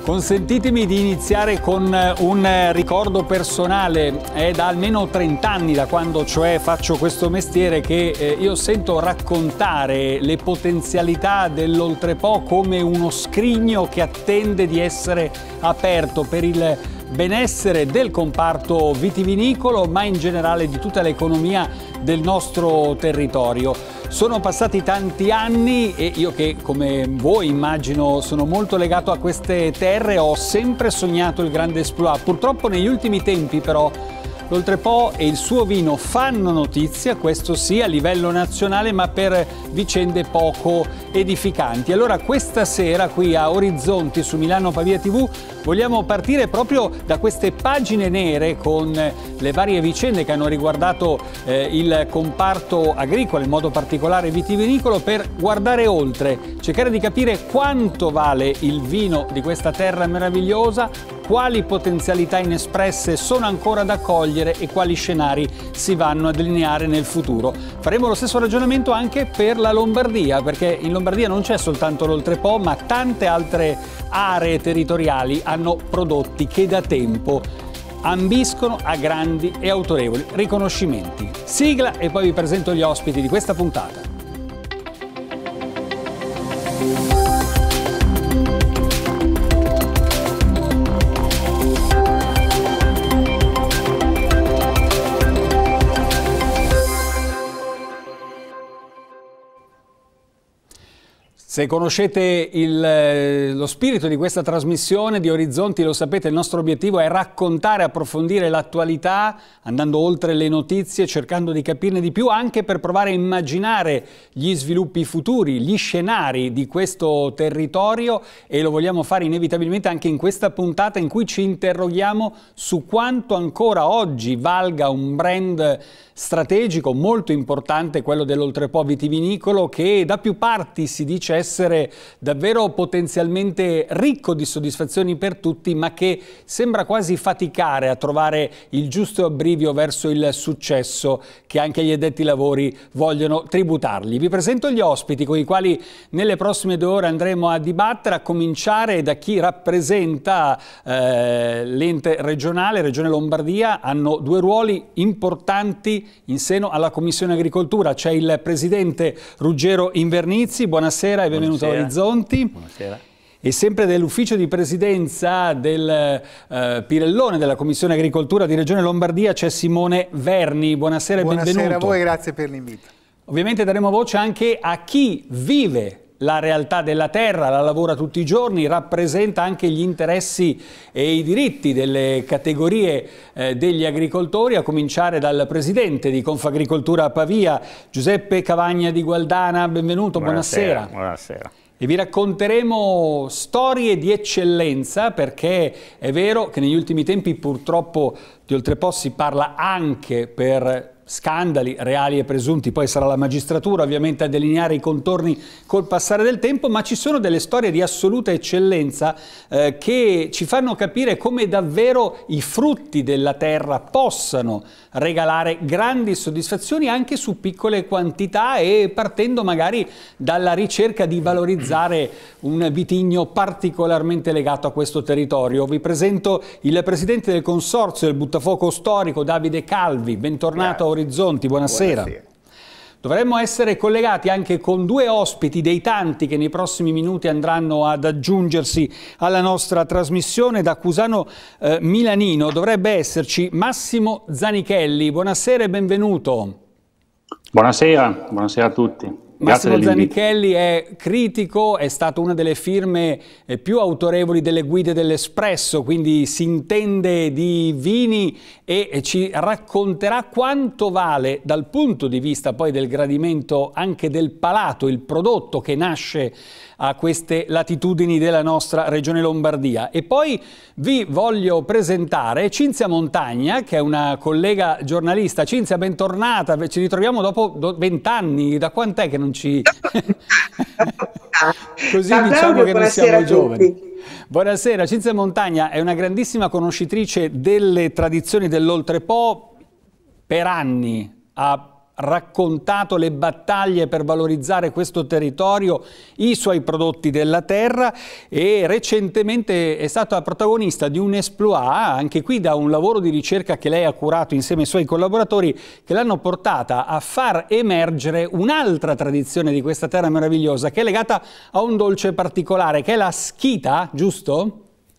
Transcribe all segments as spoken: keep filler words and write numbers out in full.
Consentitemi di iniziare con un ricordo personale. È da almeno trenta anni, da quando cioè faccio questo mestiere, che eh, io sento raccontare le potenzialità dell'Oltrepò come uno scrigno che attende di essere aperto per il benessere del comparto vitivinicolo, ma in generale di tutta l'economia del nostro territorio. Sono passati tanti anni e io, che come voi immagino sono molto legato a queste terre, ho sempre sognato il grande exploit. Purtroppo negli ultimi tempi però l'Oltrepò e il suo vino fanno notizia, questo sì, a livello nazionale, ma per vicende poco edificanti. Allora questa sera qui a Orizzonti su Milano Pavia tivù vogliamo partire proprio da queste pagine nere con le varie vicende che hanno riguardato eh, il comparto agricolo, in modo particolare vitivinicolo, per guardare oltre, cercare di capire quanto vale il vino di questa terra meravigliosa, quali potenzialità inespresse sono ancora da cogliere e quali scenari si vanno a delineare nel futuro. Faremo lo stesso ragionamento anche per la Lombardia, perché in Lombardia non c'è soltanto l'Oltrepò, ma tante altre aree territoriali hanno prodotti che da tempo ambiscono a grandi e autorevoli riconoscimenti. Sigla e poi vi presento gli ospiti di questa puntata. Se conoscete il, lo spirito di questa trasmissione di Orizzonti, lo sapete, il nostro obiettivo è raccontare e approfondire l'attualità, andando oltre le notizie, cercando di capirne di più, anche per provare a immaginare gli sviluppi futuri, gli scenari di questo territorio, e lo vogliamo fare inevitabilmente anche in questa puntata in cui ci interroghiamo su quanto ancora oggi valga un brand strategico molto importante, quello dell'Oltrepò vitivinicolo, che da più parti si dice essere davvero potenzialmente ricco di soddisfazioni per tutti, ma che sembra quasi faticare a trovare il giusto abbrivio verso il successo che anche gli addetti ai lavori vogliono tributargli. Vi presento gli ospiti con i quali nelle prossime due ore andremo a dibattere, a cominciare da chi rappresenta eh, l'ente regionale, Regione Lombardia. Hanno due ruoli importanti in seno alla Commissione Agricoltura. C'è il Presidente Ruggero Invernizzi, buonasera e benvenuto a Orizzonti. Buonasera. E sempre dell'ufficio di presidenza del eh, Pirellone della Commissione Agricoltura di Regione Lombardia c'è Simone Verni, buonasera e benvenuto. Buonasera a voi, grazie per l'invito. Ovviamente daremo voce anche a chi vive la realtà della terra, la lavora tutti i giorni, rappresenta anche gli interessi e i diritti delle categorie eh, degli agricoltori, a cominciare dal presidente di Confagricoltura Pavia, Giuseppe Cavagna di Gualdana. Benvenuto, buonasera. Buonasera. Buonasera. E vi racconteremo storie di eccellenza, perché è vero che negli ultimi tempi purtroppo di Oltrepò si parla anche per scandali reali e presunti, poi sarà la magistratura ovviamente a delineare i contorni col passare del tempo, ma ci sono delle storie di assoluta eccellenza eh, che ci fanno capire come davvero i frutti della terra possano regalare grandi soddisfazioni anche su piccole quantità, e partendo magari dalla ricerca di valorizzare un vitigno particolarmente legato a questo territorio. Vi presento il presidente del consorzio del Buttafuoco Storico, Davide Calvi. Bentornato a Orizzonti, buonasera. Buonasera. Dovremmo essere collegati anche con due ospiti dei tanti che nei prossimi minuti andranno ad aggiungersi alla nostra trasmissione. Da Cusano eh, Milanino dovrebbe esserci Massimo Zanichelli. Buonasera e benvenuto. Buonasera, buonasera a tutti. Massimo Zanichelli è critico, è stato una delle firme più autorevoli delle guide dell'Espresso, quindi si intende di vini e ci racconterà quanto vale dal punto di vista poi del gradimento anche del palato il prodotto che nasce a queste latitudini della nostra Regione Lombardia. E poi vi voglio presentare Cinzia Montagna, che è una collega giornalista. Cinzia, bentornata, ci ritroviamo dopo vent'anni, da quant'è che non ci... Così Ciao, diciamo Claudio, che non siamo giovani. tutti. Buonasera, Cinzia Montagna è una grandissima conoscitrice delle tradizioni dell'Oltrepò, per anni ha raccontato le battaglie per valorizzare questo territorio, i suoi prodotti della terra, e recentemente è stata protagonista di un exploit, anche qui da un lavoro di ricerca che lei ha curato insieme ai suoi collaboratori, che l'hanno portata a far emergere un'altra tradizione di questa terra meravigliosa, che è legata a un dolce particolare, che è la schita, giusto?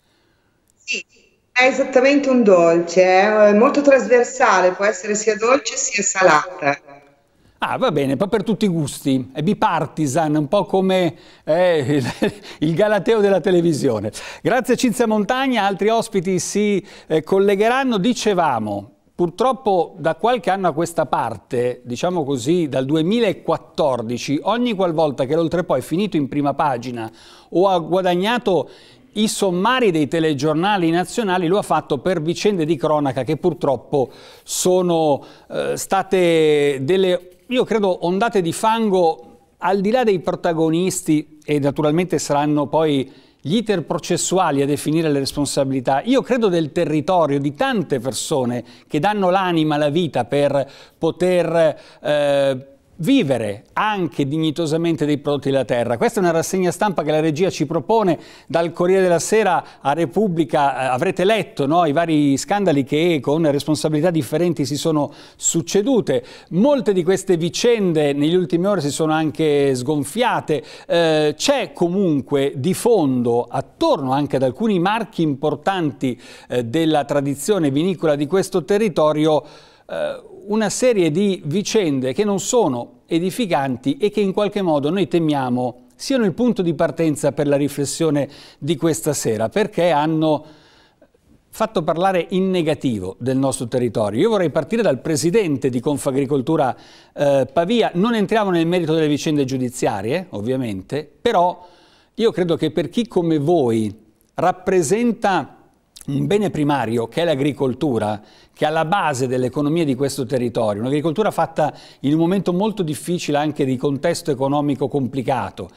Sì, è esattamente un dolce, è molto trasversale, può essere sia dolce sia salata. Ah, va bene, poi per tutti i gusti, è bipartisan, un po' come eh, il galateo della televisione. Grazie Cinzia Montagna, altri ospiti si eh, collegheranno. Dicevamo, purtroppo da qualche anno a questa parte, diciamo così dal duemilaquattordici, ogni qualvolta che l'Oltrepò è finito in prima pagina o ha guadagnato i sommari dei telegiornali nazionali, lo ha fatto per vicende di cronaca che purtroppo sono eh, state delle, io credo, ondate di fango al di là dei protagonisti, e naturalmente saranno poi gli iter processuali a definire le responsabilità. Io credo del territorio, di tante persone che danno l'anima, la vita per poter eh, vivere anche dignitosamente dei prodotti della terra. Questa è una rassegna stampa che la regia ci propone dal Corriere della Sera a Repubblica. Eh, avrete letto, no, i vari scandali che con responsabilità differenti si sono succedute. Molte di queste vicende negli ultimi ore si sono anche sgonfiate. Eh, c'è comunque di fondo, attorno anche ad alcuni marchi importanti eh, della tradizione vinicola di questo territorio, eh, una serie di vicende che non sono edificanti e che in qualche modo noi temiamo siano il punto di partenza per la riflessione di questa sera, perché hanno fatto parlare in negativo del nostro territorio. Io vorrei partire dal presidente di Confagricoltura eh, Pavia. Non entriamo nel merito delle vicende giudiziarie, ovviamente, però io credo che per chi come voi rappresenta un bene primario, che è l'agricoltura, che è alla base dell'economia di questo territorio, un'agricoltura fatta in un momento molto difficile anche di contesto economico complicato,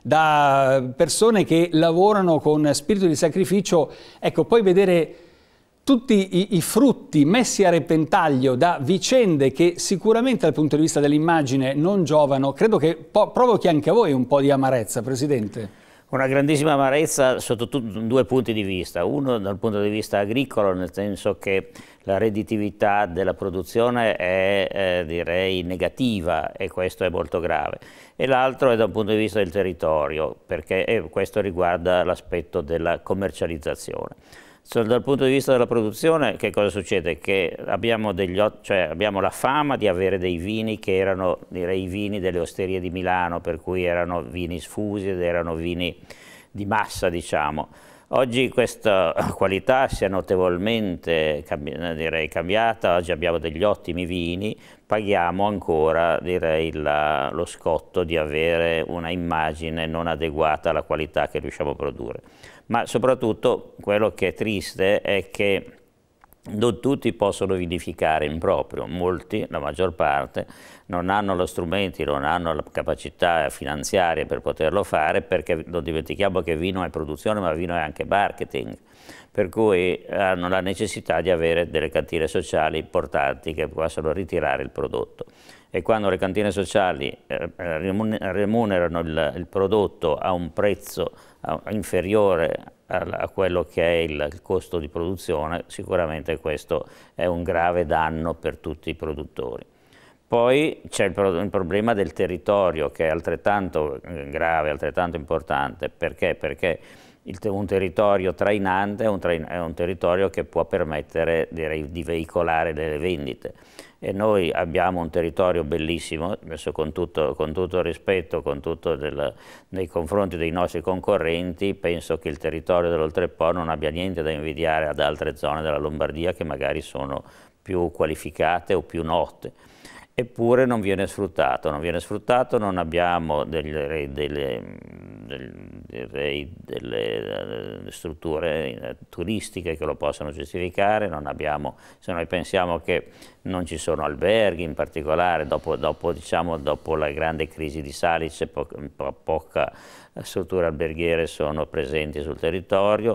da persone che lavorano con spirito di sacrificio, ecco, poi vedere tutti i, i frutti messi a repentaglio da vicende che sicuramente dal punto di vista dell'immagine non giovano, credo che provochi anche a voi un po' di amarezza, Presidente. Una grandissima amarezza sotto due punti di vista. Uno dal punto di vista agricolo, nel senso che la redditività della produzione è, eh, direi, negativa, e questo è molto grave. E l'altro è dal punto di vista del territorio, perché eh, questo riguarda l'aspetto della commercializzazione. So, dal punto di vista della produzione, che cosa succede? Che abbiamo, degli, cioè, abbiamo la fama di avere dei vini che erano, direi, i vini delle osterie di Milano, per cui erano vini sfusi ed erano vini di massa, diciamo. Oggi questa qualità si è notevolmente cambi direi, cambiata, oggi abbiamo degli ottimi vini, paghiamo ancora, direi, la, lo scotto di avere una immagine non adeguata alla qualità che riusciamo a produrre. Ma soprattutto quello che è triste è che non tutti possono vinificare in proprio, molti, la maggior parte, non hanno lo strumenti, non hanno la capacità finanziaria per poterlo fare, perché non dimentichiamo che vino è produzione ma vino è anche marketing, per cui hanno la necessità di avere delle cantine sociali importanti che possano ritirare il prodotto. E quando le cantine sociali remunerano il, il prodotto a un prezzo inferiore a quello che è il, il costo di produzione, sicuramente questo è un grave danno per tutti i produttori. Poi c'è il, pro il problema del territorio, che è altrettanto grave, altrettanto importante. Perché? Perché il, un territorio trainante è un, train è un territorio che può permettere, direi, di veicolare delle vendite. E noi abbiamo un territorio bellissimo, adesso con tutto, con tutto il rispetto, con tutto del, nei confronti dei nostri concorrenti, penso che il territorio dell'Oltrepò non abbia niente da invidiare ad altre zone della Lombardia che magari sono più qualificate o più note. Eppure non viene sfruttato, non viene sfruttato, non abbiamo delle, delle, delle, direi delle strutture turistiche che lo possano giustificare, non abbiamo, se noi pensiamo che non ci sono alberghi in particolare, dopo, dopo, diciamo, dopo la grande crisi di Salice po po poca strutture alberghiere sono presenti sul territorio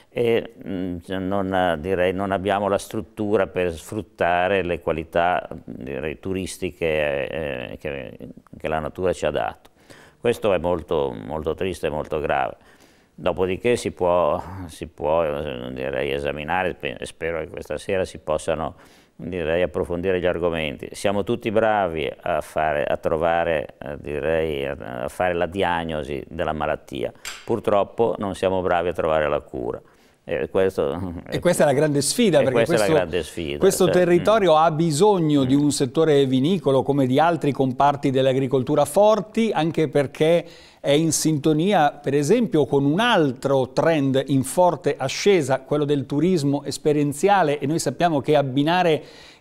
e mh, non, direi, non abbiamo la struttura per sfruttare le qualità direi, turistiche eh, che, che la natura ci ha dato. Questo è molto, molto triste e molto grave. Dopodiché si può, si può direi, esaminare e spero che questa sera si possano direi, approfondire gli argomenti. Siamo tutti bravi a, fare, a trovare, direi, a fare la diagnosi della malattia. Purtroppo non siamo bravi a trovare la cura. E, questo, e questa è la grande sfida, perché questo, questo, è la grande sfida, questo cioè, territorio mm. ha bisogno mm. di un settore vinicolo come di altri comparti dell'agricoltura forti, anche perché è in sintonia per esempio con un altro trend in forte ascesa, quello del turismo esperienziale, e noi sappiamo che abbinare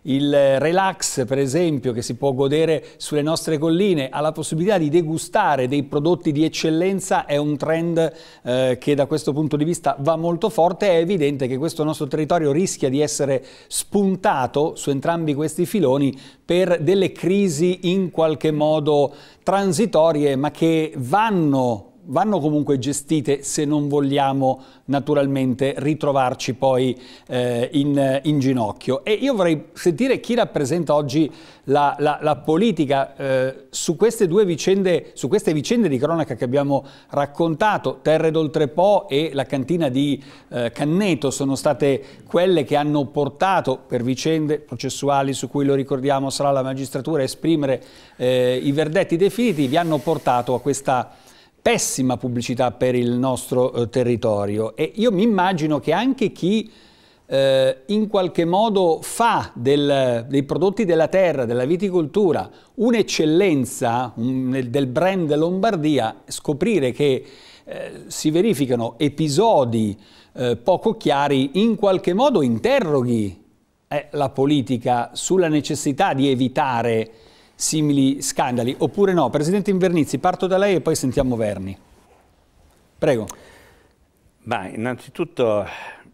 il relax, per esempio, che si può godere sulle nostre colline, alla possibilità di degustare dei prodotti di eccellenza è un trend eh, che da questo punto di vista va molto forte. È evidente che questo nostro territorio rischia di essere spuntato su entrambi questi filoni per delle crisi in qualche modo transitorie, ma che vanno vanno comunque gestite se non vogliamo naturalmente ritrovarci poi eh, in, in ginocchio. E io vorrei sentire chi rappresenta oggi la, la, la politica eh, su queste due vicende, su queste vicende di cronaca che abbiamo raccontato. Terre d'Oltrepò e la cantina di eh, Canneto sono state quelle che hanno portato, per vicende processuali su cui, lo ricordiamo, sarà la magistratura a esprimere eh, i verdetti definitivi, hanno portato a questa pessima pubblicità per il nostro eh, territorio. E io mi immagino che anche chi eh, in qualche modo fa del, dei prodotti della terra, della viticoltura, un'eccellenza un, del brand Lombardia, scoprire che eh, si verificano episodi eh, poco chiari, in qualche modo interroghi eh, la politica sulla necessità di evitare simili scandali, oppure no? Presidente Invernizzi, parto da lei e poi sentiamo Verni. Prego. Ma innanzitutto,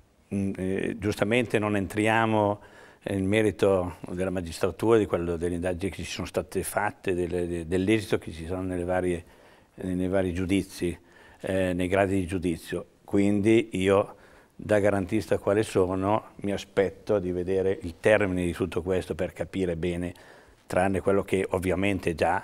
eh, giustamente non entriamo nel merito della magistratura, di quello delle indagini che ci sono state fatte, delle, dell'esito che ci sono nelle varie, nei vari giudizi, eh, nei gradi di giudizio. Quindi io, da garantista quale sono, mi aspetto di vedere il termine di tutto questo per capire bene, tranne quello che ovviamente già,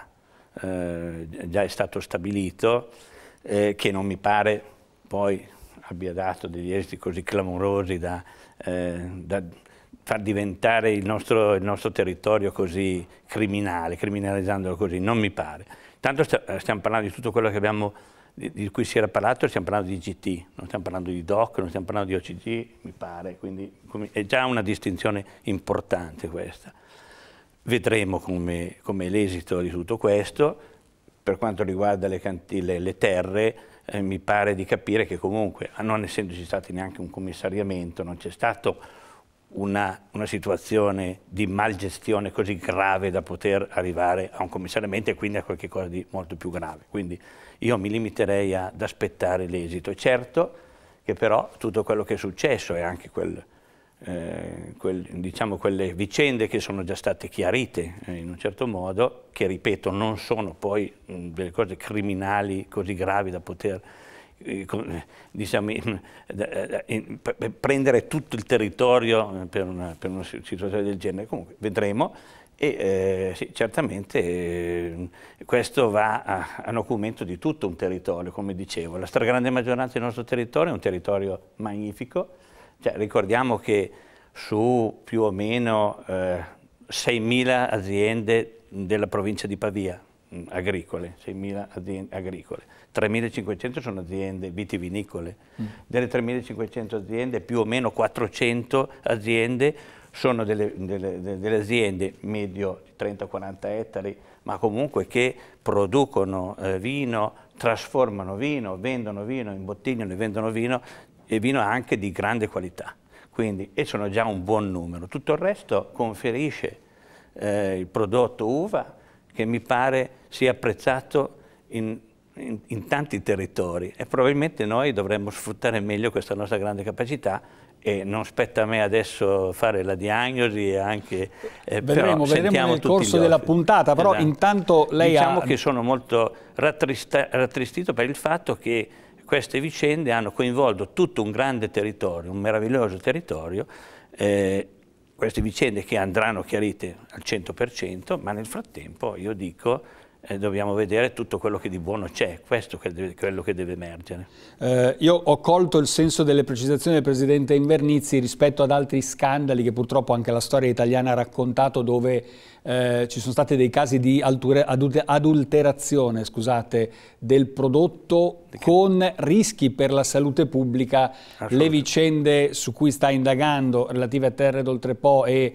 eh, già è stato stabilito, eh, che non mi pare poi abbia dato degli esiti così clamorosi da, eh, da far diventare il nostro, il nostro territorio così criminale, criminalizzandolo così, non mi pare. Tanto stiamo parlando di tutto quello che abbiamo, di, di cui si era parlato, stiamo parlando di G T, non stiamo parlando di D O C, non stiamo parlando di O C G, mi pare, quindi è già una distinzione importante questa. Vedremo come, come l'esito di tutto questo. Per quanto riguarda le, cantine, le terre, eh, mi pare di capire che comunque, non essendoci stato neanche un commissariamento, non c'è stata una, una situazione di malgestione così grave da poter arrivare a un commissariamento e quindi a qualcosa di molto più grave. Quindi io mi limiterei ad aspettare l'esito. È certo che però tutto quello che è successo e anche quel... Eh, quel, diciamo quelle vicende che sono già state chiarite eh, in un certo modo, che ripeto non sono poi mh, delle cose criminali così gravi da poter eh, con, diciamo, in, in, in, in, prendere tutto il territorio per una, per una situazione del genere. Comunque vedremo e eh, sì, certamente eh, questo va a, a documento di tutto un territorio, come dicevo. La stragrande maggioranza del nostro territorio è un territorio magnifico. Cioè, ricordiamo che su più o meno eh, seimila aziende della provincia di Pavia, mh, agricole, seimila aziende agricole, tremilacinquecento sono aziende vitivinicole, mm. delle tremilacinquecento aziende più o meno quattrocento aziende sono delle, delle, delle aziende medio di trenta quaranta ettari, ma comunque che producono eh, vino, trasformano vino, vendono vino, imbottigliano e vendono vino, e vino anche di grande qualità, quindi, e sono già un buon numero. Tutto il resto conferisce eh, il prodotto uva che mi pare sia apprezzato in in, in tanti territori e probabilmente noi dovremmo sfruttare meglio questa nostra grande capacità. E non spetta a me adesso fare la diagnosi e anche eh, vedremo, però vedremo nel corso della puntata, però esatto. Intanto lei diciamo ha... che sono molto rattristito per il fatto che queste vicende hanno coinvolto tutto un grande territorio, un meraviglioso territorio, eh, queste vicende che andranno chiarite al cento per cento, ma nel frattempo io dico Eh, dobbiamo vedere tutto quello che di buono c'è, questo è deve, quello che deve emergere. Eh, io ho colto il senso delle precisazioni del Presidente Invernizzi rispetto ad altri scandali che purtroppo anche la storia italiana ha raccontato, dove eh, ci sono stati dei casi di adulterazione, scusate, del prodotto con rischi per la salute pubblica. Le vicende su cui sta indagando relative a Terre d'Oltrepò e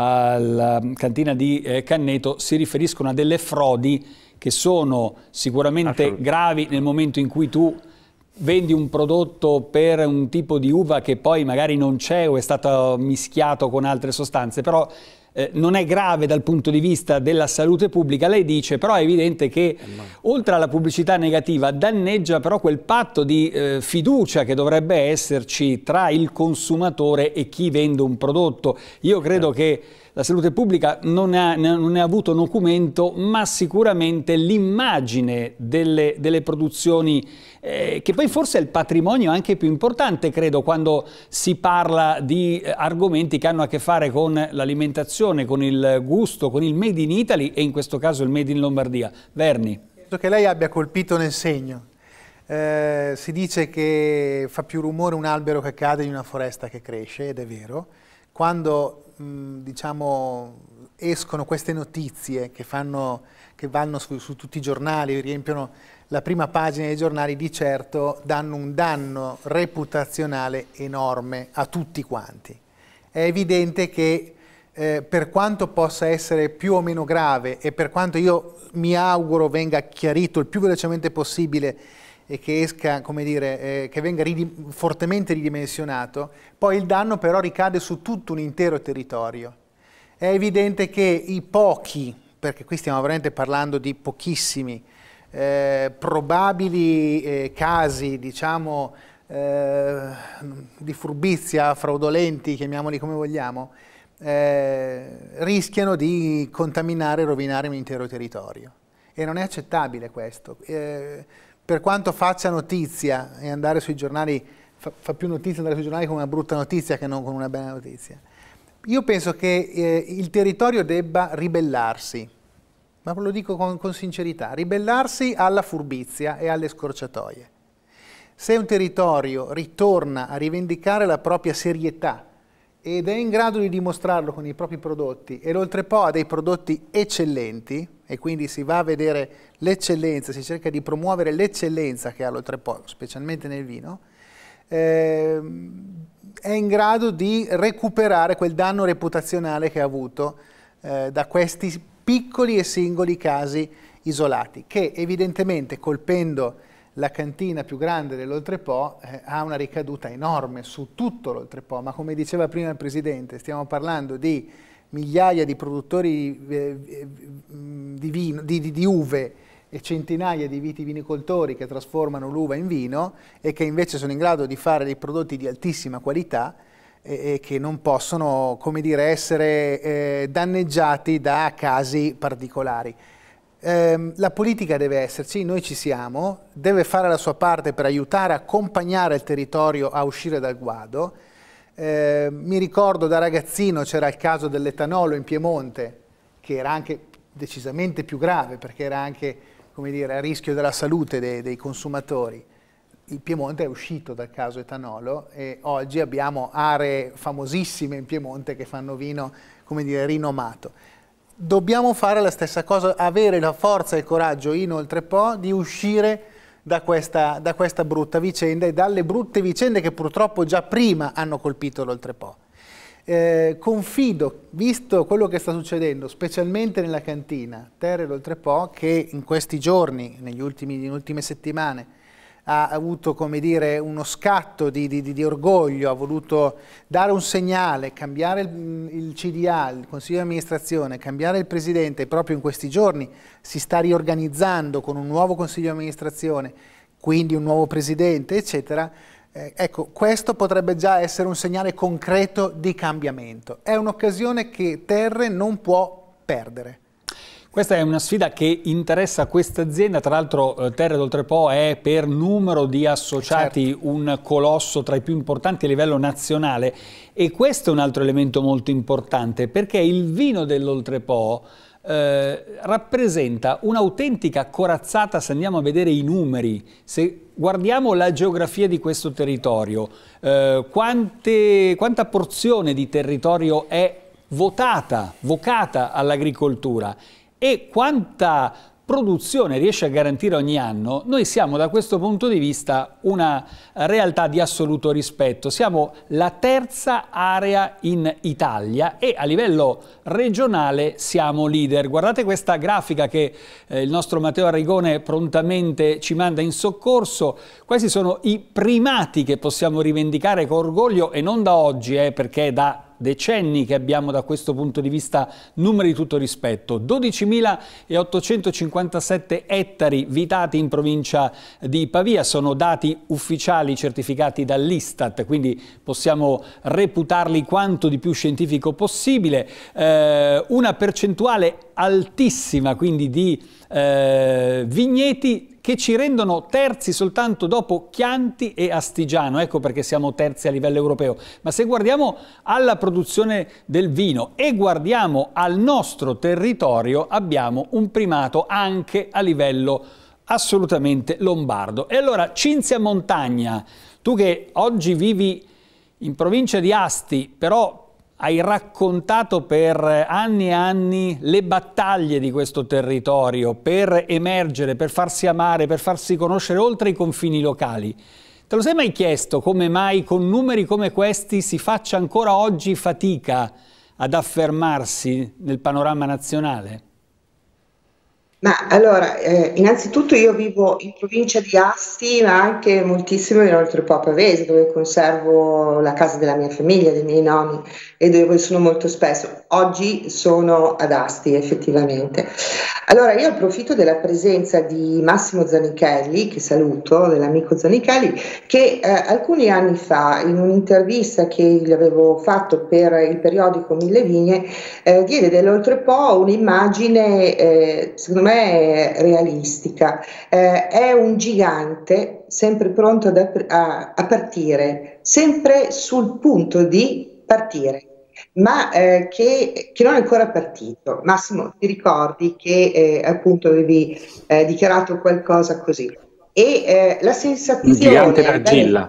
alla cantina di eh, Canneto si riferiscono a delle frodi che sono sicuramente gravi nel momento in cui tu vendi un prodotto per un tipo di uva che poi magari non c'è o è stato mischiato con altre sostanze, però eh, non è grave dal punto di vista della salute pubblica. Lei dice però è evidente che oltre alla pubblicità negativa danneggia però quel patto di eh, fiducia che dovrebbe esserci tra il consumatore e chi vende un prodotto. Io credo che la salute pubblica non ha, non ne ha avuto documento, ma sicuramente l'immagine delle, delle produzioni, eh, che poi forse è il patrimonio anche più importante, credo, quando si parla di eh, argomenti che hanno a che fare con l'alimentazione, con il gusto, con il Made in Italy e in questo caso il Made in Lombardia. Verni. Penso che lei abbia colpito nel segno. Eh, si dice che fa più rumore un albero che cade di una foresta che cresce, ed è vero. Quando diciamo, escono queste notizie che, fanno, che vanno su, su tutti i giornali, riempiono la prima pagina dei giornali, di certo danno un danno reputazionale enorme a tutti quanti. È evidente che eh, per quanto possa essere più o meno grave e per quanto io mi auguro venga chiarito il più velocemente possibile e che esca, come dire, eh, che venga ridim- fortemente ridimensionato, poi il danno però ricade su tutto un intero territorio. È evidente che i pochi, perché qui stiamo veramente parlando di pochissimi, eh, probabili eh, casi, diciamo, eh, di furbizia, fraudolenti, chiamiamoli come vogliamo, eh, rischiano di contaminare e rovinare un intero territorio. E non è accettabile questo. Eh, Per quanto faccia notizia e andare sui giornali, fa, fa più notizia andare sui giornali con una brutta notizia che non con una bella notizia. Io penso che eh, il territorio debba ribellarsi, ma lo dico con, con sincerità, ribellarsi alla furbizia e alle scorciatoie. Se un territorio ritorna a rivendicare la propria serietà ed è in grado di dimostrarlo con i propri prodotti, e l'Oltrepò ha dei prodotti eccellenti, e quindi si va a vedere l'eccellenza, si cerca di promuovere l'eccellenza che ha l'Oltrepò, specialmente nel vino, eh, è in grado di recuperare quel danno reputazionale che ha avuto eh, da questi piccoli e singoli casi isolati, che evidentemente colpendo la cantina più grande dell'Oltrepò eh, ha una ricaduta enorme su tutto l'Oltrepò, ma come diceva prima il Presidente, stiamo parlando di migliaia di produttori eh, di, vino, di, di, di uve e centinaia di vitivinicoltori che trasformano l'uva in vino e che invece sono in grado di fare dei prodotti di altissima qualità e, e che non possono, come dire, essere eh, danneggiati da casi particolari. Eh, la politica deve esserci, noi ci siamo, deve fare la sua parte per aiutare a accompagnare il territorio a uscire dal guado. Eh, mi ricordo da ragazzino c'era il caso dell'etanolo in Piemonte, che era anche decisamente più grave perché era anche, come dire, a rischio della salute dei, dei consumatori. Il Piemonte è uscito dal caso etanolo e oggi abbiamo aree famosissime in Piemonte che fanno vino, come dire, rinomato. Dobbiamo fare la stessa cosa, avere la forza e il coraggio in Oltrepò di uscire da questa, da questa brutta vicenda e dalle brutte vicende che purtroppo già prima hanno colpito l'Oltrepò. Eh, confido, visto quello che sta succedendo, specialmente nella cantina Terre d'Oltrepò, che in questi giorni, negli ultimi, nelle ultime settimane, ha avuto, come dire, uno scatto di, di, di orgoglio, ha voluto dare un segnale, cambiare il, il C D A, il Consiglio di amministrazione, cambiare il Presidente, e proprio in questi giorni si sta riorganizzando con un nuovo Consiglio di amministrazione, quindi un nuovo Presidente, eccetera. Eh, ecco, questo potrebbe già essere un segnale concreto di cambiamento. È un'occasione che Terre non può perdere. Questa è una sfida che interessa questa azienda, tra l'altro eh, Terre d'Oltrepò è per numero di associati certo. un colosso tra i più importanti a livello nazionale, e questo è un altro elemento molto importante, perché il vino dell'Oltrepò eh, rappresenta un'autentica corazzata se andiamo a vedere i numeri. Se guardiamo la geografia di questo territorio, eh, quante, quanta porzione di territorio è votata, vocata all'agricoltura, e quanta produzione riesce a garantire ogni anno, noi siamo da questo punto di vista una realtà di assoluto rispetto. Siamo la terza area in Italia e a livello regionale siamo leader. Guardate questa grafica che eh, il nostro Matteo Arrigone prontamente ci manda in soccorso. Questi sono i primati che possiamo rivendicare con orgoglio, e non da oggi, eh, perché è da decenni che abbiamo da questo punto di vista numeri di tutto rispetto. dodicimilaottocentocinquantasette ettari vitati in provincia di Pavia, sono dati ufficiali certificati dall'Istat, quindi possiamo reputarli quanto di più scientifico possibile. Eh, una percentuale altissima quindi di eh, vigneti che ci rendono terzi soltanto dopo Chianti e Astigiano, ecco perché siamo terzi a livello europeo. Ma se guardiamo alla produzione del vino e guardiamo al nostro territorio, abbiamo un primato anche a livello assolutamente lombardo. E allora, Cinzia Montagna, tu che oggi vivi in provincia di Asti, però hai raccontato per anni e anni le battaglie di questo territorio per emergere, per farsi amare, per farsi conoscere oltre i confini locali. Te lo sei mai chiesto come mai con numeri come questi si faccia ancora oggi fatica ad affermarsi nel panorama nazionale? Ma allora, eh, innanzitutto io vivo in provincia di Asti, ma anche moltissimo in Oltrepò Pavese, dove conservo la casa della mia famiglia, dei miei nonni, e dove sono molto spesso. Oggi sono ad Asti, effettivamente. Allora, io approfitto della presenza di Massimo Zanichelli, che saluto, dell'amico Zanichelli, che eh, alcuni anni fa, in un'intervista che gli avevo fatto per il periodico Mille Vigne, eh, diede dell'Oltrepò un'immagine, eh, secondo me, realistica. Eh, è un gigante sempre pronto ad, a, a partire, sempre sul punto di partire, ma eh, che, che non è ancora partito. Massimo, ti ricordi che eh, appunto avevi eh, dichiarato qualcosa così? E eh, la sensazione... Un gigante d'argilla.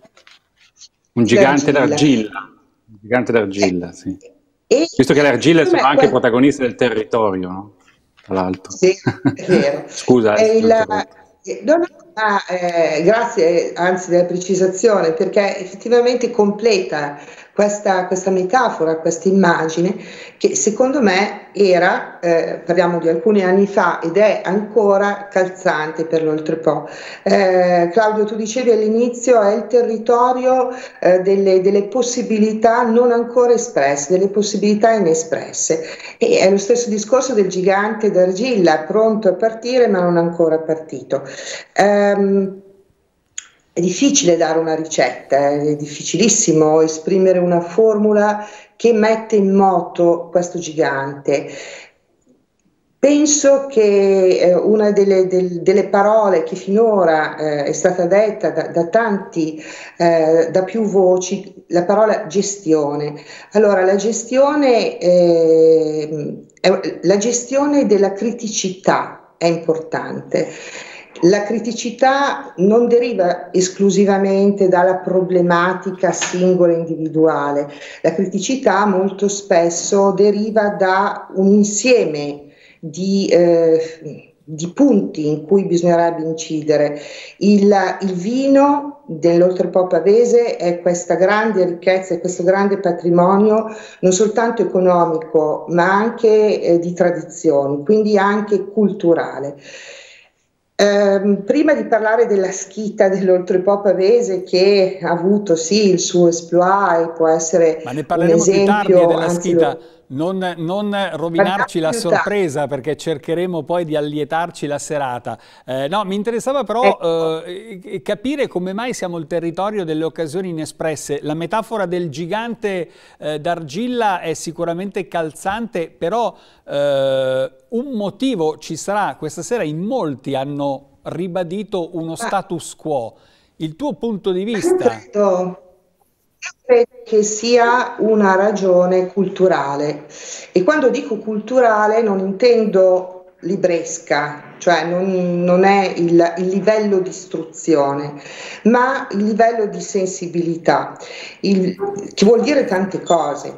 Un gigante d'argilla. Un gigante d'argilla, eh, sì. E, visto che le argille sono anche quel... protagoniste del territorio, no? Tra l'altro. Sì, è vero. Scusa. È il, no, no, ma, eh, grazie, anzi, della precisazione, perché effettivamente completa questa, questa metafora, questa immagine, che secondo me era, eh, parliamo di alcuni anni fa, ed è ancora calzante per l'Oltrepò. Eh, Claudio, tu dicevi all'inizio, è il territorio eh, delle, delle possibilità non ancora espresse, delle possibilità inespresse. E è lo stesso discorso del gigante d'argilla, pronto a partire ma non ancora partito. Um, È difficile dare una ricetta, è difficilissimo esprimere una formula che mette in moto questo gigante. Penso che eh, una delle, del, delle parole che finora eh, è stata detta da, da tanti, eh, da più voci, la parola gestione. Allora, la gestione, eh, è, la gestione della criticità è importante. La criticità non deriva esclusivamente dalla problematica singola individuale, la criticità molto spesso deriva da un insieme di, eh, di punti in cui bisognerebbe incidere. Il, il vino dell'Oltrepò Pavese è questa grande ricchezza e questo grande patrimonio non soltanto economico ma anche eh, di tradizioni, quindi anche culturale. Eh, prima di parlare della Schita dell'Oltrepò Pavese, che ha avuto sì il suo exploit e può essere Ma ne un parleremo più tardi esempio, della anzi Schita. lo- Non, non rovinarci la più tardi. sorpresa, perché cercheremo poi di allietarci la serata. Eh, no, mi interessava però Ecco. eh, capire come mai siamo il territorio delle occasioni inespresse. La metafora del gigante eh, d'argilla è sicuramente calzante, però eh, un motivo ci sarà. Questa sera in molti hanno ribadito uno Ma status quo. Il tuo punto di io vista? credo, io credo che sia una ragione culturale, e quando dico culturale non intendo libresca, cioè non, non è il, il livello di istruzione, ma il livello di sensibilità, il, che vuol dire tante cose.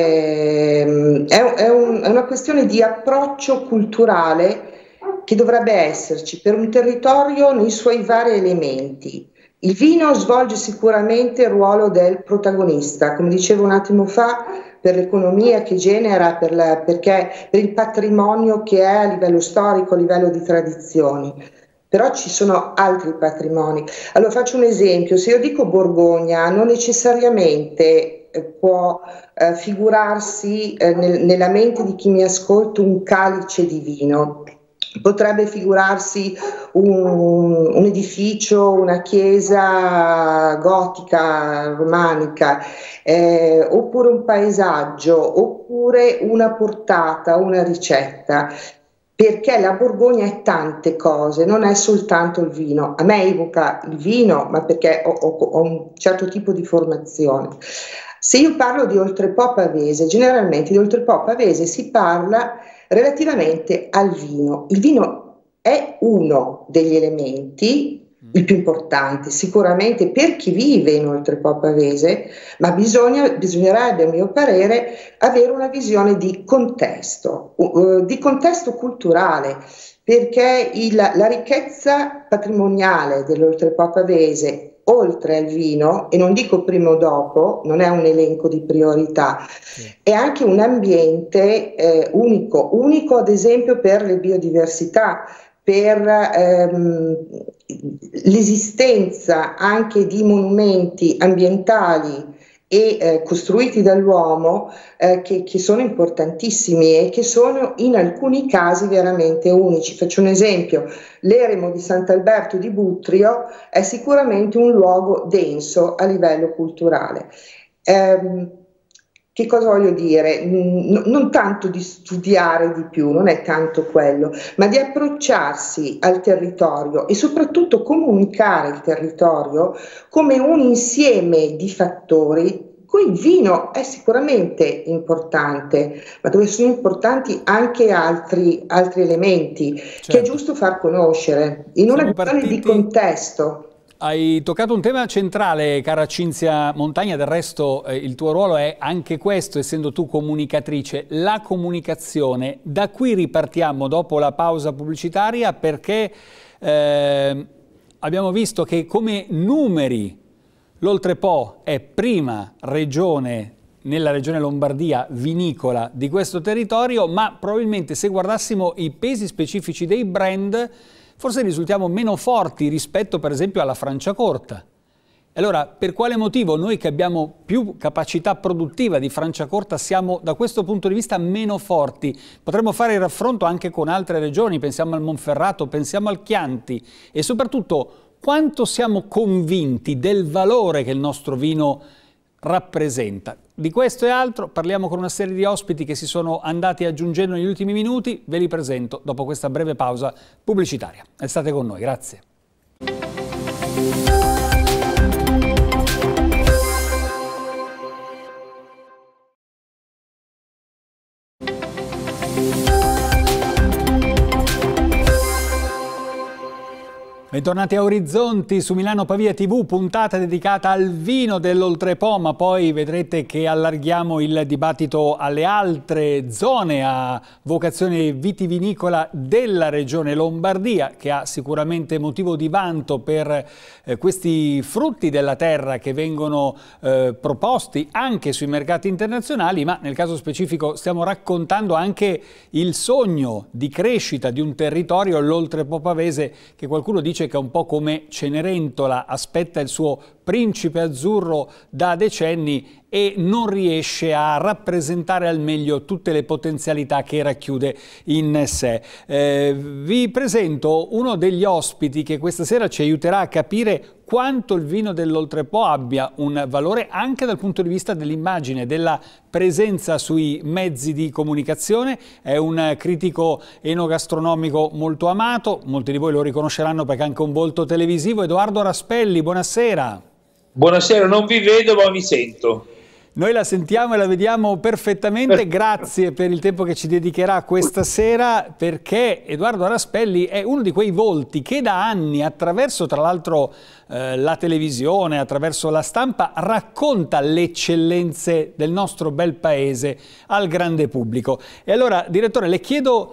Ehm, È, è un- è una questione di approccio culturale che dovrebbe esserci per un territorio nei suoi vari elementi. Il vino svolge sicuramente il ruolo del protagonista, come dicevo un attimo fa, per l'economia che genera, per, la- perché, per il patrimonio che è a livello storico, a livello di tradizioni. Però ci sono altri patrimoni. Allora faccio un esempio: se io dico Borgogna, non necessariamente eh, può eh, figurarsi eh, nel- nella mente di chi mi ascolta un calice di vino. Potrebbe figurarsi un, un edificio, una chiesa gotica, romanica, eh, oppure un paesaggio, oppure una portata, una ricetta. Perché la Borgogna è tante cose, non è soltanto il vino. A me evoca il vino, ma perché ho, ho- ho un certo tipo di formazione. Se io parlo di Oltrepò Pavese, generalmente di Oltrepò Pavese si parla relativamente al vino. Il vino è uno degli elementi, il più importante, sicuramente per chi vive in Oltrepò Pavese, ma bisogna, bisognerebbe, a mio parere, avere una visione di contesto, uh, di contesto culturale, perché il- la ricchezza patrimoniale dell'Oltrepò Pavese, oltre al vino, e non dico prima o dopo, non è un elenco di priorità, è anche un ambiente eh, unico, unico ad esempio per le biodiversità, per ehm, l'esistenza anche di monumenti ambientali e eh, costruiti dall'uomo eh, che, che sono importantissimi e che sono in alcuni casi veramente unici. Faccio un esempio: l'eremo di Sant'Alberto di Butrio è sicuramente un luogo denso a livello culturale. Ehm, che cosa voglio dire? Mm, non tanto di studiare di più, non è tanto quello, ma di approcciarsi al territorio e soprattutto comunicare il territorio come un insieme di fattori. Qui il vino è sicuramente importante, ma dove sono importanti anche altri, altri elementi che è Certo. giusto far conoscere in una Siamo visione di partiti- contesto. Hai toccato un tema centrale, cara Cinzia Montagna, del resto eh, il tuo ruolo è anche questo, essendo tu comunicatrice, la comunicazione. Da qui ripartiamo dopo la pausa pubblicitaria, perché eh, abbiamo visto che come numeri l'Oltrepò è prima regione nella regione Lombardia vinicola di questo territorio, ma probabilmente se guardassimo i pesi specifici dei brand forse risultiamo meno forti rispetto per esempio alla Franciacorta. Allora, per quale motivo noi che abbiamo più capacità produttiva di Franciacorta siamo da questo punto di vista meno forti? Potremmo fare il raffronto anche con altre regioni, pensiamo al Monferrato, pensiamo al Chianti, e soprattutto quanto siamo convinti del valore che il nostro vino rappresenta. Di questo e altro parliamo con una serie di ospiti che si sono andati aggiungendo negli ultimi minuti. Ve li presento dopo questa breve pausa pubblicitaria. Restate con noi, grazie. Bentornati a Orizzonti su Milano Pavia tivù, puntata dedicata al vino dell'Oltrepo, ma poi vedrete che allarghiamo il dibattito alle altre zone a vocazione vitivinicola della regione Lombardia, che ha sicuramente motivo di vanto per eh, questi frutti della terra che vengono eh, proposti anche sui mercati internazionali, ma nel caso specifico stiamo raccontando anche il sogno di crescita di un territorio, l'Oltrepo pavese, che qualcuno dice che è un po' come Cenerentola, aspetta il suo principe azzurro da decenni e non riesce a rappresentare al meglio tutte le potenzialità che racchiude in sé. Eh, vi presento uno degli ospiti che questa sera ci aiuterà a capire quanto il vino dell'Oltrepo abbia un valore anche dal punto di vista dell'immagine, della presenza sui mezzi di comunicazione. È un critico enogastronomico molto amato, molti di voi lo riconosceranno perché ha anche un volto televisivo. Edoardo Raspelli, buonasera. Buonasera, non vi vedo ma vi sento. Noi la sentiamo e la vediamo perfettamente, grazie per il tempo che ci dedicherà questa sera, perché Edoardo Raspelli è uno di quei volti che da anni, attraverso tra l'altro eh, la televisione, attraverso la stampa, racconta le eccellenze del nostro bel paese al grande pubblico. E allora, direttore, le chiedo,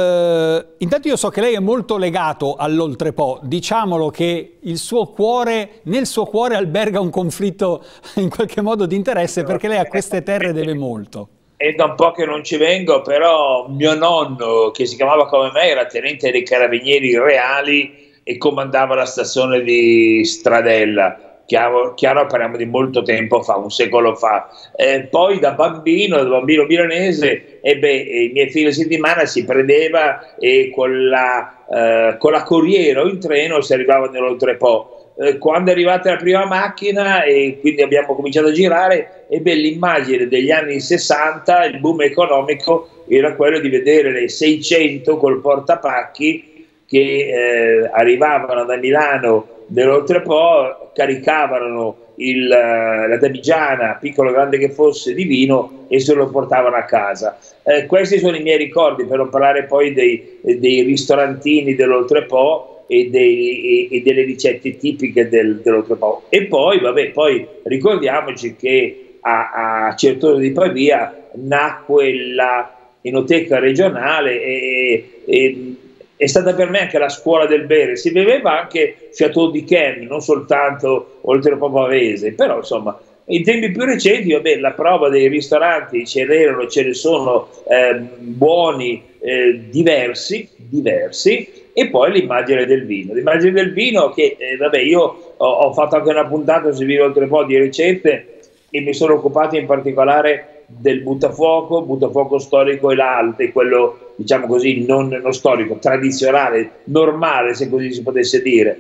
eh, intanto io so che lei è molto legato all'Oltrepo, diciamolo che il suo cuore, nel suo cuore alberga un conflitto in qualche modo di interesse, perché lei a queste terre deve molto. È da un po' che non ci vengo, però mio nonno, che si chiamava come me, era tenente dei carabinieri reali e comandava la stazione di Stradella. Chiaro, chiaro, parliamo di molto tempo fa, un secolo fa. Eh, poi da bambino, da bambino milanese, e beh, i miei fine settimana si prendeva e con la, eh, con la corriera o in treno si arrivava nell'Oltrepo. Quando è arrivata la prima macchina e quindi abbiamo cominciato a girare, ebbe l'immagine degli anni sessanta, il boom economico era quello di vedere le seicento col portapacchi che eh, arrivavano da Milano dell'Oltrepo, caricavano il, la damigiana, piccolo o grande che fosse, di vino e se lo portavano a casa. Eh, questi sono i miei ricordi, per non parlare poi dei, dei ristorantini dell'Oltrepo e, dei, e, e delle ricette tipiche del, dell'Oltrepo. E poi, vabbè, poi ricordiamoci che a, a Certosa di Pavia nacque la enoteca regionale e, e è stata per me anche la scuola del bere. Si beveva anche Chateau d'Yquem, non soltanto Oltrepo pavese, però insomma in tempi più recenti, vabbè, la prova dei ristoranti ce n'erano, ce ne sono eh, buoni, eh, diversi, diversi, e poi l'immagine del vino. L'immagine del vino che, eh, vabbè, io ho, ho fatto anche una puntata su Vino Oltrepo di recente e mi sono occupato in particolare del buttafuoco, buttafuoco storico e l'Alte, quello, diciamo così, non, non storico, tradizionale, normale, se così si potesse dire.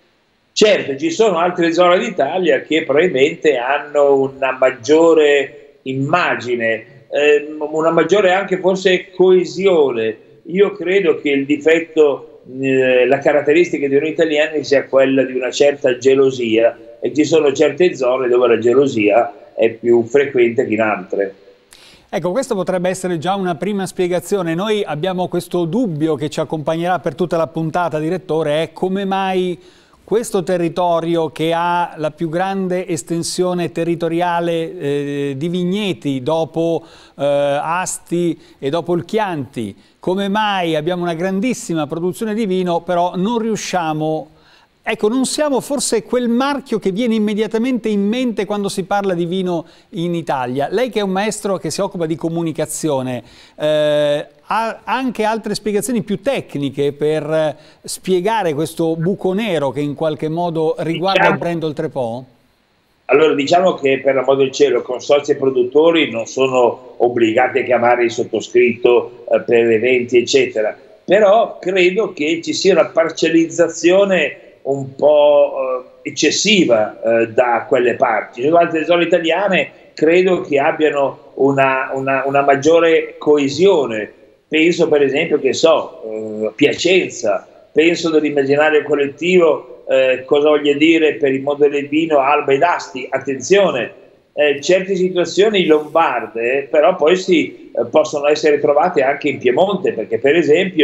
Certo, ci sono altre zone d'Italia che probabilmente hanno una maggiore immagine, eh, una maggiore anche forse coesione. Io credo che il difetto, eh, la caratteristica di noi italiani sia quella di una certa gelosia, e ci sono certe zone dove la gelosia è più frequente che in altre. Ecco, questo potrebbe essere già una prima spiegazione. Noi abbiamo questo dubbio che ci accompagnerà per tutta la puntata, direttore, è come mai questo territorio che ha la più grande estensione territoriale eh, di vigneti dopo eh, Asti e dopo il Chianti, come mai abbiamo una grandissima produzione di vino, però non riusciamo, ecco, non siamo forse quel marchio che viene immediatamente in mente quando si parla di vino in Italia. Lei che è un maestro che si occupa di comunicazione, eh, ha anche altre spiegazioni più tecniche per spiegare questo buco nero che in qualche modo riguarda diciamo, il brand Oltrepo? Allora, diciamo che per l'amor del cielo consorzi e produttori non sono obbligati a chiamare il sottoscritto eh, per eventi eccetera, però credo che ci sia una parcellizzazione un po' eh, eccessiva eh, da quelle parti. Le altre zone italiane credo che abbiano una, una, una maggiore coesione. Penso per esempio, che so, eh, Piacenza, penso dell'immaginario collettivo, eh, cosa voglia dire per il mondo del vino Alba ed Asti. Attenzione, eh, certe situazioni lombarde però poi si eh, possono essere trovate anche in Piemonte, perché per esempio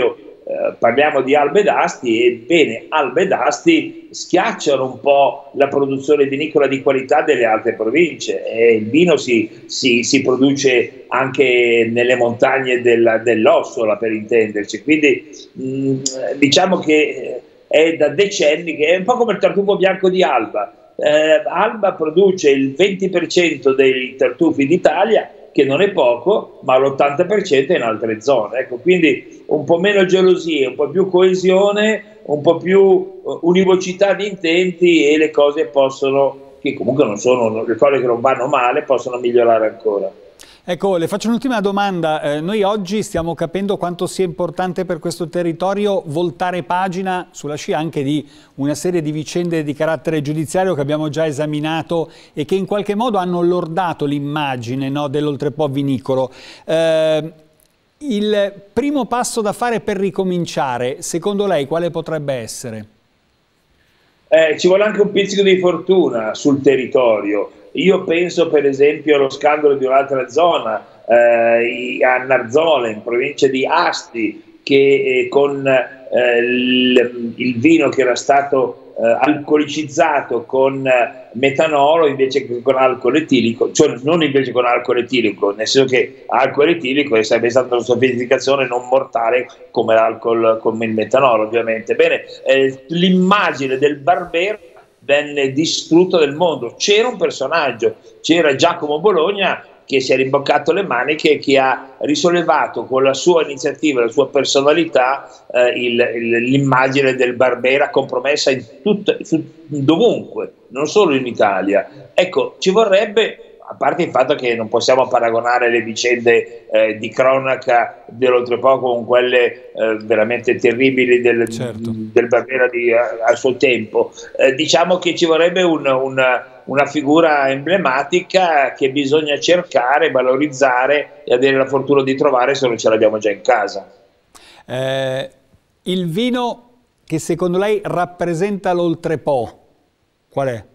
eh, parliamo di Alba ed Asti, e bene, Alba ed Asti schiacciano un po' la produzione vinicola di qualità delle altre province, e il vino si, si, si produce anche nelle montagne del, dell'Ossola, per intenderci, quindi mh, diciamo che è da decenni che è un po' come il tartufo bianco di Alba. Eh, Alba produce il venti per cento dei tartufi d'Italia, che non è poco, ma l'ottanta per cento è in altre zone. Ecco, quindi un po' meno gelosie, un po' più coesione, un po' più uh, univocità di intenti, e le cose possono, che comunque non sono, le cose che non vanno male, possono migliorare ancora. Ecco, le faccio un'ultima domanda. Eh, noi oggi stiamo capendo quanto sia importante per questo territorio voltare pagina sulla scia anche di una serie di vicende di carattere giudiziario che abbiamo già esaminato e che in qualche modo hanno lordato l'immagine, no, dell'Oltrepò vinicolo. Eh, il primo passo da fare per ricominciare, secondo lei, quale potrebbe essere? Eh, ci vuole anche un pizzico di fortuna sul territorio. Io penso per esempio allo scandalo di un'altra zona, eh, a Narzole, in provincia di Asti, che eh, con eh, il, il vino che era stato eh, alcolicizzato con metanolo invece che con alcol etilico, cioè non invece con alcol etilico, nel senso che alcol etilico sarebbe stata una sofisticazione non mortale come l'alcol, come il metanolo ovviamente. Bene, eh, l'immagine del Barbera venne distrutto del mondo. C'era un personaggio, c'era Giacomo Bologna, che si è rimboccato le maniche e che ha risollevato con la sua iniziativa, la sua personalità, eh, l'immagine del Barbera compromessa in tutto, su, dovunque, non solo in Italia. Ecco, ci vorrebbe, a parte il fatto che non possiamo paragonare le vicende eh, di cronaca dell'Oltrepò con quelle eh, veramente terribili del, certo. del Barbera di, a, al suo tempo, eh, diciamo che ci vorrebbe un, una, una figura emblematica che bisogna cercare, valorizzare e avere la fortuna di trovare se non ce l'abbiamo già in casa. Eh, il vino che secondo lei rappresenta l'Oltrepò, qual è?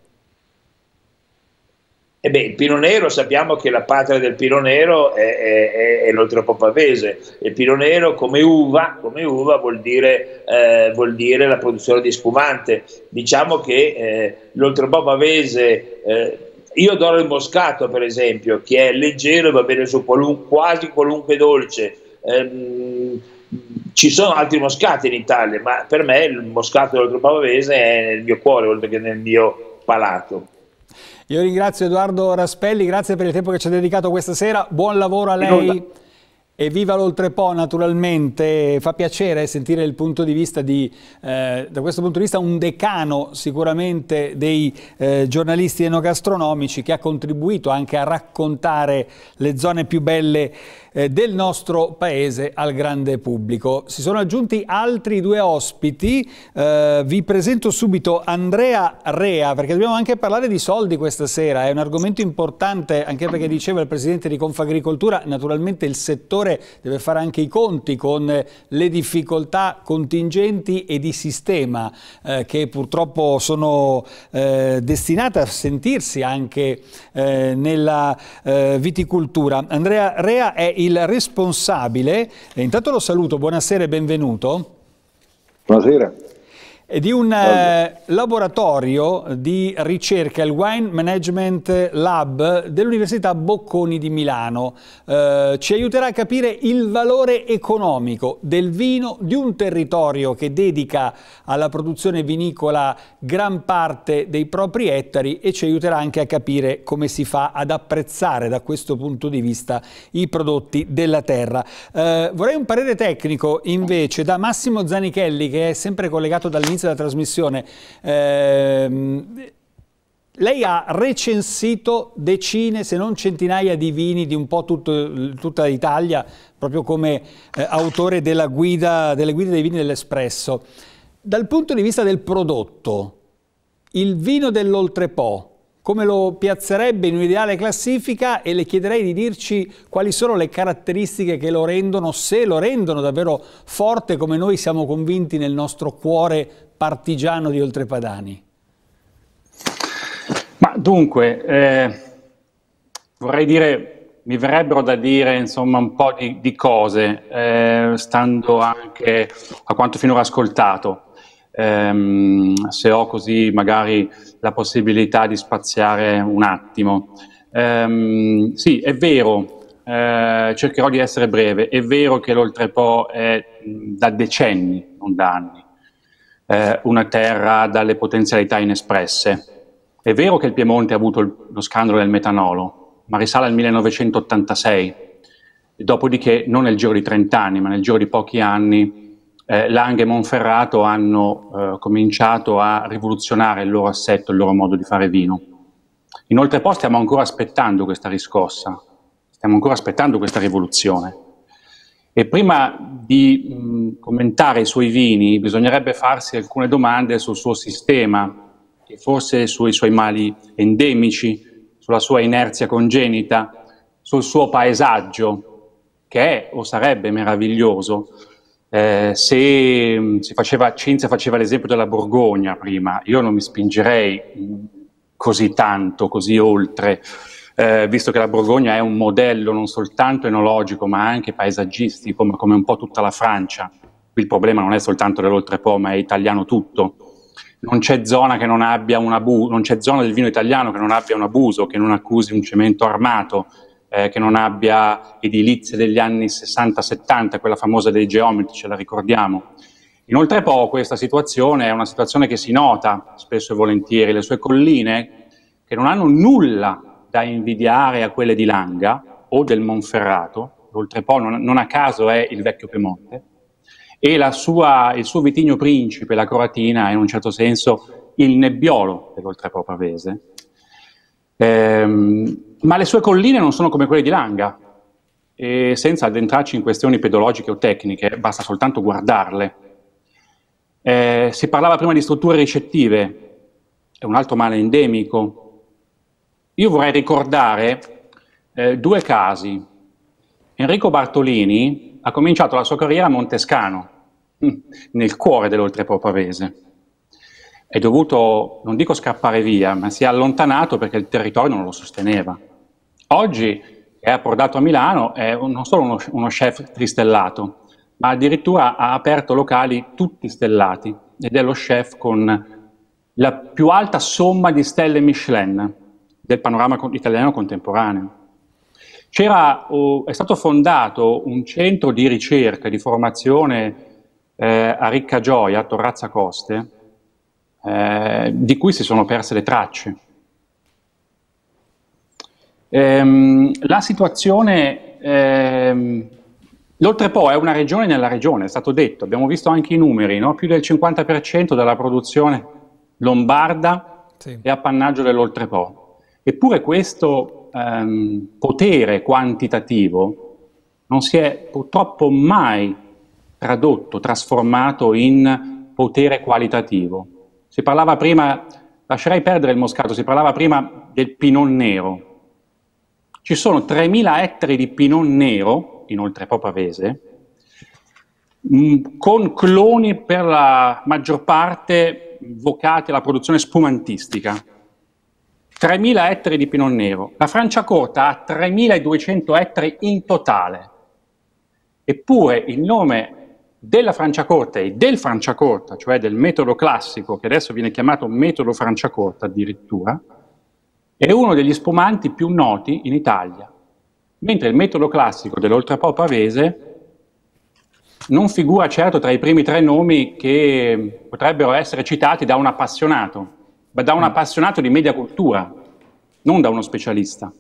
E beh, il Pinot Nero, sappiamo che la patria del Pinot Nero è, è, è l'Oltrepò pavese. Il Pinot Nero come uva, come uva vuol dire, eh, vuol dire la produzione di spumante. Diciamo che eh, l'Oltrepò pavese, eh, io adoro il Moscato per esempio, che è leggero e va bene su qualun, quasi qualunque dolce. Eh, ci sono altri Moscati in Italia, ma per me il Moscato dell'Oltrepò pavese è nel mio cuore oltre che nel mio palato. Io ringrazio Edoardo Raspelli, grazie per il tempo che ci ha dedicato questa sera, buon lavoro a lei e viva l'Oltrepò naturalmente. Fa piacere sentire il punto di vista di, eh, da questo punto di vista, un decano sicuramente dei eh, giornalisti enogastronomici che ha contribuito anche a raccontare le zone più belle eh, del nostro paese al grande pubblico. Si sono aggiunti altri due ospiti, eh, vi presento subito Andrea Rea, perché dobbiamo anche parlare di soldi questa sera, è un argomento importante anche perché diceva il Presidente di Confagricoltura, naturalmente il settore deve fare anche i conti con le difficoltà contingenti e di sistema eh, che purtroppo sono eh, destinate a sentirsi anche eh, nella eh, viticoltura. Andrea Rea è il responsabile, e intanto lo saluto, buonasera e benvenuto. Buonasera. Di un eh, laboratorio di ricerca, il Wine Management Lab dell'Università Bocconi di Milano. Eh, ci aiuterà a capire il valore economico del vino di un territorio che dedica alla produzione vinicola gran parte dei propri ettari e ci aiuterà anche a capire come si fa ad apprezzare da questo punto di vista i prodotti della terra. Eh, vorrei un parere tecnico invece da Massimo Zanichelli, che è sempre collegato dall'inizio della trasmissione. Eh, lei ha recensito decine, se non centinaia di vini di un po' tutto, tutta l'Italia, proprio come eh, autore della guida, delle guide dei vini dell'Espresso. Dal punto di vista del prodotto, il vino dell'Oltrepò, come lo piazzerebbe in un'ideale classifica, e le chiederei di dirci quali sono le caratteristiche che lo rendono, se lo rendono davvero forte come noi siamo convinti nel nostro cuore partigiano di oltrepadani. Ma dunque, eh, vorrei dire mi verrebbero da dire insomma un po' di, di cose, eh, stando anche a quanto finora ascoltato. Ehm, se ho così magari la possibilità di spaziare un attimo. Ehm, sì, è vero, eh, cercherò di essere breve, è vero che l'Oltrepò è da decenni, non da anni, eh, una terra dalle potenzialità inespresse. È vero che il Piemonte ha avuto il, lo scandalo del metanolo, ma risale al millenovecentottantasei, dopodiché non nel giro di trent'anni, ma nel giro di pochi anni, Eh, Langhe e Monferrato hanno eh, cominciato a rivoluzionare il loro assetto, il loro modo di fare vino. Inoltre stiamo ancora aspettando questa riscossa, stiamo ancora aspettando questa rivoluzione. E prima di mh, commentare i suoi vini bisognerebbe farsi alcune domande sul suo sistema, e forse sui suoi mali endemici, sulla sua inerzia congenita, sul suo paesaggio, che è o sarebbe meraviglioso. Eh, se mh, si faceva, Cinzia faceva l'esempio della Borgogna prima, io non mi spingerei mh, così tanto, così oltre, eh, visto che la Borgogna è un modello non soltanto enologico ma anche paesaggistico, come, come un po' tutta la Francia. Qui il problema non è soltanto dell'Oltrepò, ma è italiano tutto. Non c'è zona che non abbia un abuso, non c'è zona del vino italiano che non abbia un abuso, che non accusi un cemento armato, Eh, che non abbia edilizie degli anni sessanta settanta, quella famosa dei geometri, ce la ricordiamo. Inoltrepò questa situazione è una situazione che si nota spesso e volentieri, le sue colline che non hanno nulla da invidiare a quelle di Langa o del Monferrato, l'Oltrepò non, non a caso è il vecchio Piemonte, e la sua, il suo vitigno principe, la Coratina, è in un certo senso il nebbiolo dell'Oltrepò pavese. Ehm, ma le sue colline non sono come quelle di Langa, e senza addentrarci in questioni pedologiche o tecniche, basta soltanto guardarle. Eh, si parlava prima di strutture ricettive, è un altro male endemico. Io vorrei ricordare eh, due casi. Enrico Bartolini ha cominciato la sua carriera a Montescano, nel cuore dell'Oltrepò pavese. È dovuto, non dico scappare via, ma si è allontanato perché il territorio non lo sosteneva. Oggi è approdato a Milano, è non solo uno, uno chef tristellato, ma addirittura ha aperto locali tutti stellati ed è lo chef con la più alta somma di stelle Michelin del panorama italiano contemporaneo. C'era, oh, è stato fondato un centro di ricerca e di formazione eh, a Riccagioia, a Torrazza Coste, eh, di cui si sono perse le tracce. Ehm, la situazione, ehm, l'Oltrepò è una regione nella regione, è stato detto, abbiamo visto anche i numeri, no? Più del cinquanta per cento della produzione lombarda sì. È appannaggio dell'Oltrepò. Eppure questo ehm, potere quantitativo non si è purtroppo mai tradotto, trasformato in potere qualitativo. Si parlava prima, lascerei perdere il Moscato, si parlava prima del Pinot Nero. Ci sono tremila ettari di Pinot Nero, in Oltrepò pavese, mh, con cloni per la maggior parte vocati alla produzione spumantistica. tremila ettari di Pinot Nero. La Franciacorta ha tremiladuecento ettari in totale. Eppure il nome della Franciacorta e del Franciacorta, cioè del metodo classico, che adesso viene chiamato metodo Franciacorta addirittura, è uno degli spumanti più noti in Italia, mentre il metodo classico dell'Oltrepò pavese non figura certo tra i primi tre nomi che potrebbero essere citati da un appassionato, ma da un appassionato di media cultura, non da uno specialista.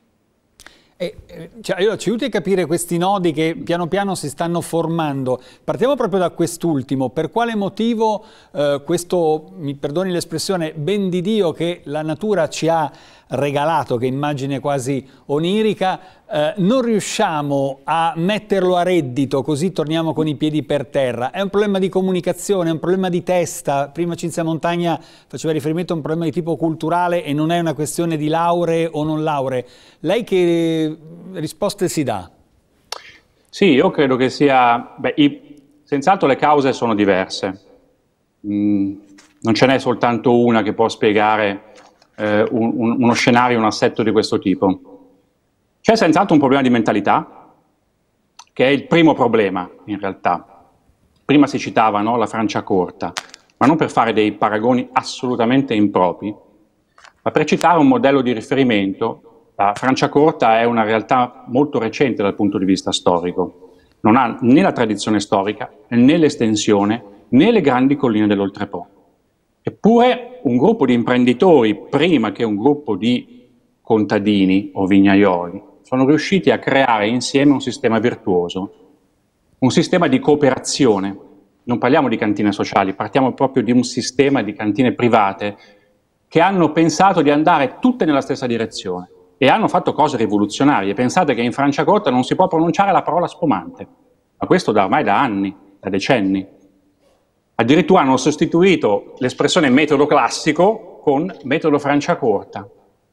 E, cioè, allora, ci aiuti a capire questi nodi che piano piano si stanno formando. Partiamo proprio da quest'ultimo. Per quale motivo eh, questo, mi perdoni l'espressione, ben di Dio che la natura ci ha regalato, che immagine quasi onirica, eh, non riusciamo a metterlo a reddito, così torniamo con i piedi per terra? È un problema di comunicazione, è un problema di testa? Prima Cinzia Montagna faceva riferimento a un problema di tipo culturale e non è una questione di lauree o non lauree. Lei che risposte si dà? Sì, io credo che sia, beh, i, senz'altro le cause sono diverse. Mm, non ce n'è soltanto una che può spiegare eh, un, un, uno scenario, un assetto di questo tipo. C'è senz'altro un problema di mentalità, che è il primo problema in realtà. Prima si citava, no, la Franciacorta, ma non per fare dei paragoni assolutamente impropri, ma per citare un modello di riferimento. La Franciacorta è una realtà molto recente dal punto di vista storico, non ha né la tradizione storica, né l'estensione, né le grandi colline dell'Oltrepo. Eppure un gruppo di imprenditori, prima che un gruppo di contadini o vignaioli, sono riusciti a creare insieme un sistema virtuoso, un sistema di cooperazione. Non parliamo di cantine sociali, parliamo proprio di un sistema di cantine private che hanno pensato di andare tutte nella stessa direzione e hanno fatto cose rivoluzionarie. Pensate che in Franciacorta non si può pronunciare la parola spumante, ma questo da ormai da anni, da decenni. Addirittura hanno sostituito l'espressione metodo classico con metodo Franciacorta.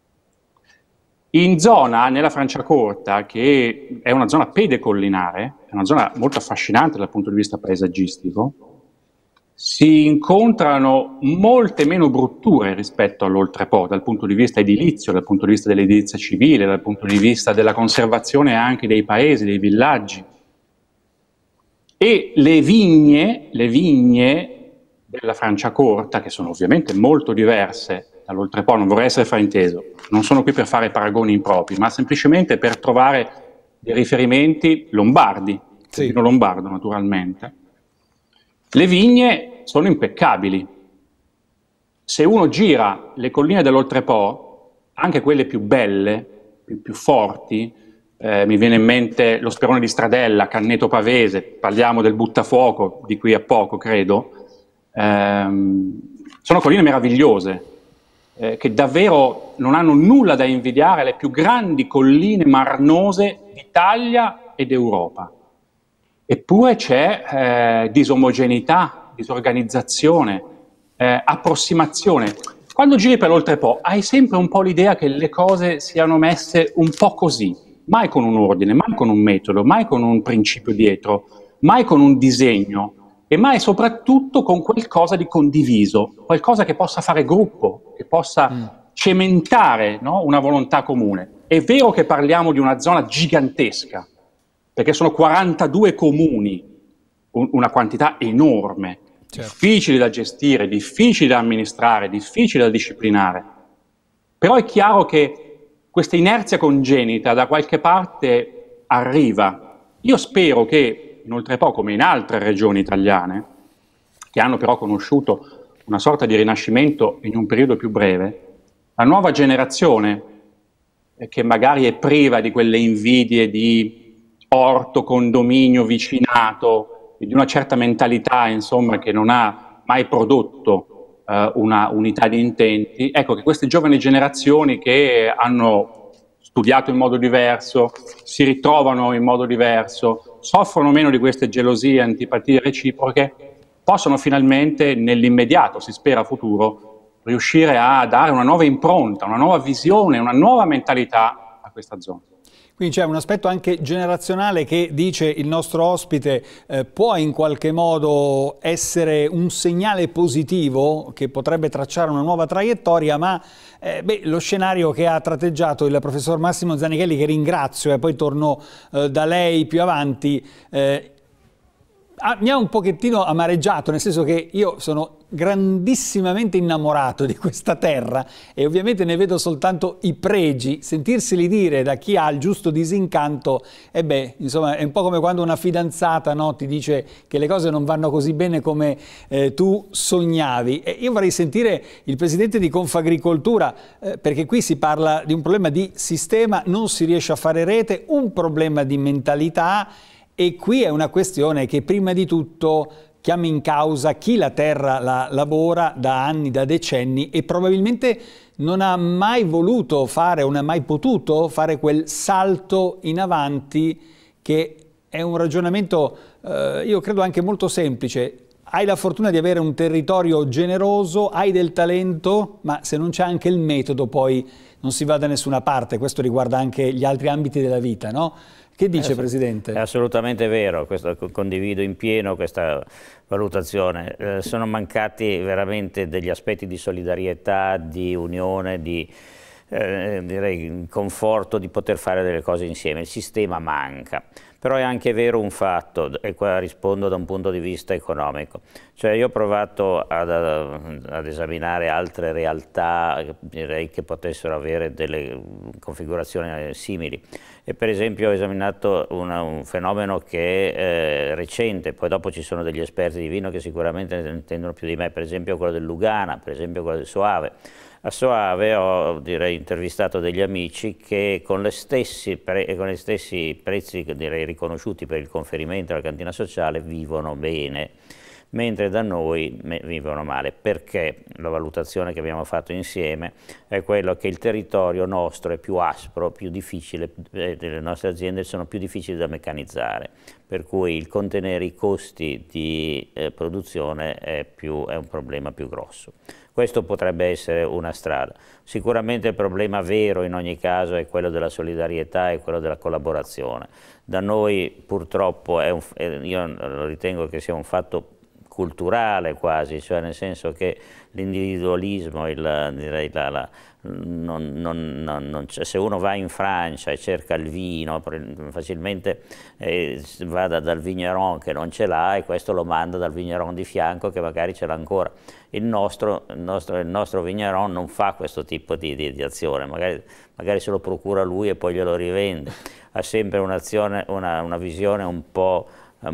In zona, nella Franciacorta, che è una zona pedecollinare, è una zona molto affascinante dal punto di vista paesaggistico, si incontrano molte meno brutture rispetto all'Oltrepo, dal punto di vista edilizio, dal punto di vista dell'edilizia civile, dal punto di vista della conservazione anche dei paesi, dei villaggi. E le vigne, le vigne della Franciacorta, che sono ovviamente molto diverse dall'Oltrepo, non vorrei essere frainteso, non sono qui per fare paragoni impropri, ma semplicemente per trovare dei riferimenti lombardi, sì. Lombardo naturalmente. Le vigne sono impeccabili. Se uno gira le colline dell'Oltrepo, anche quelle più belle, più, più forti, eh, mi viene in mente lo Sperone di Stradella, Canneto Pavese, parliamo del Buttafuoco di qui a poco, credo, ehm, sono colline meravigliose, eh, che davvero non hanno nulla da invidiare alle più grandi colline marnose d'Italia ed Europa. Eppure c'è eh, disomogeneità, disorganizzazione, eh, approssimazione. Quando giri per l'Oltrepo hai sempre un po' l'idea che le cose siano messe un po' così, mai con un ordine, mai con un metodo, mai con un principio dietro, mai con un disegno e mai soprattutto con qualcosa di condiviso, qualcosa che possa fare gruppo, che possa mm. cementare, no, una volontà comune. È vero che parliamo di una zona gigantesca, perché sono quarantadue comuni, un, una quantità enorme, certo. Difficili da gestire, difficili da amministrare, difficili da disciplinare. Però è chiaro che questa inerzia congenita da qualche parte arriva. Io spero che, in Oltrepo come in altre regioni italiane, che hanno però conosciuto una sorta di rinascimento in un periodo più breve, la nuova generazione, eh, che magari è priva di quelle invidie di orto, condominio, vicinato, di una certa mentalità, insomma, che non ha mai prodotto eh, una unità di intenti, ecco che queste giovani generazioni che hanno studiato in modo diverso, si ritrovano in modo diverso, soffrono meno di queste gelosie, antipatie reciproche, possono finalmente nell'immediato, si spera futuro, riuscire a dare una nuova impronta, una nuova visione, una nuova mentalità a questa zona. Quindi c'è un aspetto anche generazionale che, dice il nostro ospite, eh, può in qualche modo essere un segnale positivo che potrebbe tracciare una nuova traiettoria, ma eh, beh, lo scenario che ha tratteggiato il professor Massimo Zanichelli, che ringrazio e poi torno eh, da lei più avanti, eh, ah, mi ha un pochettino amareggiato, nel senso che io sono grandissimamente innamorato di questa terra e ovviamente ne vedo soltanto i pregi. Sentirseli dire da chi ha il giusto disincanto, e beh, insomma, è un po' come quando una fidanzata, no, ti dice che le cose non vanno così bene come eh, tu sognavi. E io vorrei sentire il presidente di Confagricoltura, eh, perché qui si parla di un problema di sistema, non si riesce a fare rete, un problema di mentalità, e qui è una questione che prima di tutto chiama in causa chi la terra la lavora da anni, da decenni, e probabilmente non ha mai voluto fare, non ha mai potuto fare quel salto in avanti, che è un ragionamento, eh, io credo anche molto semplice. Hai la fortuna di avere un territorio generoso, hai del talento, ma se non c'è anche il metodo poi non si va da nessuna parte. Questo riguarda anche gli altri ambiti della vita, no? Che dice, Presidente? È assolutamente vero, questo, condivido in pieno questa valutazione. Eh, sono mancati veramente degli aspetti di solidarietà, di unione, di, eh, direi, il conforto di poter fare delle cose insieme. Il sistema manca. Però è anche vero un fatto, e qua rispondo da un punto di vista economico, cioè io ho provato ad, ad esaminare altre realtà, direi, che potessero avere delle configurazioni simili, e per esempio ho esaminato una, un fenomeno che è eh, recente, poi dopo ci sono degli esperti di vino che sicuramente ne intendono più di me, per esempio quello del Lugana, per esempio quello del Soave. A Soave ho, direi, intervistato degli amici che con, le stessi pre, con gli stessi prezzi, direi, riconosciuti per il conferimento alla cantina sociale vivono bene, mentre da noi vivono male. Perché? La valutazione che abbiamo fatto insieme è quello che il territorio nostro è più aspro, più difficile, eh, le nostre aziende sono più difficili da meccanizzare, per cui il contenere i costi di eh, produzione è, più, è un problema più grosso. Questo potrebbe essere una strada. Sicuramente il problema vero in ogni caso è quello della solidarietà e quello della collaborazione. Da noi purtroppo è un, io lo ritengo che sia un fatto culturale quasi, cioè nel senso che l'individualismo, il, direi, la, la, non, non, non, non se uno va in Francia e cerca il vino, facilmente eh, va da, dal vigneron che non ce l'ha e questo lo manda dal vigneron di fianco che magari ce l'ha ancora. Il nostro, il, nostro, il nostro vigneron non fa questo tipo di, di, di azione, magari, magari se lo procura lui e poi glielo rivende. Ha sempre un'azione, una, una visione un po'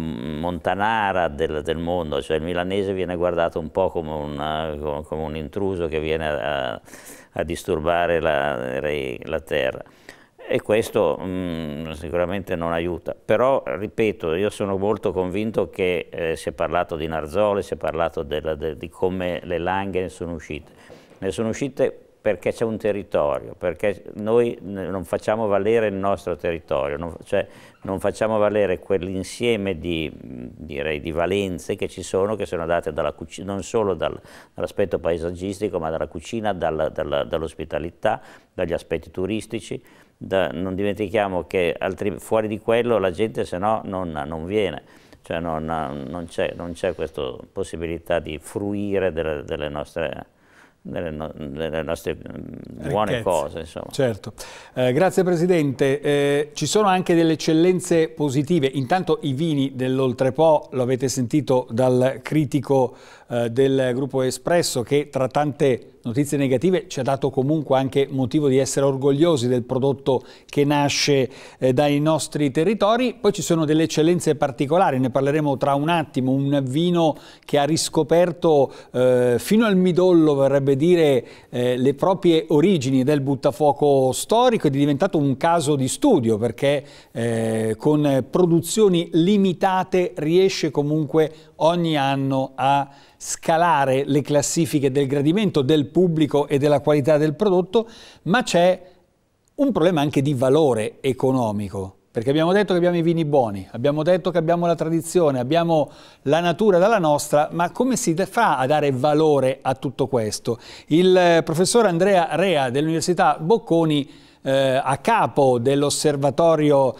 montanara del, del mondo, cioè il milanese viene guardato un po' come, una, come un intruso che viene a, a disturbare la, la terra, e questo mh, sicuramente non aiuta. Però ripeto, io sono molto convinto che eh, si è parlato di Narzole, si è parlato del, de, di come le Langhe ne sono uscite. Ne sono uscite perché c'è un territorio, perché noi non facciamo valere il nostro territorio, non, cioè non facciamo valere quell'insieme di, direi, di valenze che ci sono, che sono date dalla cucina, non solo dal, dall'aspetto paesaggistico, ma dalla cucina, dal, dal, dall'ospitalità, dagli aspetti turistici. Da, non dimentichiamo che altri, fuori di quello la gente se no non, non viene, cioè non, non c'è non c'è questa possibilità di fruire delle, delle nostre... Delle, no, delle nostre buone ricchezze, cose, insomma. Certo. Eh, grazie Presidente. Eh, ci sono anche delle eccellenze positive. Intanto i vini dell'Oltrepo, lo avete sentito dal critico eh, del Gruppo Espresso, che tra tante notizie negative ci ha dato comunque anche motivo di essere orgogliosi del prodotto che nasce eh, dai nostri territori. Poi ci sono delle eccellenze particolari, ne parleremo tra un attimo. Un vino che ha riscoperto eh, fino al midollo, verrebbe dire, eh, le proprie origini del buttafuoco storico, ed è diventato un caso di studio perché eh, con produzioni limitate riesce comunque ogni anno a scalare le classifiche del gradimento del pubblico e della qualità del prodotto, ma c'è un problema anche di valore economico, perché abbiamo detto che abbiamo i vini buoni, abbiamo detto che abbiamo la tradizione, abbiamo la natura dalla nostra, ma come si fa a dare valore a tutto questo? Il professor Andrea Rea dell'Università Bocconi, Eh, a capo dell'osservatorio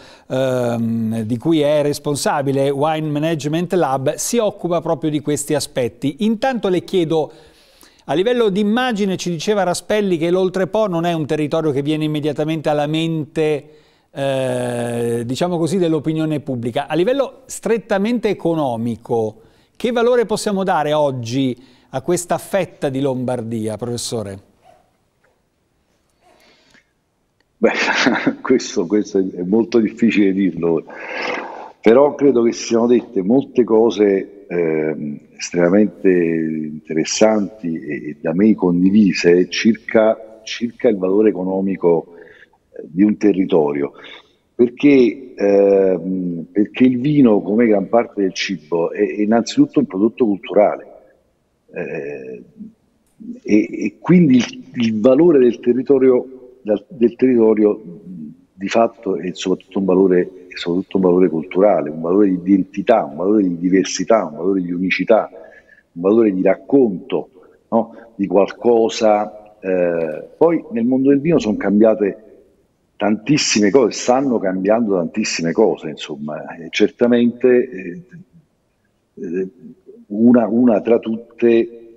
ehm, di cui è responsabile, Wine Management Lab, si occupa proprio di questi aspetti. Intanto le chiedo, a livello di immagine ci diceva Raspelli che l'Oltrepo non è un territorio che viene immediatamente alla mente, eh, diciamo così, dell'opinione pubblica. A livello strettamente economico, che valore possiamo dare oggi a questa fetta di Lombardia, professore? Beh, questo, questo è molto difficile dirlo, però credo che si siano dette molte cose eh, estremamente interessanti e da me condivise circa, circa il valore economico di un territorio, perché, eh, perché il vino, come gran parte del cibo, è innanzitutto un prodotto culturale eh, e, e quindi il, il valore del territorio del territorio di fatto è soprattutto un valore, è soprattutto un valore culturale, un valore di identità, un valore di diversità, un valore di unicità, un valore di racconto, no? Di qualcosa. Eh, poi nel mondo del vino sono cambiate tantissime cose, stanno cambiando tantissime cose, insomma, e certamente eh, una, una tra tutte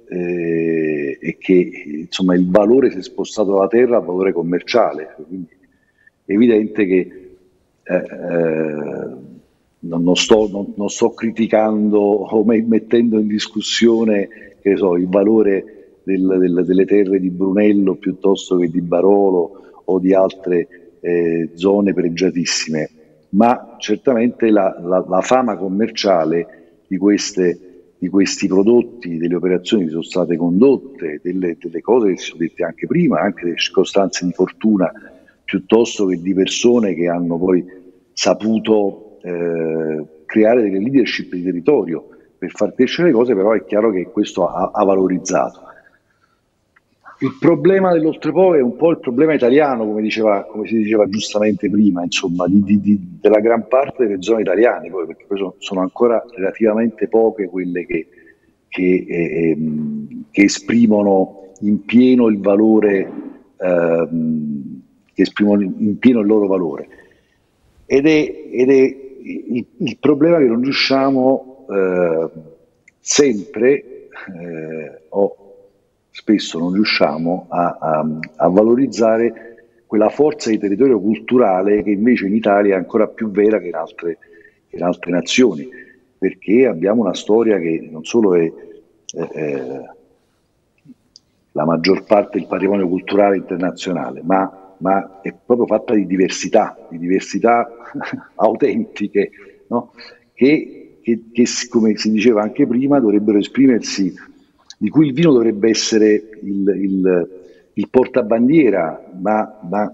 eh, è che insomma, il valore si è spostato dalla terra al valore commerciale, quindi è evidente che eh, eh, non, non, sto, non, non sto criticando o mettendo in discussione che so, il valore del, del, delle terre di Brunello piuttosto che di Barolo o di altre eh, zone pregiatissime, ma certamente la, la, la fama commerciale di, queste, di questi prodotti, delle operazioni che sono state condotte, delle, delle cose che si sono dette anche prima, anche delle circostanze di fortuna, piuttosto che di persone che hanno poi saputo eh, creare delle leadership di territorio per far crescere le cose, però è chiaro che questo ha, ha valorizzato. Il problema dell'Oltrepo è un po' il problema italiano, come, diceva, come si diceva giustamente prima, insomma, di, di, di, della gran parte delle zone italiane, poi, perché poi sono, sono ancora relativamente poche quelle che, che, eh, che esprimono in pieno il valore, eh, che esprimono in pieno il loro valore. Ed è, ed è il, il problema che non riusciamo eh, sempre eh, o spesso non riusciamo a, a, a valorizzare quella forza di territorio culturale che invece in Italia è ancora più vera che in altre, che in altre nazioni, perché abbiamo una storia che non solo è eh, la maggior parte del patrimonio culturale internazionale, ma, ma è proprio fatta di diversità, di diversità autentiche, no? che, che, che, come si diceva anche prima, dovrebbero esprimersi, di cui il vino dovrebbe essere il, il, il portabandiera, ma, ma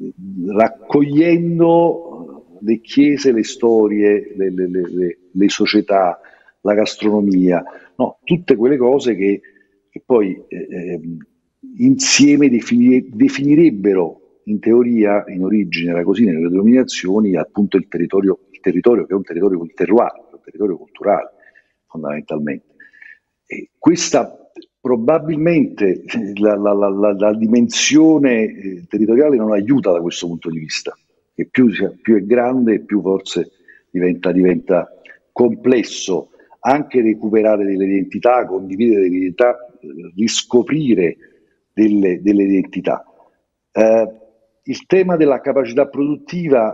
raccogliendo le chiese, le storie, le, le, le, le società, la gastronomia, no, tutte quelle cose che, che poi eh, insieme definire, definirebbero in teoria, in origine era così, nelle denominazioni, appunto il territorio, il territorio che è un territorio, il terroir, un territorio culturale fondamentalmente. E questa probabilmente la, la, la, la dimensione territoriale non aiuta da questo punto di vista, che più, più è grande più forse diventa, diventa complesso anche recuperare delle identità, condividere delle identità, riscoprire delle, delle identità. Eh, il tema della capacità produttiva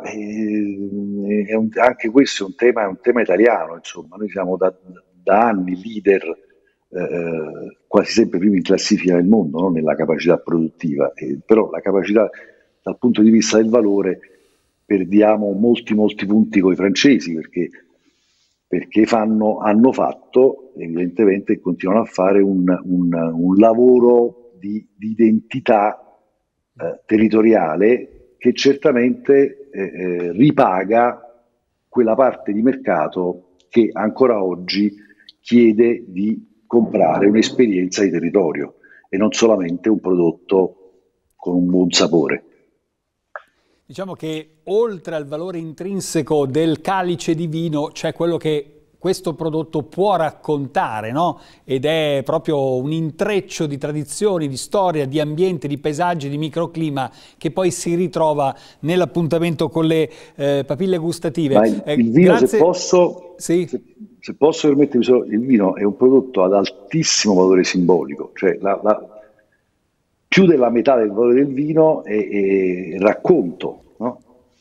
eh, è un, anche questo è un tema, è un tema italiano, insomma, noi siamo da, da anni leader, Eh, quasi sempre primi in classifica nel mondo, no? Nella capacità produttiva, eh, però la capacità dal punto di vista del valore perdiamo molti molti punti con i francesi, perché, perché fanno, hanno fatto evidentemente e continuano a fare un, un, un lavoro di, di identità eh, territoriale che certamente eh, eh, ripaga quella parte di mercato che ancora oggi chiede di comprare un'esperienza di territorio e non solamente un prodotto con un buon sapore. Diciamo che oltre al valore intrinseco del calice di vino c'è quello che questo prodotto può raccontare, no? Ed è proprio un intreccio di tradizioni, di storia, di ambiente, di paesaggi, di microclima che poi si ritrova nell'appuntamento con le eh, papille gustative. Ma il, il vino, eh, se posso, sì. se, se posso permettermi solo, il vino è un prodotto ad altissimo valore simbolico, cioè la, la, più della metà del valore del vino è, è racconto, no?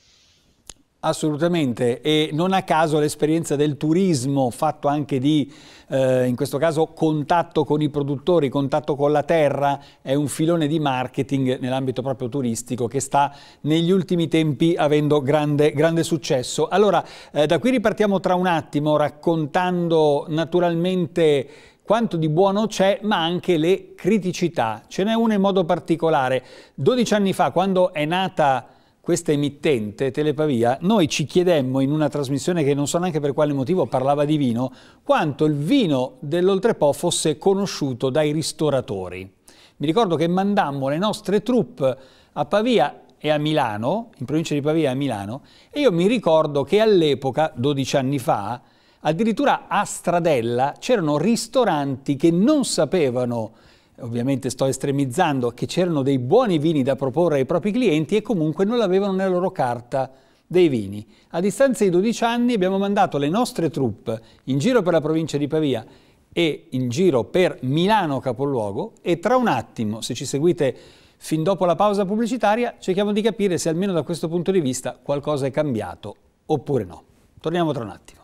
Assolutamente, e non a caso l'esperienza del turismo, fatto anche di, eh, in questo caso, contatto con i produttori, contatto con la terra, è un filone di marketing nell'ambito proprio turistico che sta negli ultimi tempi avendo grande, grande successo. Allora, eh, da qui ripartiamo tra un attimo raccontando naturalmente quanto di buono c'è, ma anche le criticità. Ce n'è una in modo particolare. dodici anni fa, quando è nata questa emittente, Telepavia, noi ci chiedemmo in una trasmissione che non so neanche per quale motivo parlava di vino, quanto il vino dell'Oltrepo fosse conosciuto dai ristoratori. Mi ricordo che mandammo le nostre troupe a Pavia e a Milano, in provincia di Pavia e a Milano, e io mi ricordo che all'epoca, dodici anni fa, addirittura a Stradella c'erano ristoranti che non sapevano, ovviamente sto estremizzando, che c'erano dei buoni vini da proporre ai propri clienti e comunque non l'avevano nella loro carta dei vini. A distanza di dodici anni abbiamo mandato le nostre troupe in giro per la provincia di Pavia e in giro per Milano capoluogo, e tra un attimo, se ci seguite fin dopo la pausa pubblicitaria, cerchiamo di capire se almeno da questo punto di vista qualcosa è cambiato oppure no. Torniamo tra un attimo.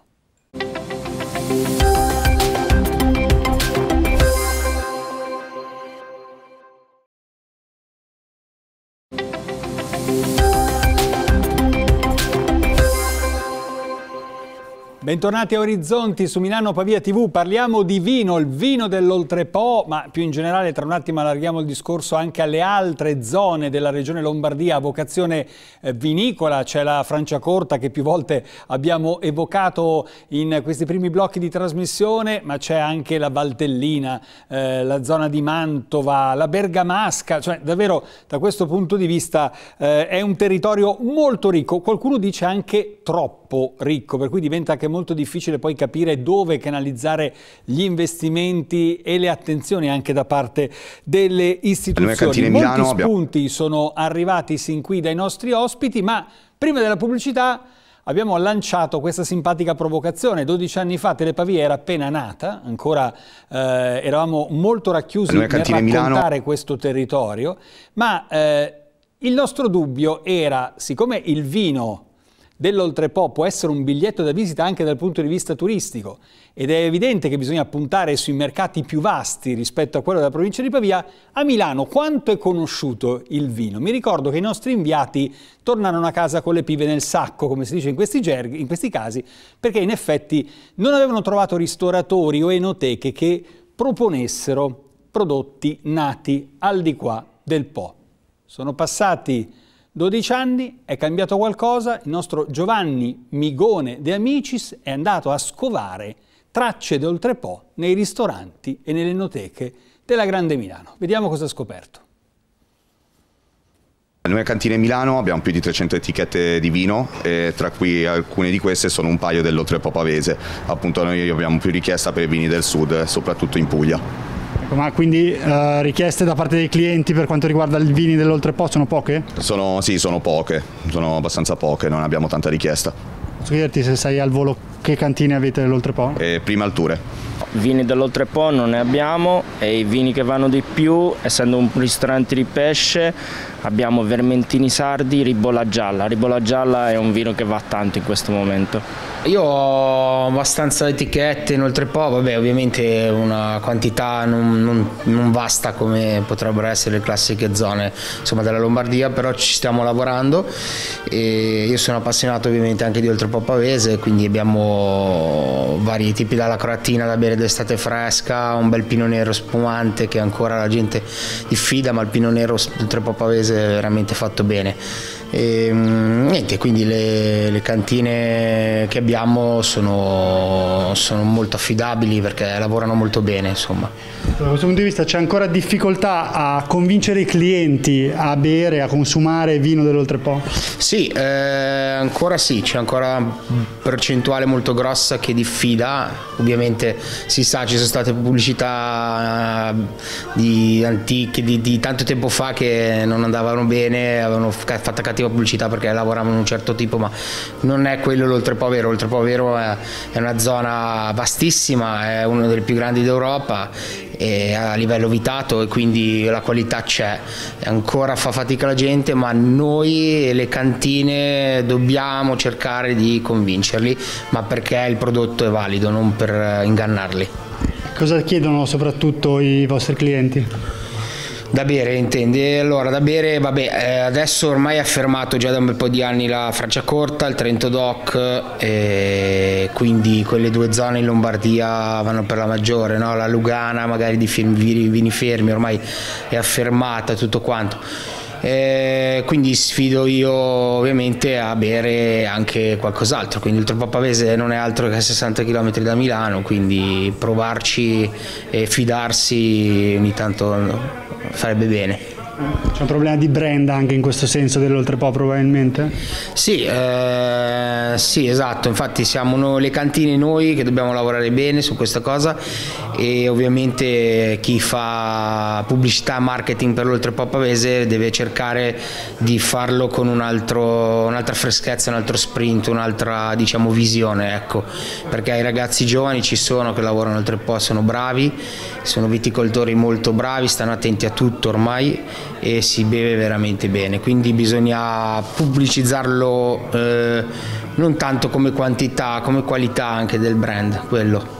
Bentornati a Orizzonti su Milano Pavia tivù, parliamo di vino, il vino dell'Oltrepo, ma più in generale tra un attimo allarghiamo il discorso anche alle altre zone della regione Lombardia a vocazione eh, vinicola. C'è la Franciacorta che più volte abbiamo evocato in questi primi blocchi di trasmissione, ma c'è anche la Valtellina, eh, la zona di Mantova, la Bergamasca, cioè davvero da questo punto di vista eh, è un territorio molto ricco, qualcuno dice anche troppo ricco, per cui diventa anche molto difficile poi capire dove canalizzare gli investimenti e le attenzioni anche da parte delle istituzioni. Molti spunti sono arrivati sin qui dai nostri ospiti, ma prima della pubblicità abbiamo lanciato questa simpatica provocazione. dodici anni fa Telepavia era appena nata, ancora eh, eravamo molto racchiusi nel raccontare Milano. questo territorio, ma eh, il nostro dubbio era, siccome il vino dell'Oltrepo può essere un biglietto da visita anche dal punto di vista turistico ed è evidente che bisogna puntare sui mercati più vasti rispetto a quello della provincia di Pavia, a Milano quanto è conosciuto il vino? Mi ricordo che i nostri inviati tornarono a casa con le pive nel sacco, come si dice in questi, gerghi, in questi casi, perché in effetti non avevano trovato ristoratori o enoteche che proponessero prodotti nati al di qua del Po. Sono passati dodici anni, è cambiato qualcosa, il nostro Giovanni Migone De Amicis è andato a scovare tracce d'Oltrepo nei ristoranti e nelle enoteche della Grande Milano. Vediamo cosa ha scoperto. Noi a Cantine Milano abbiamo più di trecento etichette di vino e tra cui alcune di queste sono un paio dell'Oltrepo pavese. Appunto noi abbiamo più richiesta per i vini del sud, soprattutto in Puglia. Ma quindi eh, richieste da parte dei clienti per quanto riguarda i vini dell'Oltrepo sono poche? Sono, sì, sono poche, sono abbastanza poche, non abbiamo tanta richiesta. Posso chiederti se sai al volo che cantine avete dell'Oltrepo? Eh, prima Alture. Vini dell'Oltrepo non ne abbiamo e i vini che vanno di più, essendo un ristorante di pesce, abbiamo vermentini sardi, ribolla gialla. Ribolla gialla è un vino che va tanto in questo momento. Io ho abbastanza etichette in Oltrepo, vabbè, ovviamente una quantità non, non, non vasta come potrebbero essere le classiche zone insomma, della Lombardia, però ci stiamo lavorando e io sono appassionato ovviamente anche di Oltrepo pavese, quindi abbiamo vari tipi dalla croatina da bere d'estate fresca, un bel pino nero spumante che ancora la gente diffida, ma il pino nero Oltrepo pavese è veramente fatto bene. E, niente, quindi le, le cantine che abbiamo sono, sono molto affidabili perché lavorano molto bene, insomma. Da questo punto di vista c'è ancora difficoltà a convincere i clienti a bere, a consumare vino dell'Oltrepo? Sì, eh, ancora sì, c'è ancora una percentuale molto grossa che diffida. Ovviamente si sa, ci sono state pubblicità di antiche, di, di tanto tempo fa che non andavano bene, avevano fatto cattiva pubblicità perché lavoravano in un certo tipo, ma non è quello l'Oltrepo vero. L'Oltrepo vero è, è una zona vastissima, è una delle più grandi d'Europa e a livello vitato e quindi la qualità c'è. Ancora fa fatica la gente, ma noi e le cantine dobbiamo cercare di convincerli, ma perché il prodotto è valido, non per ingannarli. Cosa chiedono soprattutto i vostri clienti? Da bere intendi? Allora da bere, vabbè, eh, adesso ormai è fermato già da un bel po' di anni la Franciacorta, il Trento Doc, e quindi quelle due zone in Lombardia vanno per la maggiore, no? La Lugana magari di vini, vini fermi ormai è affermata tutto quanto. Eh, quindi sfido io ovviamente a bere anche qualcos'altro, quindi il Oltrepo pavese non è altro che a sessanta chilometri da Milano, quindi provarci e fidarsi ogni tanto farebbe bene. C'è un problema di brand anche in questo senso dell'Oltrepo probabilmente? Sì, eh, sì, esatto, infatti siamo noi, le cantine noi che dobbiamo lavorare bene su questa cosa, e ovviamente chi fa pubblicità e marketing per l'Oltrepo Pavese deve cercare di farlo con un altro, un'altra freschezza, un altro sprint, un'altra, diciamo, visione, ecco, perché i ragazzi giovani ci sono che lavorano all'Oltrepo, sono bravi, sono viticoltori molto bravi, stanno attenti a tutto ormai e si beve veramente bene, quindi bisogna pubblicizzarlo eh, non tanto come quantità, come qualità anche del brand, quello.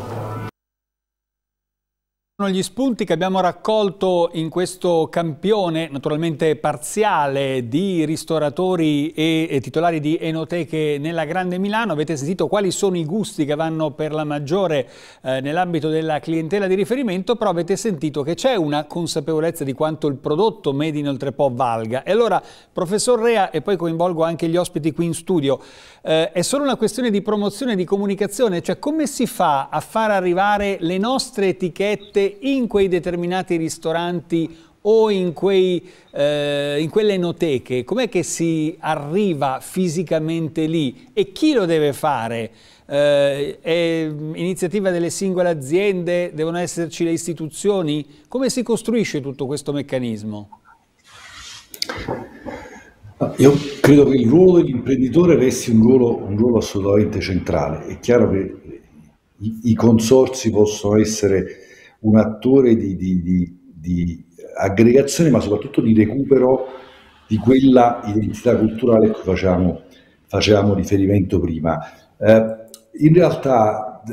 Gli spunti che abbiamo raccolto in questo campione, naturalmente parziale, di ristoratori e, e titolari di enoteche nella Grande Milano. Avete sentito quali sono i gusti che vanno per la maggiore eh, nell'ambito della clientela di riferimento, però avete sentito che c'è una consapevolezza di quanto il prodotto Made in Oltrepo valga. E allora, professor Rea, e poi coinvolgo anche gli ospiti qui in studio, eh, è solo una questione di promozione e di comunicazione? Cioè, come si fa a far arrivare le nostre etichette in quei determinati ristoranti o in, quei, eh, in quelle enoteche? Com'è che si arriva fisicamente lì e chi lo deve fare? Eh, è iniziativa delle singole aziende? Devono esserci le istituzioni? Come si costruisce tutto questo meccanismo? Io credo che il ruolo dell'imprenditore resti un ruolo, un ruolo assolutamente centrale. È chiaro che i, i consorzi possono essere un attore di, di, di, di aggregazione, ma soprattutto di recupero di quella identità culturale a cui facevamo, facevamo riferimento prima. Eh, in realtà,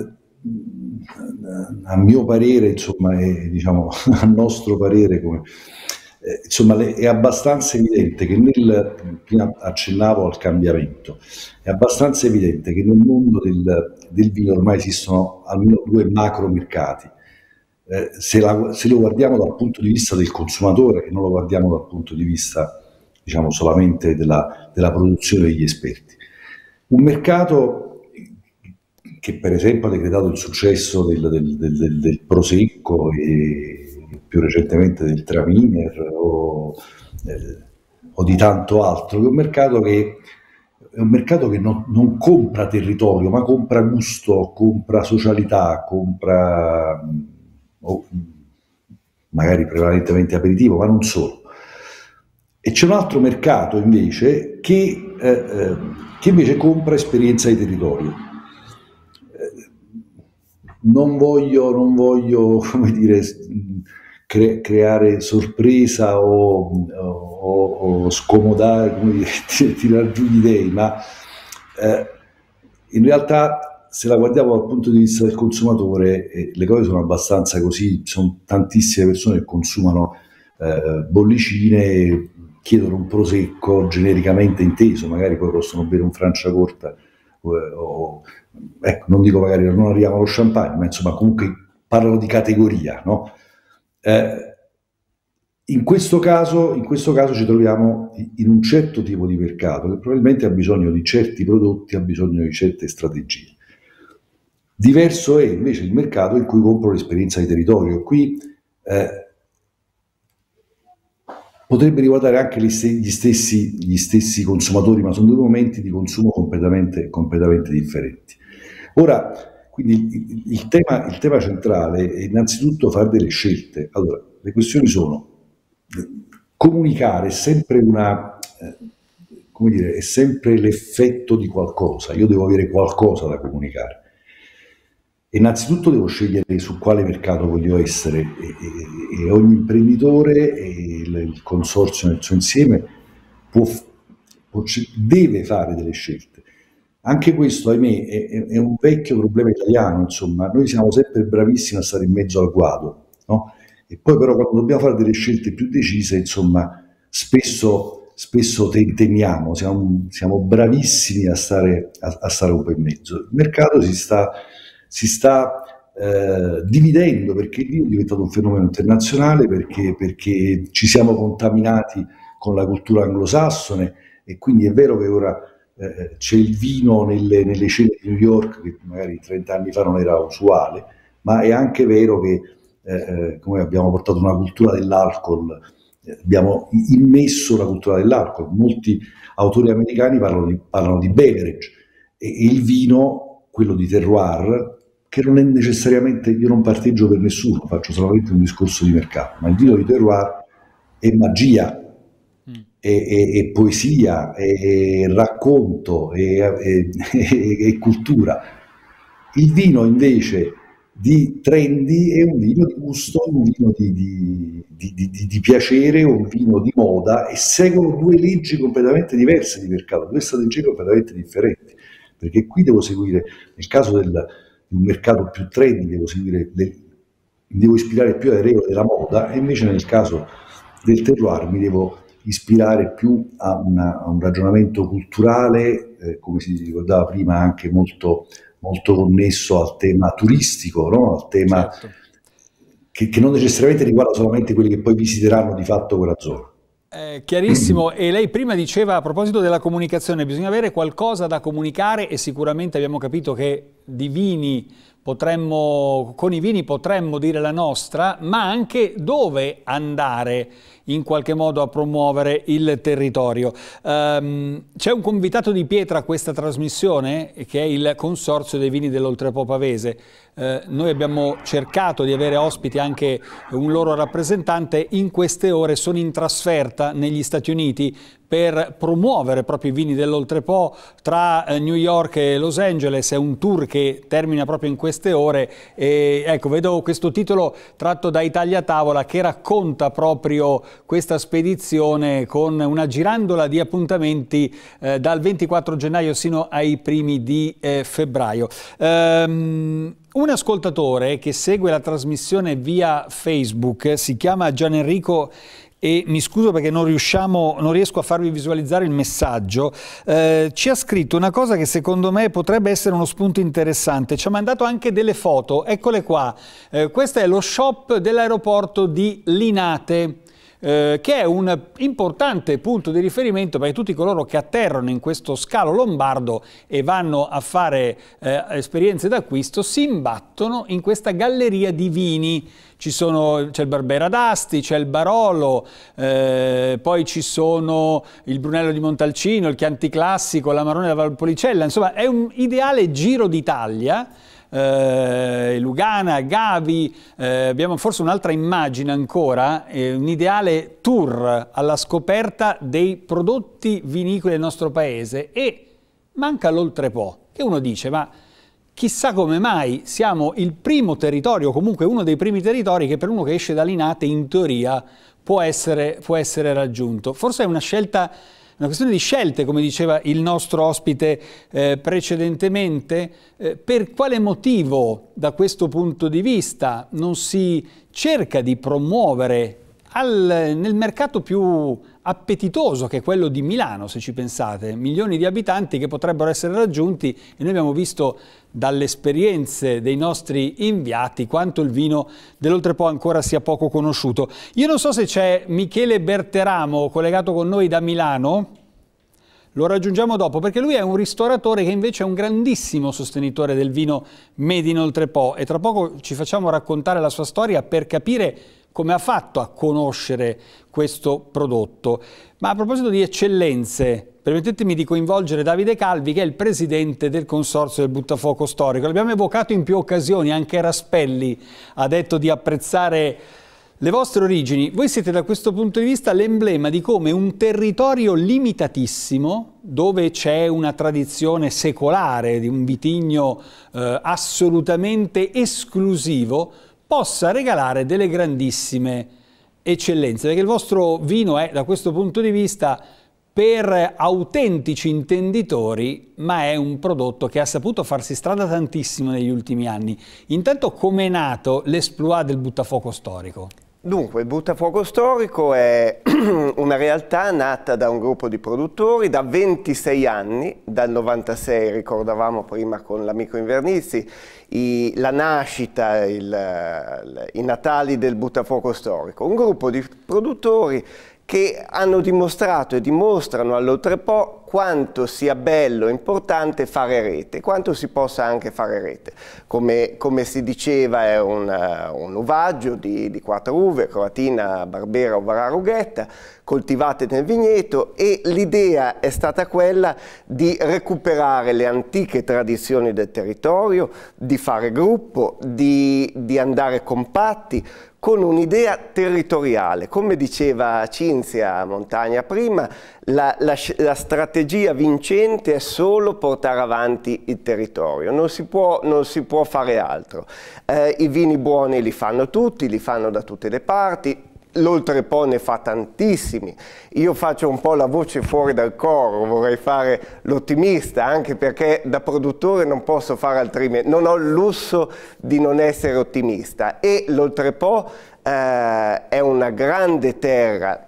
a mio parere, insomma, è, diciamo, a nostro parere, come, eh, insomma, è abbastanza evidente che nel, prima accennavo al cambiamento, è abbastanza evidente che nel mondo del, del vino ormai esistono almeno due macro mercati. Eh, se, la, se lo guardiamo dal punto di vista del consumatore e non lo guardiamo dal punto di vista, diciamo, solamente della, della produzione degli esperti. Un mercato che per esempio ha decretato il successo del, del, del, del Prosecco e più recentemente del Traminer o, eh, o di tanto altro, che è un mercato che, è un mercato che non, non compra territorio, ma compra gusto, compra socialità, compra... o magari prevalentemente aperitivo, ma non solo. E c'è un altro mercato invece che, eh, eh, che invece compra esperienza di territorio. Eh, non voglio, non voglio come dire, cre creare sorpresa o, o, o scomodare, come dire, tirare giù gli dei, ma eh, in realtà, se la guardiamo dal punto di vista del consumatore, eh, le cose sono abbastanza così. Sono tantissime persone che consumano eh, bollicine, chiedono un prosecco genericamente inteso, magari poi possono bere un Franciacorta, o, o, ecco, non dico magari non arriviamo allo champagne, ma insomma comunque parlano di categoria, no? Eh, in questo caso, in questo caso ci troviamo in un certo tipo di mercato che probabilmente ha bisogno di certi prodotti, ha bisogno di certe strategie. Diverso è invece il mercato in cui compro l'esperienza di territorio. Qui eh, potrebbe riguardare anche gli stessi, gli stessi consumatori, ma sono due momenti di consumo completamente, completamente differenti. Ora, quindi il, il, tema, il tema centrale è innanzitutto fare delle scelte. Allora, le questioni sono: comunicare è sempre una... Eh, come dire, è sempre l'effetto di qualcosa. Io devo avere qualcosa da comunicare. Innanzitutto devo scegliere su quale mercato voglio essere, e, e, e ogni imprenditore e il, il consorzio nel suo insieme può, può, deve fare delle scelte. Anche questo, ahimè, è, è un vecchio problema italiano, insomma. Noi siamo sempre bravissimi a stare in mezzo al guado, no? E poi però quando dobbiamo fare delle scelte più decise, insomma, spesso, spesso temiamo, siamo, siamo bravissimi a stare, a, a stare un po' in mezzo. Il mercato si sta... si sta eh, dividendo, perché il vino è diventato un fenomeno internazionale, perché, perché ci siamo contaminati con la cultura anglosassone, e quindi è vero che ora eh, c'è il vino nelle, nelle cene di New York, che magari trenta anni fa non era usuale, ma è anche vero che eh, come abbiamo portato una cultura dell'alcol abbiamo immesso la cultura dell'alcol. Molti autori americani parlano di, parlano di beverage e, e il vino, quello di terroir, che non è necessariamente, io non parteggio per nessuno, faccio solamente un discorso di mercato, ma il vino di terroir è magia, mm. è, è, è poesia, è, è racconto, è, è, è, è cultura. Il vino invece di trendy è un vino di gusto, un vino di, di, di, di, di piacere, un vino di moda, e seguono due leggi completamente diverse di mercato, due strategie completamente differenti, perché qui devo seguire, nel caso del, di un mercato più trendy, devo seguire, le, devo ispirare più alle regole della moda, e invece nel caso del terroir mi devo ispirare più a, una, a un ragionamento culturale, eh, come si ricordava prima, anche molto molto connesso al tema turistico, no? Al tema certo. che, che non necessariamente riguarda solamente quelli che poi visiteranno di fatto quella zona. Eh, chiarissimo, e lei prima diceva a proposito della comunicazione, bisogna avere qualcosa da comunicare, e sicuramente abbiamo capito che di vini potremmo, con i vini potremmo dire la nostra, ma anche dove andare in qualche modo a promuovere il territorio. Um, c'è un convitato di pietra a questa trasmissione, che è il Consorzio dei Vini dell'Oltrepo Pavese. Uh, noi abbiamo cercato di avere ospiti anche un loro rappresentante. In queste ore sono in trasferta negli Stati Uniti per promuovere proprio i vini dell'Oltrepo tra New York e Los Angeles. È un tour che termina proprio in queste ore, e ecco, vedo questo titolo tratto da Italia Tavola che racconta proprio questa spedizione con una girandola di appuntamenti eh, dal ventiquattro gennaio sino ai primi di eh, febbraio. Um, Un ascoltatore che segue la trasmissione via Facebook si chiama Gianenrico, e mi scuso perché non riusciamo, non riesco a farvi visualizzare il messaggio, eh, ci ha scritto una cosa che secondo me potrebbe essere uno spunto interessante. Ci ha mandato anche delle foto, eccole qua. Eh, questo è lo shop dell'aeroporto di Linate, Eh, che è un importante punto di riferimento perché tutti coloro che atterrano in questo scalo lombardo e vanno a fare eh, esperienze d'acquisto si imbattono in questa galleria di vini. Ci sono, c'è il Barbera d'Asti, c'è il Barolo, eh, poi ci sono il Brunello di Montalcino, il Chianti Classico, l'Amarone della Valpolicella. Insomma, è un ideale giro d'Italia. Eh, Lugana, Gavi, eh, abbiamo forse un'altra immagine ancora, eh, un ideale tour alla scoperta dei prodotti vinicoli del nostro paese, e manca l'Oltrepo, che uno dice, ma chissà come mai siamo il primo territorio, comunque uno dei primi territori che per uno che esce da Linate in teoria può essere, può essere raggiunto. Forse è una scelta, una questione di scelte, come diceva il nostro ospite eh, precedentemente. Eh, per quale motivo da questo punto di vista non si cerca di promuovere al, nel mercato più appetitoso, che è quello di Milano, se ci pensate, milioni di abitanti che potrebbero essere raggiunti, e noi abbiamo visto dalle esperienze dei nostri inviati quanto il vino dell'Oltrepo ancora sia poco conosciuto. Io non so se c'è Michele Berteramo collegato con noi da Milano, lo raggiungiamo dopo, perché lui è un ristoratore che invece è un grandissimo sostenitore del vino made in Oltrepo, e tra poco ci facciamo raccontare la sua storia per capire come ha fatto a conoscere questo prodotto. Ma a proposito di eccellenze, permettetemi di coinvolgere Davide Calvi, che è il presidente del Consorzio del Buttafuoco Storico. L'abbiamo evocato in più occasioni, anche Raspelli ha detto di apprezzare le vostre origini. Voi siete da questo punto di vista l'emblema di come un territorio limitatissimo, dove c'è una tradizione secolare di un vitigno eh, assolutamente esclusivo, possa regalare delle grandissime eccellenze, perché il vostro vino è, da questo punto di vista, per autentici intenditori, ma è un prodotto che ha saputo farsi strada tantissimo negli ultimi anni. Intanto, com'è nato l'esploit del Buttafuoco Storico? Dunque, il Buttafuoco Storico è una realtà nata da un gruppo di produttori da ventisei anni, dal novantasei, ricordavamo prima con l'amico Invernizzi, i, la nascita, il, i natali del Buttafuoco Storico. Un gruppo di produttori che hanno dimostrato e dimostrano all'Oltrepo quanto sia bello e importante fare rete, quanto si possa anche fare rete. Come, come si diceva, è un, un uvaggio di, di quattro uve, Croatina, Barbera o Varara Rughetta, coltivate nel vigneto, e l'idea è stata quella di recuperare le antiche tradizioni del territorio, di fare gruppo, di, di andare compatti, con un'idea territoriale. Come diceva Cinzia Montagna prima, la, la, la strategia vincente è solo portare avanti il territorio, non si può, non si può fare altro. Eh, I vini buoni li fanno tutti, li fanno da tutte le parti. L'Oltrepo ne fa tantissimi. Io faccio un po' la voce fuori dal coro, vorrei fare l'ottimista, anche perché da produttore non posso fare altrimenti, non ho il lusso di non essere ottimista, e l'Oltrepo eh, è una grande terra,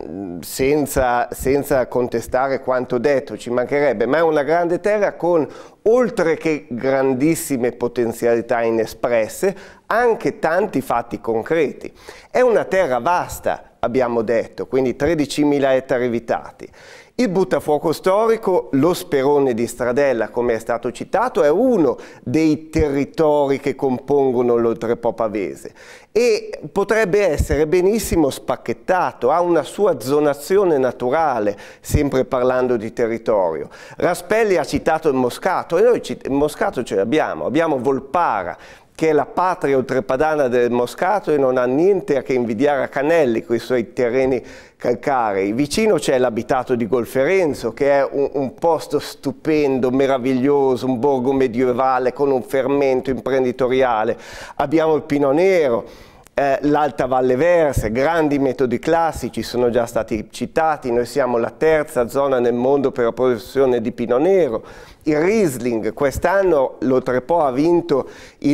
senza, senza contestare quanto detto, ci mancherebbe, ma è una grande terra con, oltre che grandissime potenzialità inespresse, anche tanti fatti concreti. È una terra vasta, abbiamo detto, quindi tredicimila ettari evitati. Il buttafuoco storico, lo Sperone di Stradella, come è stato citato, è uno dei territori che compongono l'Oltrepo pavese e potrebbe essere benissimo spacchettato, ha una sua zonazione naturale, sempre parlando di territorio. Raspelli ha citato il Moscato, e noi il Moscato ce l'abbiamo, abbiamo Volpara, che è la patria oltrepadana del Moscato e non ha niente a che invidiare a Canelli con i suoi terreni calcarei. Vicino c'è l'abitato di Golferenzo, che è un, un posto stupendo, meraviglioso, un borgo medievale con un fermento imprenditoriale. Abbiamo il Pino Nero, eh, l'Alta Valle Verse, grandi metodi classici sono già stati citati. Noi siamo la terza zona nel mondo per la produzione di Pino Nero. Il Riesling, quest'anno l'Oltrepo ha vinto il,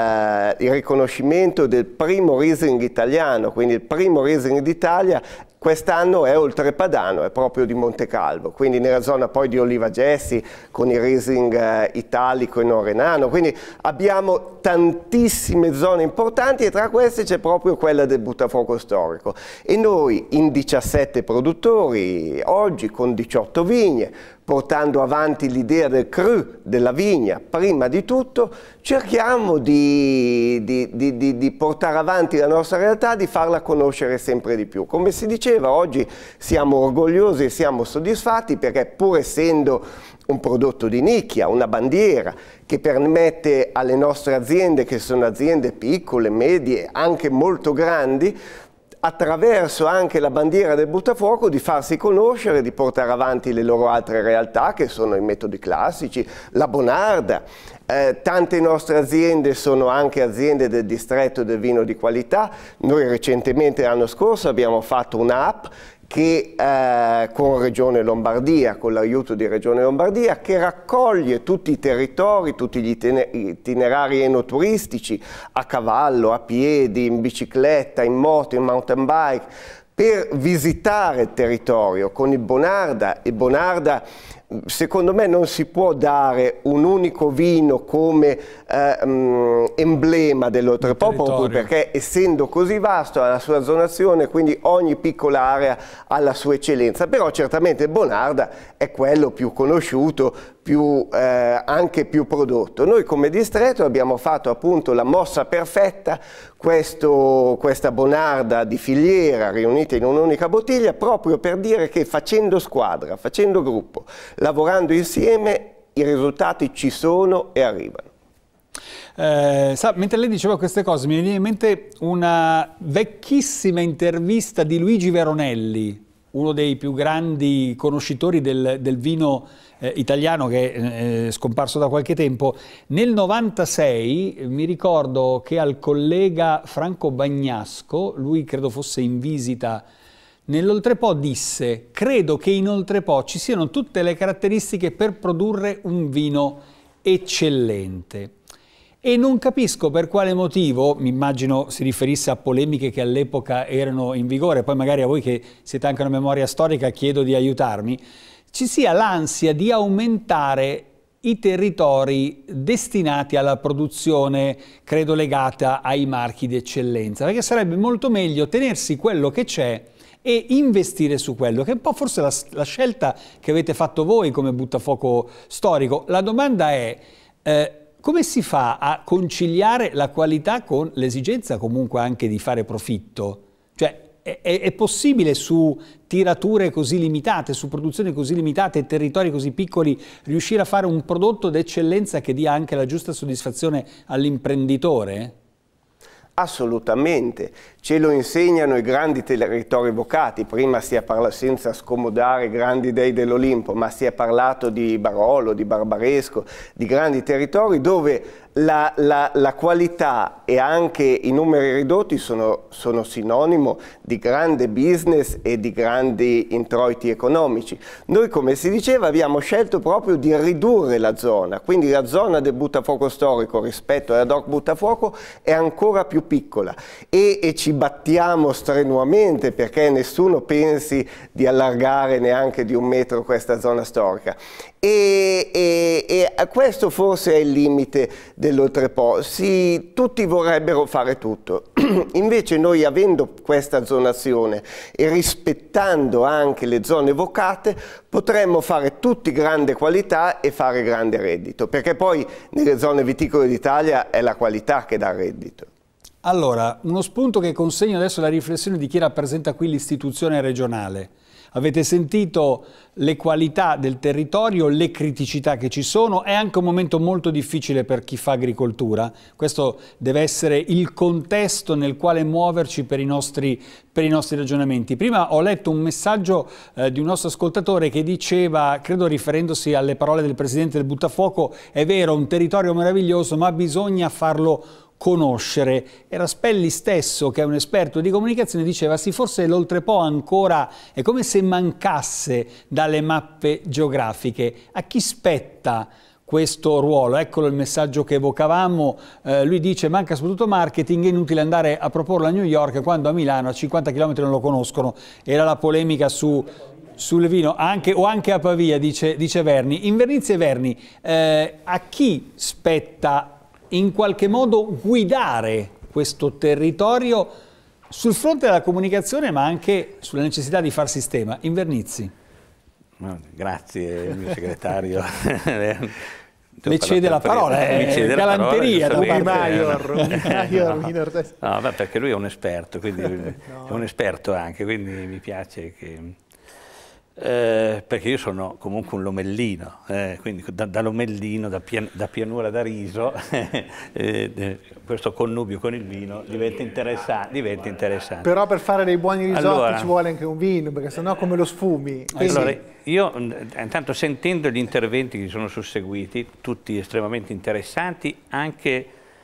uh, il riconoscimento del primo Riesling italiano, quindi il primo Riesling d'Italia quest'anno è oltrepadano, è proprio di Montecalvo, quindi nella zona poi di Oliva Gessi con il Riesling uh, italico e non renano, quindi abbiamo tantissime zone importanti e tra queste c'è proprio quella del buttafuoco storico. E noi in diciassette produttori, oggi con diciotto vigne, portando avanti l'idea del cru, della vigna, prima di tutto, cerchiamo di, di, di, di, di portare avanti la nostra realtà, di farla conoscere sempre di più. Come si diceva, oggi siamo orgogliosi e siamo soddisfatti perché, pur essendo un prodotto di nicchia, una bandiera che permette alle nostre aziende, che sono aziende piccole, medie, anche molto grandi, attraverso anche la bandiera del buttafuoco di farsi conoscere, di portare avanti le loro altre realtà che sono i metodi classici, la Bonarda. Eh, tante nostre aziende sono anche aziende del distretto del vino di qualità. Noi recentemente, l'anno scorso, abbiamo fatto un'app che eh, con Regione Lombardia, con l'aiuto di Regione Lombardia, che raccoglie tutti i territori, tutti gli itinerari enoturistici, a cavallo, a piedi, in bicicletta, in moto, in mountain bike, per visitare il territorio con il Bonarda. Il Bonarda, secondo me, non si può dare un unico vino come eh, mh, emblema dell'Oltrepo, proprio perché, essendo così vasto, ha la sua zonazione, quindi ogni piccola area ha la sua eccellenza. Però certamente il Bonarda è quello più conosciuto, più, eh, anche più prodotto. Noi come distretto abbiamo fatto appunto la mossa perfetta, questo, questa Bonarda di filiera riunita in un'unica bottiglia, proprio per dire che facendo squadra, facendo gruppo, lavorando insieme, i risultati ci sono e arrivano. Eh, sa, mentre lei diceva queste cose mi viene in mente una vecchissima intervista di Luigi Veronelli, uno dei più grandi conoscitori del, del vino eh, italiano, che è eh, scomparso da qualche tempo. Nel novantasei eh, mi ricordo che al collega Franco Bagnasco, lui credo fosse in visita nell'Oltrepo, disse: credo che in Oltrepo ci siano tutte le caratteristiche per produrre un vino eccellente. E non capisco per quale motivo, mi immagino si riferisse a polemiche che all'epoca erano in vigore, poi magari a voi che siete anche una memoria storica chiedo di aiutarmi, ci sia l'ansia di aumentare i territori destinati alla produzione, credo legata ai marchi d'eccellenza, perché sarebbe molto meglio tenersi quello che c'è e investire su quello, che è un po' forse la, la scelta che avete fatto voi come Buttafuoco Storico. La domanda è, eh, come si fa a conciliare la qualità con l'esigenza comunque anche di fare profitto? Cioè, è, è possibile su tirature così limitate, su produzioni così limitate e territori così piccoli riuscire a fare un prodotto d'eccellenza che dia anche la giusta soddisfazione all'imprenditore? Assolutamente, ce lo insegnano i grandi territori evocati. Prima si è parlato, senza scomodare i grandi dei dell'Olimpo, ma si è parlato di Barolo, di Barbaresco, di grandi territori dove la, la, la qualità e anche i numeri ridotti sono, sono sinonimo di grande business e di grandi introiti economici. Noi, come si diceva, abbiamo scelto proprio di ridurre la zona, quindi la zona del Buttafuoco Storico rispetto alla D O C Buttafuoco è ancora più piccola e, e ci battiamo strenuamente perché nessuno pensi di allargare neanche di un metro questa zona storica. E, e, e questo forse è il limite dell'Oltrepo. Sì, tutti vorrebbero fare tutto, invece noi, avendo questa zonazione e rispettando anche le zone evocate, potremmo fare tutti grande qualità e fare grande reddito, perché poi nelle zone viticole d'Italia è la qualità che dà reddito. Allora, uno spunto che consegno adesso alla riflessione di chi rappresenta qui l'istituzione regionale. Avete sentito le qualità del territorio, le criticità che ci sono, è anche un momento molto difficile per chi fa agricoltura, questo deve essere il contesto nel quale muoverci per i nostri, per i nostri ragionamenti. Prima ho letto un messaggio eh, di un nostro ascoltatore che diceva, credo riferendosi alle parole del presidente del Buttafuoco, è vero, un territorio meraviglioso, ma bisogna farlo conoscere. Era Spelli stesso, che è un esperto di comunicazione, diceva sì, forse l'Oltrepo ancora è come se mancasse dalle mappe geografiche. A chi spetta questo ruolo? Eccolo il messaggio che evocavamo, eh, lui dice manca soprattutto marketing, è inutile andare a proporlo a New York quando a Milano a cinquanta chilometri non lo conoscono. Era la polemica su sul vino, anche, o anche a Pavia, dice, dice Verni. In Vernizia e Verni, eh, a chi spetta in qualche modo guidare questo territorio sul fronte della comunicazione, ma anche sulla necessità di far sistema? Invernizzi. No, grazie, il mio segretario. Le cede la parola, è galanteria da Maior. No, beh, perché lui è un esperto, quindi no. È un esperto anche, quindi mi piace che... Eh, perché io sono comunque un lomellino, eh, quindi da, da lomellino, da, pian, da pianura da riso, eh, questo connubio con il vino diventa interessante, diventa interessante. Però per fare dei buoni risotti allora, ci vuole anche un vino, perché sennò come lo sfumi. Quindi... Allora, io intanto sentendo gli interventi che sono susseguiti, tutti estremamente interessanti, anche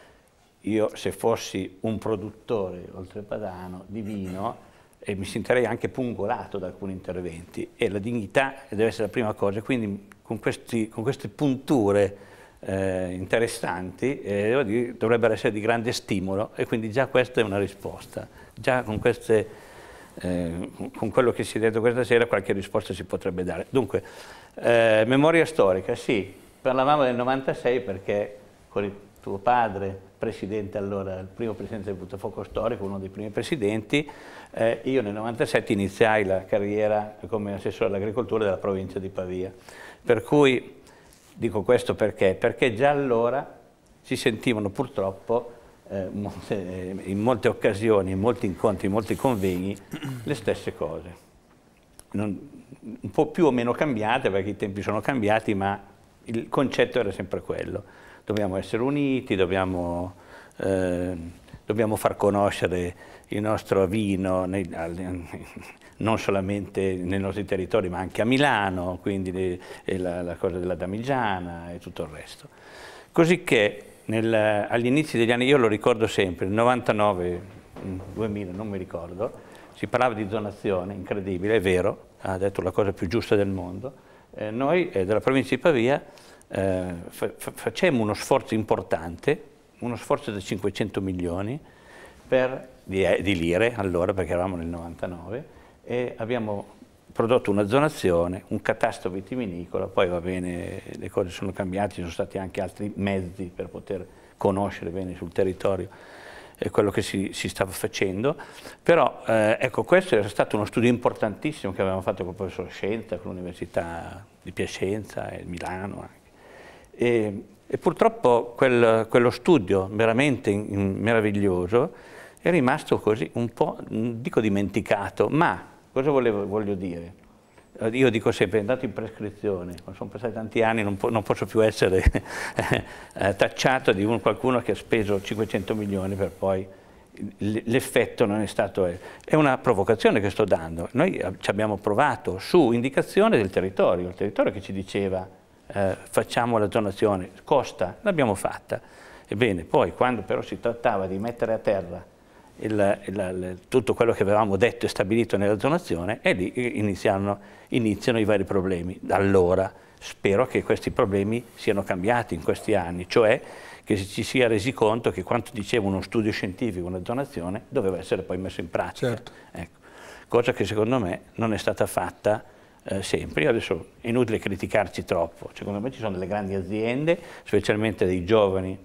io se fossi un produttore oltrepadano di vino, e mi sentirei anche pungolato da alcuni interventi, e la dignità deve essere la prima cosa, quindi con, questi, con queste punture eh, interessanti eh, devo dire, dovrebbero essere di grande stimolo, e quindi già questa è una risposta, già con, queste, eh, con quello che si è detto questa sera qualche risposta si potrebbe dare. Dunque, eh, memoria storica, sì, parlavamo del novantasei perché con il tuo padre, presidente allora, il primo presidente del Buttafuoco Storico, uno dei primi presidenti, eh, io nel novantasette iniziai la carriera come assessore all'agricoltura della provincia di Pavia. Per cui dico questo perché? Perché già allora si sentivano purtroppo eh, molte, in molte occasioni, in molti incontri, in molti convegni, le stesse cose. Non, un po' più o meno cambiate perché i tempi sono cambiati, ma il concetto era sempre quello. Dobbiamo essere uniti, dobbiamo, eh, dobbiamo far conoscere il nostro vino nei, non solamente nei nostri territori ma anche a Milano, quindi le, la, la cosa della Damigiana e tutto il resto. Così che nel, agli inizi degli anni, io lo ricordo sempre, nel novantanove, duemila, non mi ricordo, si parlava di zonazione, incredibile, è vero, ha detto la cosa più giusta del mondo, eh, noi eh, della provincia di Pavia eh, fa, fa, facemmo uno sforzo importante, uno sforzo da cinquecento milioni per, di, eh, di lire, allora perché eravamo nel novantanove, e abbiamo prodotto una zonazione, un catasto vitivinicolo, poi va bene, le cose sono cambiate, ci sono stati anche altri mezzi per poter conoscere bene sul territorio eh, quello che si, si stava facendo, però eh, ecco, questo era stato uno studio importantissimo che avevamo fatto con il professor Scienza, con l'Università di Piacenza e Milano anche. E, e purtroppo quel, quello studio veramente in, in meraviglioso è rimasto così un po', dico dimenticato, ma cosa volevo, voglio dire? Io dico sempre, è andato in prescrizione, sono passati tanti anni, non, po non posso più essere eh, tacciato di un, qualcuno che ha speso cinquecento milioni per poi l'effetto non è stato... È, è una provocazione che sto dando. Noi ci abbiamo provato su indicazione del territorio, il territorio che ci diceva eh, facciamo la donazione, costa, l'abbiamo fatta. Ebbene, poi quando però si trattava di mettere a terra Il, il, il, tutto quello che avevamo detto e stabilito nella donazione, e lì iniziano, iniziano i vari problemi. Da allora spero che questi problemi siano cambiati in questi anni, cioè che ci sia resi conto che quanto diceva uno studio scientifico, una donazione, doveva essere poi messo in pratica. Certo. Ecco. Cosa che secondo me non è stata fatta eh, sempre. Io adesso è inutile criticarci troppo, secondo me ci sono delle grandi aziende, specialmente dei giovani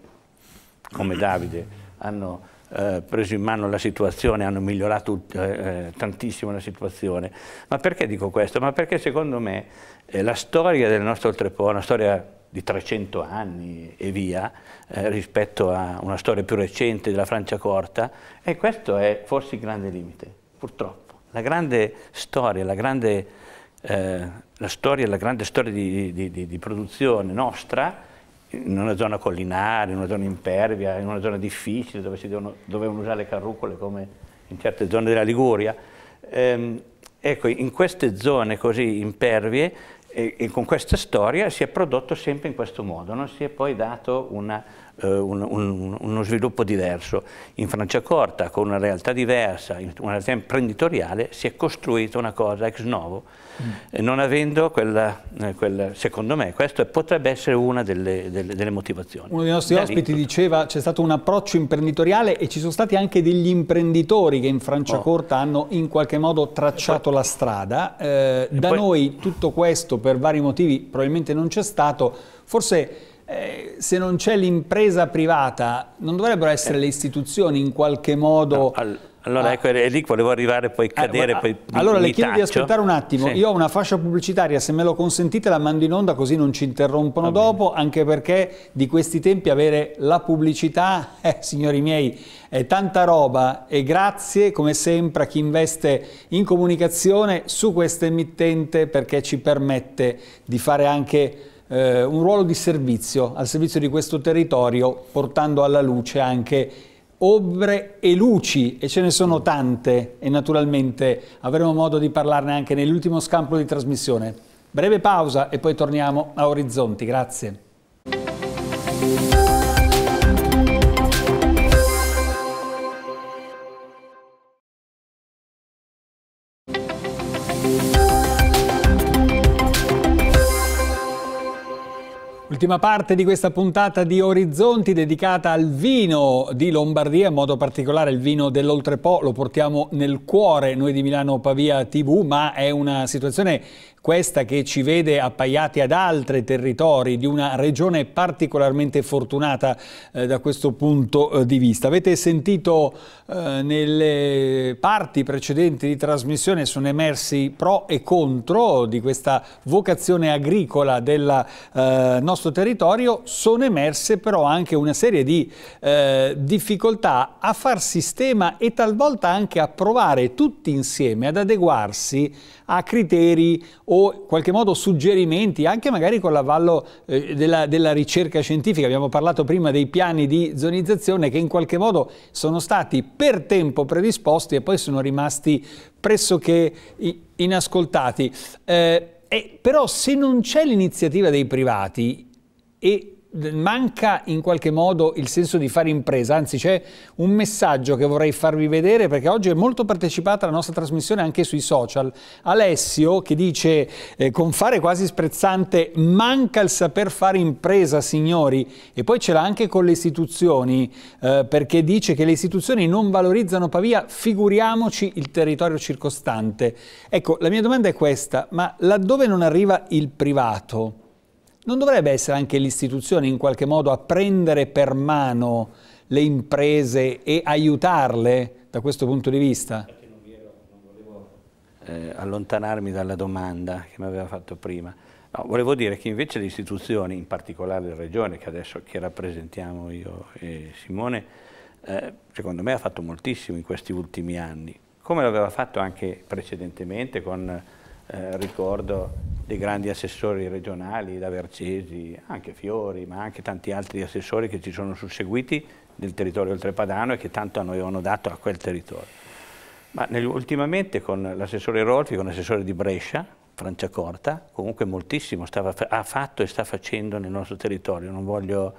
come Davide, hanno Eh, preso in mano la situazione, hanno migliorato eh, tantissimo la situazione. Ma perché dico questo? Ma perché secondo me eh, la storia del nostro Oltrepò è una storia di trecento anni e via, eh, rispetto a una storia più recente della Franciacorta, e questo è forse il grande limite, purtroppo. La grande storia, la grande, eh, la storia, la grande storia di, di, di, di produzione nostra, in una zona collinare, in una zona impervia, in una zona difficile dove si devono, dovevano usare le carrucole come in certe zone della Liguria. Ehm, ecco, in queste zone così impervie e, e con questa storia si è prodotto sempre in questo modo, non si è poi dato una, eh, un, un, uno sviluppo diverso. In Franciacorta, con una realtà diversa, in una realtà imprenditoriale, si è costruita una cosa ex novo, mm. non avendo quella, eh, quella, secondo me, questo potrebbe essere una delle, delle, delle motivazioni. Uno dei nostri da ospiti lì, diceva c'è stato un approccio imprenditoriale e ci sono stati anche degli imprenditori che in Franciacorta oh. hanno in qualche modo tracciato poi, la strada. Eh, da poi, noi tutto questo per vari motivi probabilmente non c'è stato, forse eh, se non c'è l'impresa privata non dovrebbero essere eh. le istituzioni in qualche modo... No, al, allora ah. ecco, è lì volevo arrivare, poi cadere, eh, poi allora mi, le chiedo taccio. di aspettare un attimo, sì. Io ho una fascia pubblicitaria, se me lo consentite la mando in onda così non ci interrompono dopo, anche perché di questi tempi avere la pubblicità, eh, signori miei, è tanta roba, e grazie come sempre a chi investe in comunicazione su questa emittente, perché ci permette di fare anche eh, un ruolo di servizio, al servizio di questo territorio, portando alla luce anche ombre e luci, e ce ne sono tante, e naturalmente avremo modo di parlarne anche nell'ultimo scampo di trasmissione. Breve pausa e poi torniamo a Orizzonti. Grazie. Ultima parte di questa puntata di Orizzonti dedicata al vino di Lombardia, in modo particolare il vino dell'Oltrepò. Lo portiamo nel cuore noi di Milano Pavia tivù, ma è una situazione questa che ci vede appaiati ad altri territori di una regione particolarmente fortunata eh, da questo punto eh, di vista. Avete sentito eh, nelle parti precedenti di trasmissione, sono emersi pro e contro di questa vocazione agricola del eh, nostro territorio, sono emerse però anche una serie di eh, difficoltà a far sistema e talvolta anche a provare tutti insieme ad adeguarsi a criteri o in qualche modo suggerimenti, anche magari con l'avallo eh, della, della ricerca scientifica. Abbiamo parlato prima dei piani di zonizzazione che in qualche modo sono stati per tempo predisposti e poi sono rimasti pressoché inascoltati. Eh, eh, però se non c'è l'iniziativa dei privati e manca in qualche modo il senso di fare impresa, anzi c'è un messaggio che vorrei farvi vedere, perché oggi è molto partecipata la nostra trasmissione anche sui social. Alessio che dice eh, con fare quasi sprezzante: manca il saper fare impresa, signori. E poi ce l'ha anche con le istituzioni, eh, perché dice che le istituzioni non valorizzano Pavia, figuriamoci il territorio circostante. Ecco, la mia domanda è questa: ma laddove non arriva il privato, non dovrebbe essere anche l'istituzione in qualche modo a prendere per mano le imprese e aiutarle da questo punto di vista? Eh, allontanarmi dalla domanda che mi aveva fatto prima. No, volevo dire che invece le istituzioni, in particolare le regioni, che adesso che rappresentiamo io e Simone, eh, secondo me ha fatto moltissimo in questi ultimi anni, come l'aveva fatto anche precedentemente con eh, ricordo dei grandi assessori regionali, da Vercesi, anche Fiori, ma anche tanti altri assessori che ci sono susseguiti del territorio oltrepadano e che tanto a noi avevano dato a quel territorio. Ma nel, ultimamente con l'assessore Rolfi, con l'assessore di Brescia, Franciacorta, comunque moltissimo stava, ha fatto e sta facendo nel nostro territorio. Non voglio,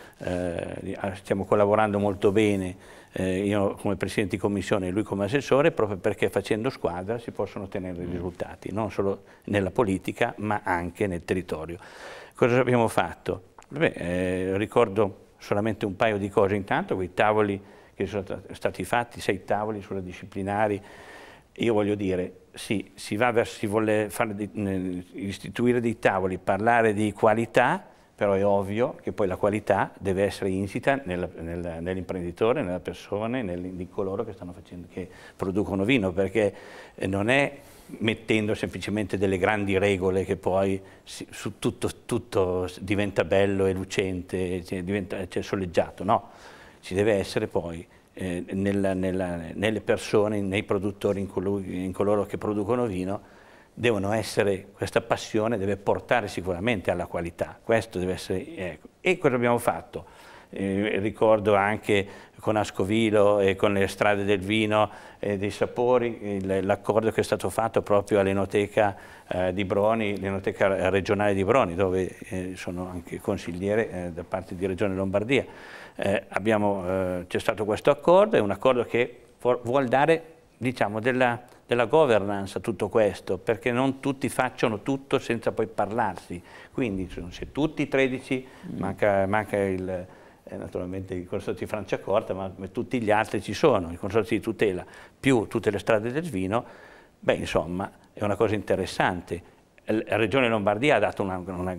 eh, stiamo collaborando molto bene, eh, io come Presidente di Commissione e lui come assessore, proprio perché facendo squadra si possono ottenere i risultati, non solo nella politica ma anche nel territorio. Cosa abbiamo fatto? Beh, eh, ricordo solamente un paio di cose. Intanto quei tavoli che sono stati fatti, sei tavoli sulla disciplinari. Io voglio dire, sì, si, va verso, si vuole fare di, istituire dei tavoli, parlare di qualità, però è ovvio che poi la qualità deve essere insita nel, nel, nell'imprenditore, nella persona, in coloro che stanno facendo, che producono vino, perché non è mettendo semplicemente delle grandi regole che poi si, su tutto, tutto diventa bello e lucente, cioè, diventa cioè, soleggiato, no. Ci deve essere poi eh, nella, nella, nelle persone, nei produttori, in, colui, in coloro che producono vino, devono essere, questa passione deve portare sicuramente alla qualità, questo deve essere, ecco. E cosa abbiamo fatto? Eh, ricordo anche con Ascovilo e con le strade del vino e dei sapori, l'accordo che è stato fatto proprio all'Enoteca eh, di Broni, l'Enoteca regionale di Broni, dove eh, sono anche consigliere eh, da parte di Regione Lombardia. Eh, eh, c'è stato questo accordo, è un accordo che vuol dare, diciamo, della, della governance a tutto questo, perché non tutti facciano tutto senza poi parlarsi. Quindi se tutti i tredici, mm. manca, manca il, eh, naturalmente il Consorzio di Franciacorta, ma, ma tutti gli altri ci sono, il Consorzio di Tutela, più tutte le strade del vino, beh insomma è una cosa interessante. La Regione Lombardia ha dato, una, una,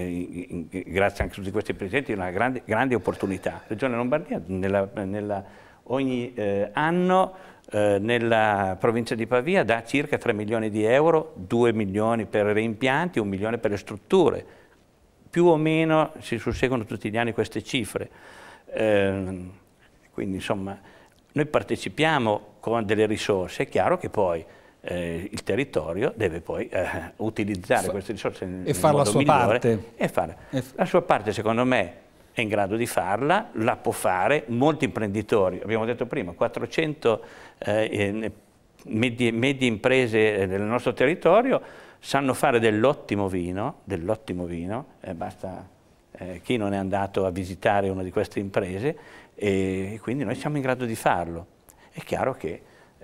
eh, grazie anche a tutti questi presidenti, una grande, grande opportunità. La Regione Lombardia nella, nella, ogni eh, anno eh, nella provincia di Pavia dà circa tre milioni di euro, due milioni per i reimpianti, un milione per le strutture. Più o meno si susseguono tutti gli anni queste cifre. Eh, quindi insomma noi partecipiamo con delle risorse, è chiaro che poi Eh, il territorio deve poi eh, utilizzare Fa queste risorse nel, e fare la sua parte. E fare. E la sua parte, secondo me, è in grado di farla, la può fare. Molti imprenditori, abbiamo detto prima, quattrocento eh, medie, medie imprese del nostro territorio sanno fare dell'ottimo vino, dell'ottimo vino, eh, basta eh, chi non è andato a visitare una di queste imprese, e quindi noi siamo in grado di farlo. È chiaro che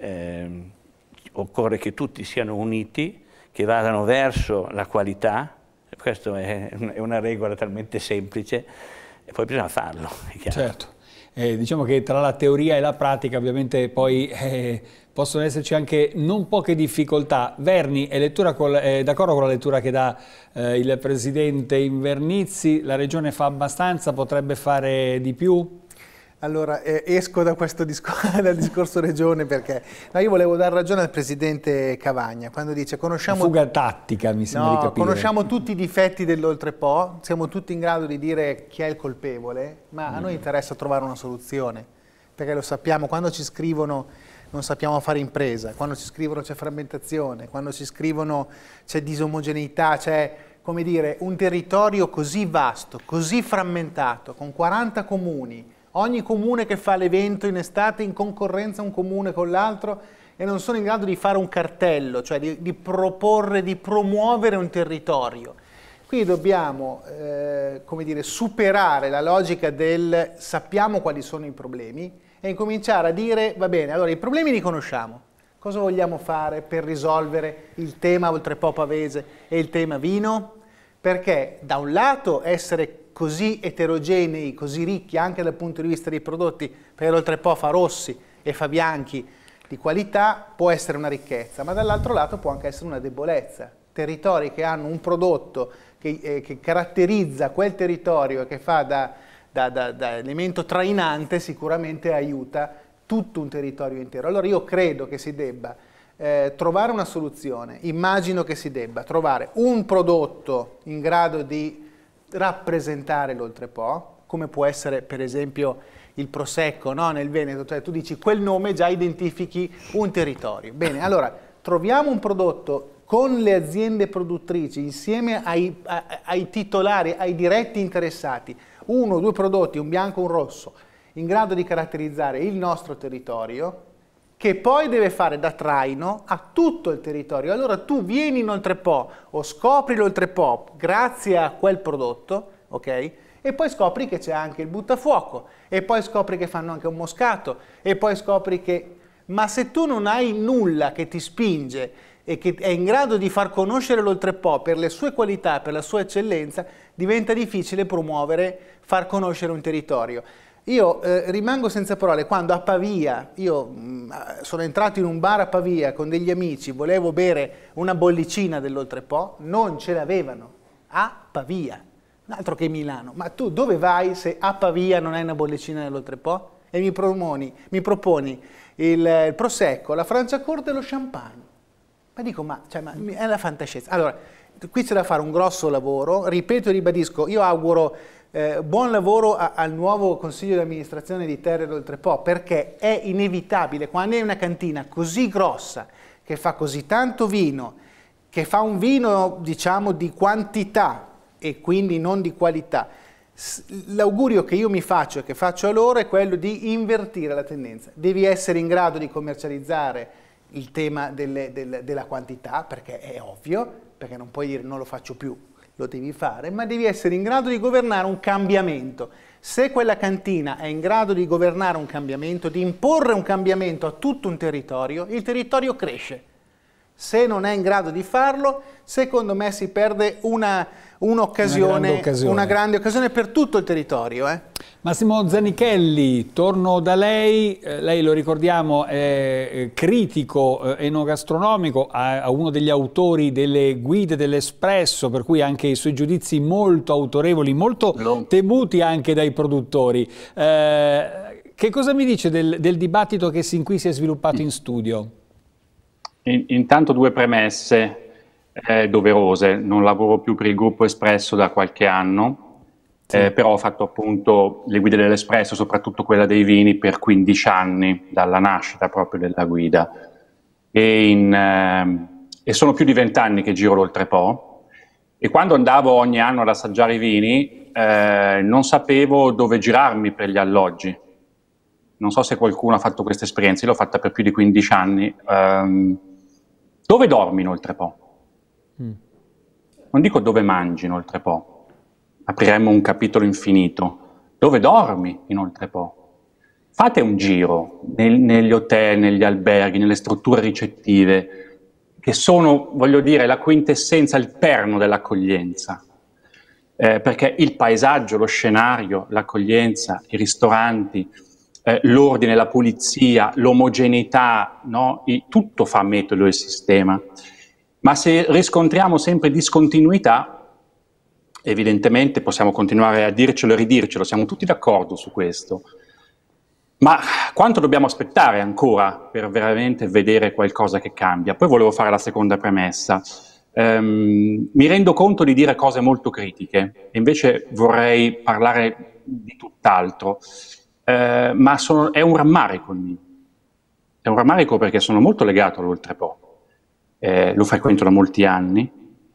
eh, occorre che tutti siano uniti, che vadano verso la qualità, questa è una regola talmente semplice, e poi bisogna farlo, è chiaro. Certo, eh, diciamo che tra la teoria e la pratica ovviamente poi eh, possono esserci anche non poche difficoltà. Verni, è eh, d'accordo con la lettura che dà eh, il Presidente Invernizzi, la Regione fa abbastanza, potrebbe fare di più? Allora, eh, esco da questo discor dal discorso regione perché no, io volevo dar ragione al Presidente Cavagna quando dice conosciamo... Fuga tattica, mi sembra no, di capire. Conosciamo tutti i difetti dell'Oltrepo, siamo tutti in grado di dire chi è il colpevole, ma mm. a noi interessa trovare una soluzione, perché lo sappiamo, quando ci scrivono non sappiamo fare impresa, quando ci scrivono c'è frammentazione, quando ci scrivono c'è disomogeneità, c'è, come dire, un territorio così vasto, così frammentato, con quaranta comuni, ogni comune che fa l'evento in estate in concorrenza un comune con l'altro e non sono in grado di fare un cartello, cioè di, di proporre, di promuovere un territorio. Quindi dobbiamo eh, come dire, superare la logica del sappiamo quali sono i problemi e incominciare a dire va bene, allora i problemi li conosciamo, cosa vogliamo fare per risolvere il tema Oltrepo Pavese e il tema vino? Perché da un lato essere così eterogenei, così ricchi anche dal punto di vista dei prodotti, perché l'Oltrepo fa rossi e fa bianchi di qualità, può essere una ricchezza, ma dall'altro lato può anche essere una debolezza. Territori che hanno un prodotto che, eh, che caratterizza quel territorio e che fa da, da, da, da elemento trainante, sicuramente aiuta tutto un territorio intero. Allora io credo che si debba eh, trovare una soluzione, immagino che si debba trovare un prodotto in grado di rappresentare l'Oltrepò, come può essere per esempio il Prosecco, no? Nel Veneto, cioè tu dici quel nome già identifichi un territorio. Bene, allora troviamo un prodotto con le aziende produttrici, insieme ai, a, ai titolari, ai diretti interessati, uno o due prodotti, un bianco e un rosso, in grado di caratterizzare il nostro territorio, che poi deve fare da traino a tutto il territorio. Allora tu vieni in Oltrepò o scopri l'Oltrepò grazie a quel prodotto, ok? E poi scopri che c'è anche il buttafuoco, e poi scopri che fanno anche un moscato, e poi scopri che... Ma se tu non hai nulla che ti spinge e che è in grado di far conoscere l'Oltrepò per le sue qualità, per la sua eccellenza, diventa difficile promuovere, far conoscere un territorio. Io eh, rimango senza parole quando a Pavia, io mh, sono entrato in un bar a Pavia con degli amici, volevo bere una bollicina dell'Oltrepò, non ce l'avevano, a Pavia, altro che Milano. Ma tu dove vai se a Pavia non hai una bollicina dell'Oltrepò? E mi proponi, mi proponi il, il Prosecco, la Franciacorta e lo Champagne. Ma dico, ma, cioè, ma è la fantascienza. Allora, qui c'è da fare un grosso lavoro, ripeto e ribadisco, io auguro eh, buon lavoro a, al nuovo consiglio di amministrazione di Terre d'Oltrepò, perché è inevitabile, quando hai una cantina così grossa, che fa così tanto vino, che fa un vino, diciamo, di quantità e quindi non di qualità, l'augurio che io mi faccio e che faccio a loro è quello di invertire la tendenza. Devi essere in grado di commercializzare il tema delle, delle, della quantità, perché è ovvio, perché non puoi dire non lo faccio più, lo devi fare, ma devi essere in grado di governare un cambiamento. Se quella cantina è in grado di governare un cambiamento, di imporre un cambiamento a tutto un territorio, il territorio cresce. Se non è in grado di farlo, secondo me si perde una, un'occasione, una, grande una grande occasione per tutto il territorio. Eh. Massimo Zanichelli, torno da lei, eh, lei lo ricordiamo è critico eh, enogastronomico, è uno degli autori delle guide dell'Espresso, per cui anche i suoi giudizi molto autorevoli, molto no. temuti anche dai produttori. Eh, che cosa mi dice del, del dibattito che sin qui si è sviluppato in studio? Intanto due premesse eh, doverose. Non lavoro più per il gruppo Espresso da qualche anno, sì. eh, però ho fatto appunto le guide dell'Espresso, soprattutto quella dei vini, per quindici anni, dalla nascita proprio della guida. E, in, eh, e sono più di vent'anni che giro l'Oltrepò, e quando andavo ogni anno ad assaggiare i vini eh, non sapevo dove girarmi per gli alloggi. Non so se qualcuno ha fatto questa esperienza, io l'ho fatta per più di quindici anni. Um, Dove dormi in Oltrepò? Mm. Non dico dove mangi in Oltrepò, apriremmo un capitolo infinito. Dove dormi in Oltrepò? Fate un giro nel, negli hotel, negli alberghi, nelle strutture ricettive, che sono, voglio dire, la quintessenza, il perno dell'accoglienza. Eh, perché il paesaggio, lo scenario, l'accoglienza, i ristoranti, Eh, l'ordine, la pulizia, l'omogeneità, no? tutto fa metodo il sistema. Ma se riscontriamo sempre discontinuità, evidentemente possiamo continuare a dircelo e ridircelo, siamo tutti d'accordo su questo. Ma quanto dobbiamo aspettare ancora per veramente vedere qualcosa che cambia? Poi volevo fare la seconda premessa. Um, mi rendo conto di dire cose molto critiche, e invece vorrei parlare di tutt'altro. Uh, ma sono, è un rammarico il mio. È un rammarico perché sono molto legato all'Oltrepò, eh, lo frequento da molti anni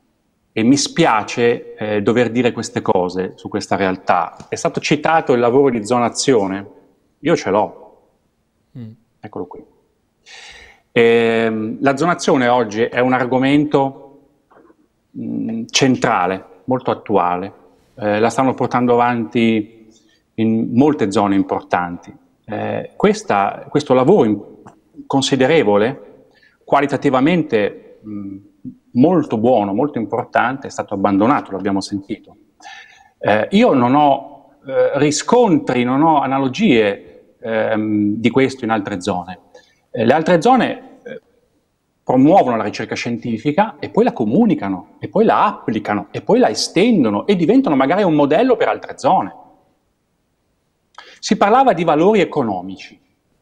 e mi spiace eh, dover dire queste cose su questa realtà. È stato citato il lavoro di zonazione, io ce l'ho, mm. eccolo qui. E, la zonazione oggi è un argomento mh, centrale, molto attuale, eh, la stanno portando avanti in molte zone importanti. Eh, questa, questo lavoro in, considerevole, qualitativamente mh, molto buono, molto importante, è stato abbandonato, l'abbiamo sentito. Eh, io non ho eh, riscontri, non ho analogie ehm, di questo in altre zone. Eh, le altre zone eh, promuovono la ricerca scientifica e poi la comunicano, e poi la applicano, e poi la estendono e diventano magari un modello per altre zone. Si parlava di valori economici.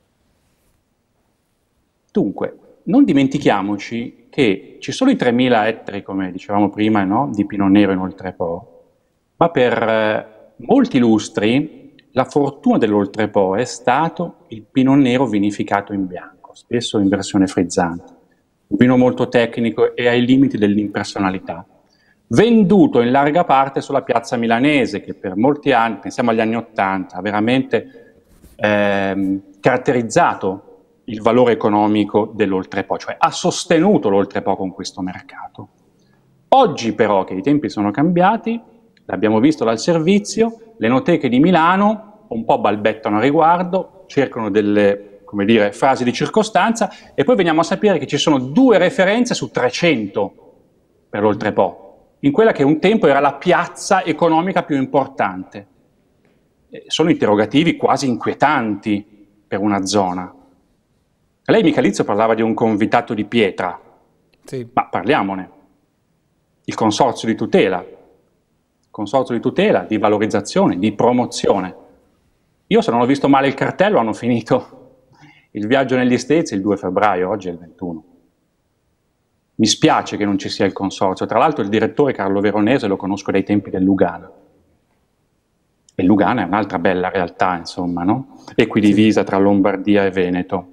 Dunque, non dimentichiamoci che ci sono i tremila ettari, come dicevamo prima, no? Di Pinot Nero in Oltrepò, ma per eh, molti lustri la fortuna dell'Oltrepò è stato il Pinot Nero vinificato in bianco, spesso in versione frizzante. Un vino molto tecnico e ai limiti dell'impersonalità. Venduto in larga parte sulla piazza milanese, che per molti anni, pensiamo agli anni Ottanta, ha veramente ehm, caratterizzato il valore economico dell'Oltrepò, cioè ha sostenuto l'Oltrepò con questo mercato. Oggi però che i tempi sono cambiati, l'abbiamo visto dal servizio, le enoteche di Milano un po' balbettano a riguardo, cercano delle, come dire, frasi di circostanza e poi veniamo a sapere che ci sono due referenze su trecento per l'Oltrepò, in quella che un tempo era la piazza economica più importante. Sono interrogativi quasi inquietanti per una zona. Lei, Michalizio, parlava di un convitato di pietra, sì. Ma parliamone. Il consorzio di tutela, consorzio di tutela, di valorizzazione, di promozione. Io, se non ho visto male il cartello, hanno finito il viaggio negli States il due febbraio, oggi è il ventuno. Mi spiace che non ci sia il consorzio. Tra l'altro il direttore Carlo Veronese lo conosco dai tempi del Lugana. E Lugana è un'altra bella realtà, insomma, no? Equidivisa tra Lombardia e Veneto.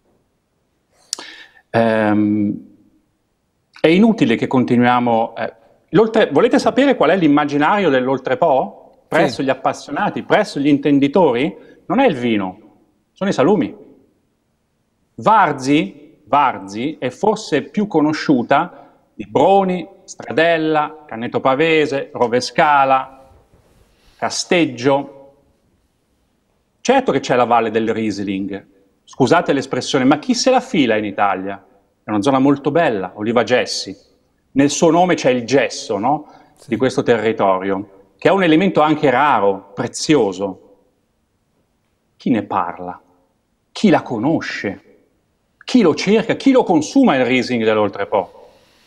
Ehm, è inutile che continuiamo... Eh, volete sapere qual è l'immaginario dell'Oltrepò? Presso sì. Gli appassionati, presso gli intenditori? Non è il vino, sono i salumi. Varzi, Varzi è forse più conosciuta di Broni, Stradella, Canneto Pavese, Rovescala, Casteggio. Certo che c'è la valle del Riesling, scusate l'espressione, ma chi se la fila in Italia? È una zona molto bella, Oliva Gessi. Nel suo nome c'è il gesso, no? Sì. Di questo territorio, che è un elemento anche raro, prezioso. Chi ne parla? Chi la conosce? Chi lo cerca? Chi lo consuma il Riesling dell'Oltrepò?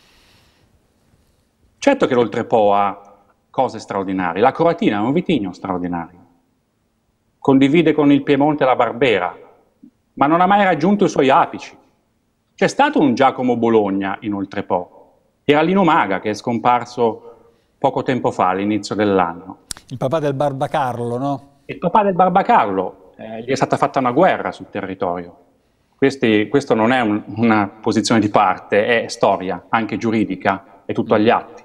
Certo che l'Oltrepò ha cose straordinarie. La Coratina è un vitigno straordinario. Condivide con il Piemonte la Barbera, ma non ha mai raggiunto i suoi apici. C'è stato un Giacomo Bologna in Oltrepò, era Lino Maga che è scomparso poco tempo fa, all'inizio dell'anno. Il papà del Barbacarlo, no? Il papà del Barbacarlo, eh, gli è stata fatta una guerra sul territorio. Questi, questo non è un, una posizione di parte, è storia, anche giuridica, è tutto agli atti.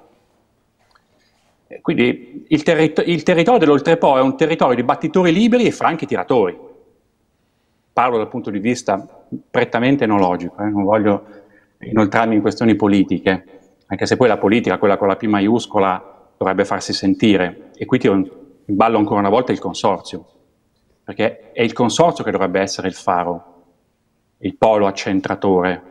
Quindi il, terri il territorio dell'Oltrepò è un territorio di battitori liberi e franchi tiratori. Parlo dal punto di vista prettamente enologico, eh? Non voglio inoltrarmi in questioni politiche, anche se poi la politica, quella con la P maiuscola, dovrebbe farsi sentire. E qui tiro in ballo ancora una volta il consorzio, perché è il consorzio che dovrebbe essere il faro, il polo accentratore.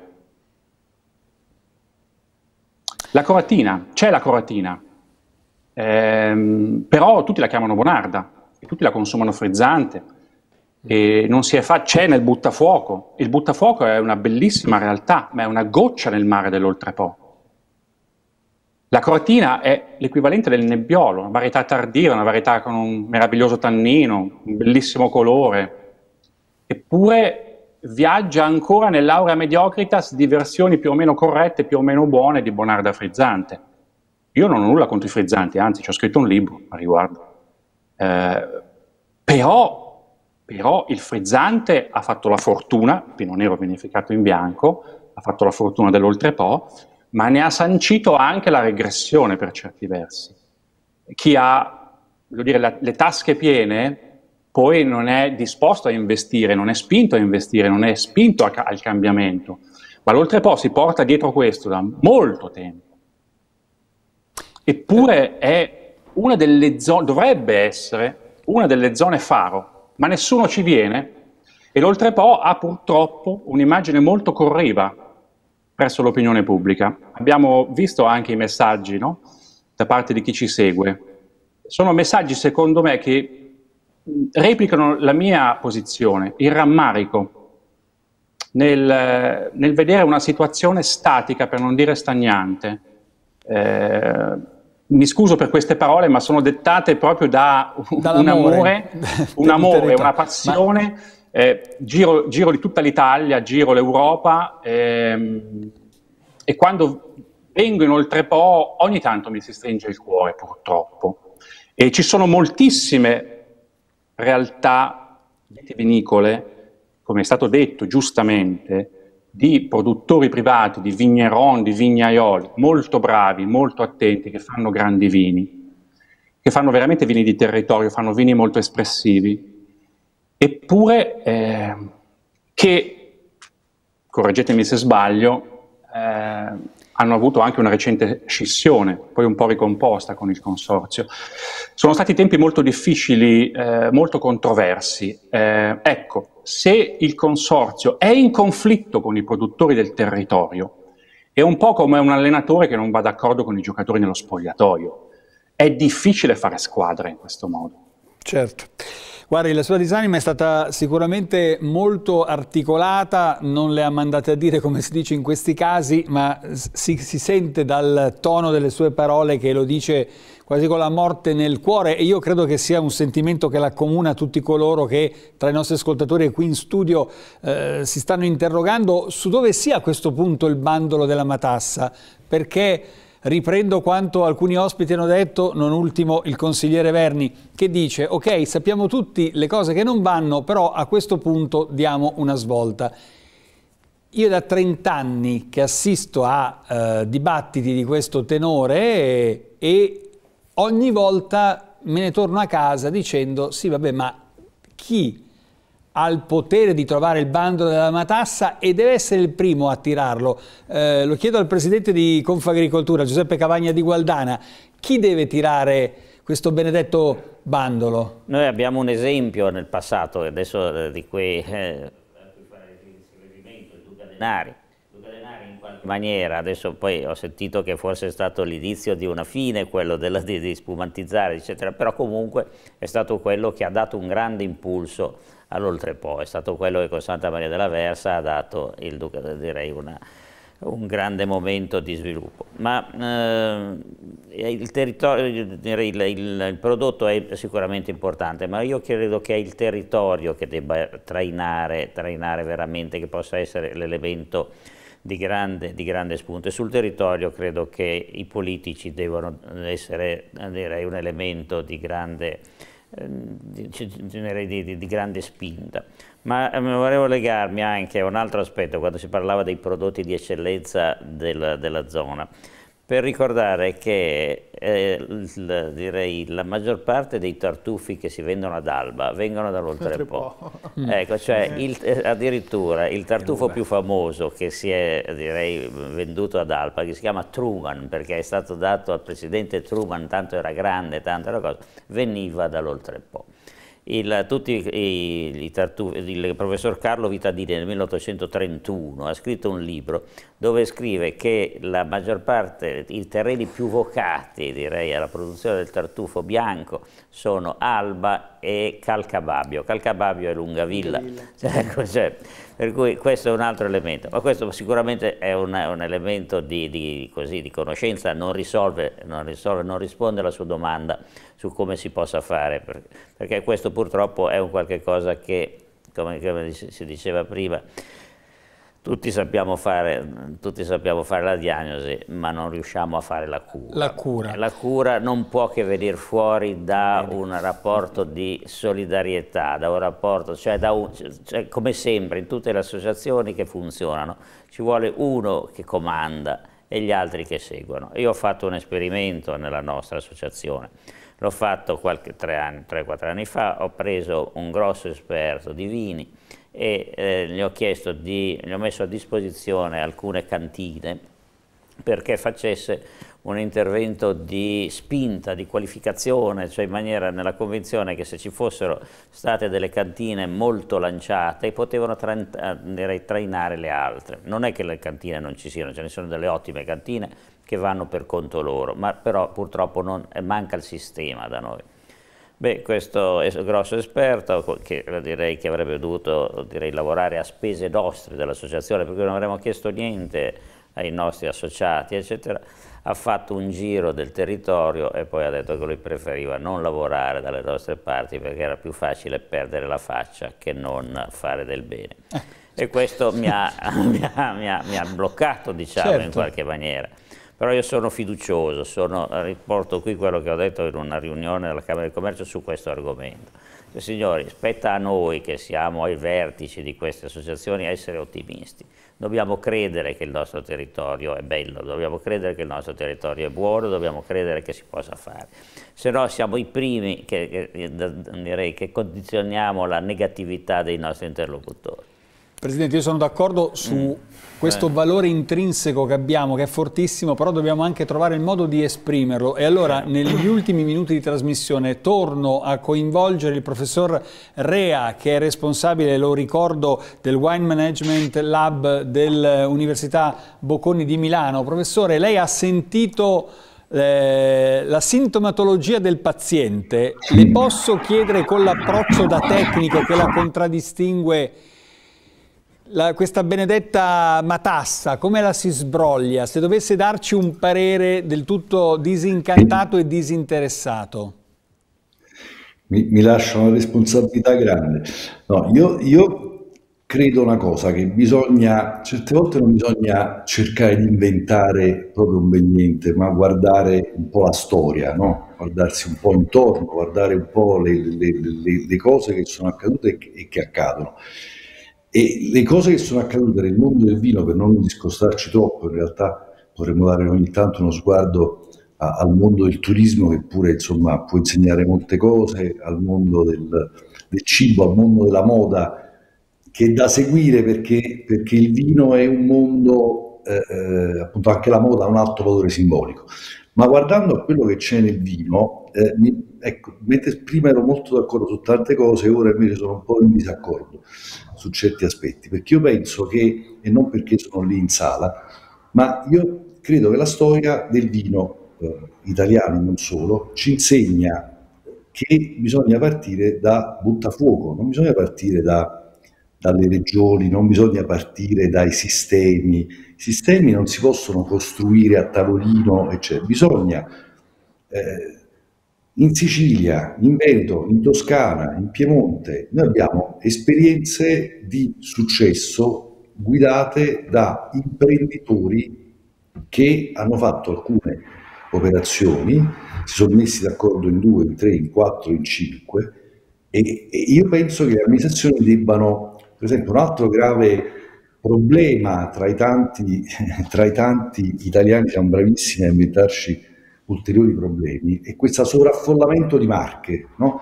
La Coratina, c'è la Coratina, ehm, però tutti la chiamano Bonarda, e tutti la consumano frizzante. E non si è fatto, c'è nel buttafuoco. Il buttafuoco è una bellissima realtà, ma è una goccia nel mare dell'Oltrepò. La Coratina è l'equivalente del Nebbiolo, una varietà tardiva, una varietà con un meraviglioso tannino, un bellissimo colore, eppure viaggia ancora nell'aurea mediocritas di versioni più o meno corrette, più o meno buone di Bonarda frizzante. Io non ho nulla contro i frizzanti, anzi ci ho scritto un libro a riguardo. Eh, però Però il frizzante ha fatto la fortuna, Pinot Nero vinificato in bianco, ha fatto la fortuna dell'Oltrepò, ma ne ha sancito anche la regressione per certi versi. Chi ha, voglio dire, la, le tasche piene, poi non è disposto a investire, non è spinto a investire, non è spinto a, al cambiamento. Ma l'Oltrepò si porta dietro questo da molto tempo. Eppure è una delle zone, dovrebbe essere una delle zone faro, ma nessuno ci viene e l'Oltrepò ha purtroppo un'immagine molto corriva presso l'opinione pubblica. Abbiamo visto anche i messaggi, no? Da parte di chi ci segue. Sono messaggi, secondo me, che replicano la mia posizione, il rammarico, nel, nel vedere una situazione statica, per non dire stagnante, eh, mi scuso per queste parole, ma sono dettate proprio da un amore, un amore, una passione. Ma... Eh, giro, giro di tutta l'Italia, giro l'Europa ehm, e quando vengo in Oltrepo ogni tanto mi si stringe il cuore, purtroppo. E ci sono moltissime realtà vitivinicole, come è stato detto giustamente, di produttori privati, di vigneron, di vignaioli, molto bravi, molto attenti, che fanno grandi vini, che fanno veramente vini di territorio, fanno vini molto espressivi. Eppure eh, che, correggetemi se sbaglio, eh, hanno avuto anche una recente scissione, poi un po' ricomposta con il consorzio. Sono stati tempi molto difficili, eh, molto controversi. Eh, ecco, se il consorzio è in conflitto con i produttori del territorio, è un po' come un allenatore che non va d'accordo con i giocatori nello spogliatoio. È difficile fare squadra in questo modo. Certo. Guardi, la sua disanima è stata sicuramente molto articolata, non le ha mandate a dire come si dice in questi casi, ma si, si sente dal tono delle sue parole che lo dice quasi con la morte nel cuore, e io credo che sia un sentimento che l'accomuna a tutti coloro che tra i nostri ascoltatori e qui in studio eh, si stanno interrogando su dove sia a questo punto il bandolo della matassa, perché... Riprendo quanto alcuni ospiti hanno detto, non ultimo il consigliere Verni, che dice: ok, sappiamo tutti le cose che non vanno, però a questo punto diamo una svolta. Io da trent'anni che assisto a eh, dibattiti di questo tenore e, e ogni volta me ne torno a casa dicendo: sì, vabbè, ma chi ha il potere di trovare il bandolo della matassa e deve essere il primo a tirarlo? Eh, lo chiedo al presidente di Confagricoltura, Giuseppe Cavagna di Gualdana. Chi deve tirare questo benedetto bandolo? Noi abbiamo un esempio nel passato, adesso di cui eh, il Duca Denari. Duca Denari in qualche maniera, adesso poi ho sentito che forse è stato l'inizio di una fine, quello della, di, di spumantizzare, eccetera, però comunque è stato quello che ha dato un grande impulso all'Oltrepo, è stato quello che con Santa Maria della Versa ha dato il Duca, direi, una, un grande momento di sviluppo. Ma eh, il territorio, direi, il, il, il prodotto è sicuramente importante, ma io credo che è il territorio che debba trainare, trainare veramente, che possa essere l'elemento di grande, di grande spunto, e sul territorio credo che i politici devono essere, direi, un elemento di grande Di, di, di, di grande spinta. Ma eh, volevo legarmi anche a un altro aspetto quando si parlava dei prodotti di eccellenza del, della zona, per ricordare che eh, il, direi, la maggior parte dei tartufi che si vendono ad Alba vengono dall'Oltrepo. Ecco, cioè il, addirittura il tartufo più famoso che si è, direi, venduto ad Alba, che si chiama Truman, perché è stato dato al presidente Truman, tanto era grande, tanto era cosa, veniva dall'Oltrepo. Il, tutti i, i tartufi, il professor Carlo Vitadini nel milleottocentotrentuno ha scritto un libro dove scrive che la maggior parte, i terreni più vocati, direi, alla produzione del tartufo bianco sono Alba e Calcababio. Calcababio è Lungavilla, cioè, cioè, per cui questo è un altro elemento, ma questo sicuramente è un, un elemento di, di, così, di conoscenza, non risolve, non risolve, non risponde alla sua domanda su come si possa fare, perché questo purtroppo è un qualche cosa che, come, come si diceva prima, tutti sappiamo fare, tutti sappiamo fare la diagnosi, ma non riusciamo a fare la cura. La cura. La cura non può che venire fuori da un rapporto di solidarietà, da un rapporto, cioè, da un, cioè come sempre in tutte le associazioni che funzionano, ci vuole uno che comanda e gli altri che seguono. Io ho fatto un esperimento nella nostra associazione. L'ho fatto qualche tre anni, tre quattro anni fa, ho preso un grosso esperto di vini e eh, gli ho chiesto di, gli ho messo a disposizione alcune cantine perché facesse un intervento di spinta, di qualificazione, cioè in maniera, nella convinzione che se ci fossero state delle cantine molto lanciate potevano tra, direi, trainare le altre. Non è che le cantine non ci siano, ce ne sono delle ottime cantine che vanno per conto loro, ma però purtroppo non, manca il sistema da noi. Beh, questo è un grosso esperto che direi che avrebbe dovuto, direi, lavorare a spese nostre dell'associazione, perché non avremmo chiesto niente ai nostri associati, eccetera, ha fatto un giro del territorio e poi ha detto che lui preferiva non lavorare dalle nostre parti perché era più facile perdere la faccia che non fare del bene. E questo mi ha, mi ha, mi ha, mi ha bloccato, diciamo, certo, in qualche maniera. Però io sono fiducioso, sono, riporto qui quello che ho detto in una riunione della Camera di Commercio su questo argomento. Cioè, signori, spetta a noi che siamo ai vertici di queste associazioni essere ottimisti. Dobbiamo credere che il nostro territorio è bello, dobbiamo credere che il nostro territorio è buono, dobbiamo credere che si possa fare. Se no siamo i primi che, che, direi, che condizioniamo la negatività dei nostri interlocutori. Presidente, io sono d'accordo su mm. questo valore intrinseco che abbiamo, che è fortissimo, però dobbiamo anche trovare il modo di esprimerlo. E allora, negli ultimi minuti di trasmissione, torno a coinvolgere il professor Rea, che è responsabile, lo ricordo, del Wine Management Lab dell'Università Bocconi di Milano. Professore, lei ha sentito Eh, la sintomatologia del paziente. Le posso chiedere, con l'approccio da tecnico che la contraddistingue, La, questa benedetta matassa, come la si sbroglia? Se dovesse darci un parere del tutto disincantato e disinteressato. Mi, mi lascia una responsabilità grande. No, io, io credo una cosa, che bisogna, certe volte non bisogna cercare di inventare proprio un bel niente, ma guardare un po' la storia, no? Guardarsi un po' intorno, guardare un po' le, le, le, le cose che sono accadute e che, e che accadono. E le cose che sono accadute nel mondo del vino, per non discostarci troppo, in realtà potremmo dare ogni tanto uno sguardo a, al mondo del turismo, che pure, insomma, può insegnare molte cose, al mondo del, del cibo, al mondo della moda, che è da seguire, perché, perché il vino è un mondo, eh, eh, appunto anche la moda ha un alto valore simbolico. Ma guardando a quello che c'è nel vino, eh, mi, ecco, mentre prima ero molto d'accordo su tante cose, ora invece sono un po' in disaccordo su certi aspetti, perché io penso che, e non perché sono lì in sala, ma io credo che la storia del vino eh, italiano, non solo, ci insegna che bisogna partire da buttafuoco, non bisogna partire da, dalle regioni, non bisogna partire dai sistemi. I sistemi non si possono costruire a tavolino, eccetera. Bisogna eh, in Sicilia, in Veneto, in Toscana, in Piemonte, noi abbiamo esperienze di successo guidate da imprenditori che hanno fatto alcune operazioni, si sono messi d'accordo in due, in tre, in quattro, in cinque, e, e io penso che le amministrazioni debbano, per esempio, un altro grave problema tra i tanti, tra i tanti italiani, siamo bravissimi a inventarci ulteriori problemi, è questo sovraffollamento di marche, no?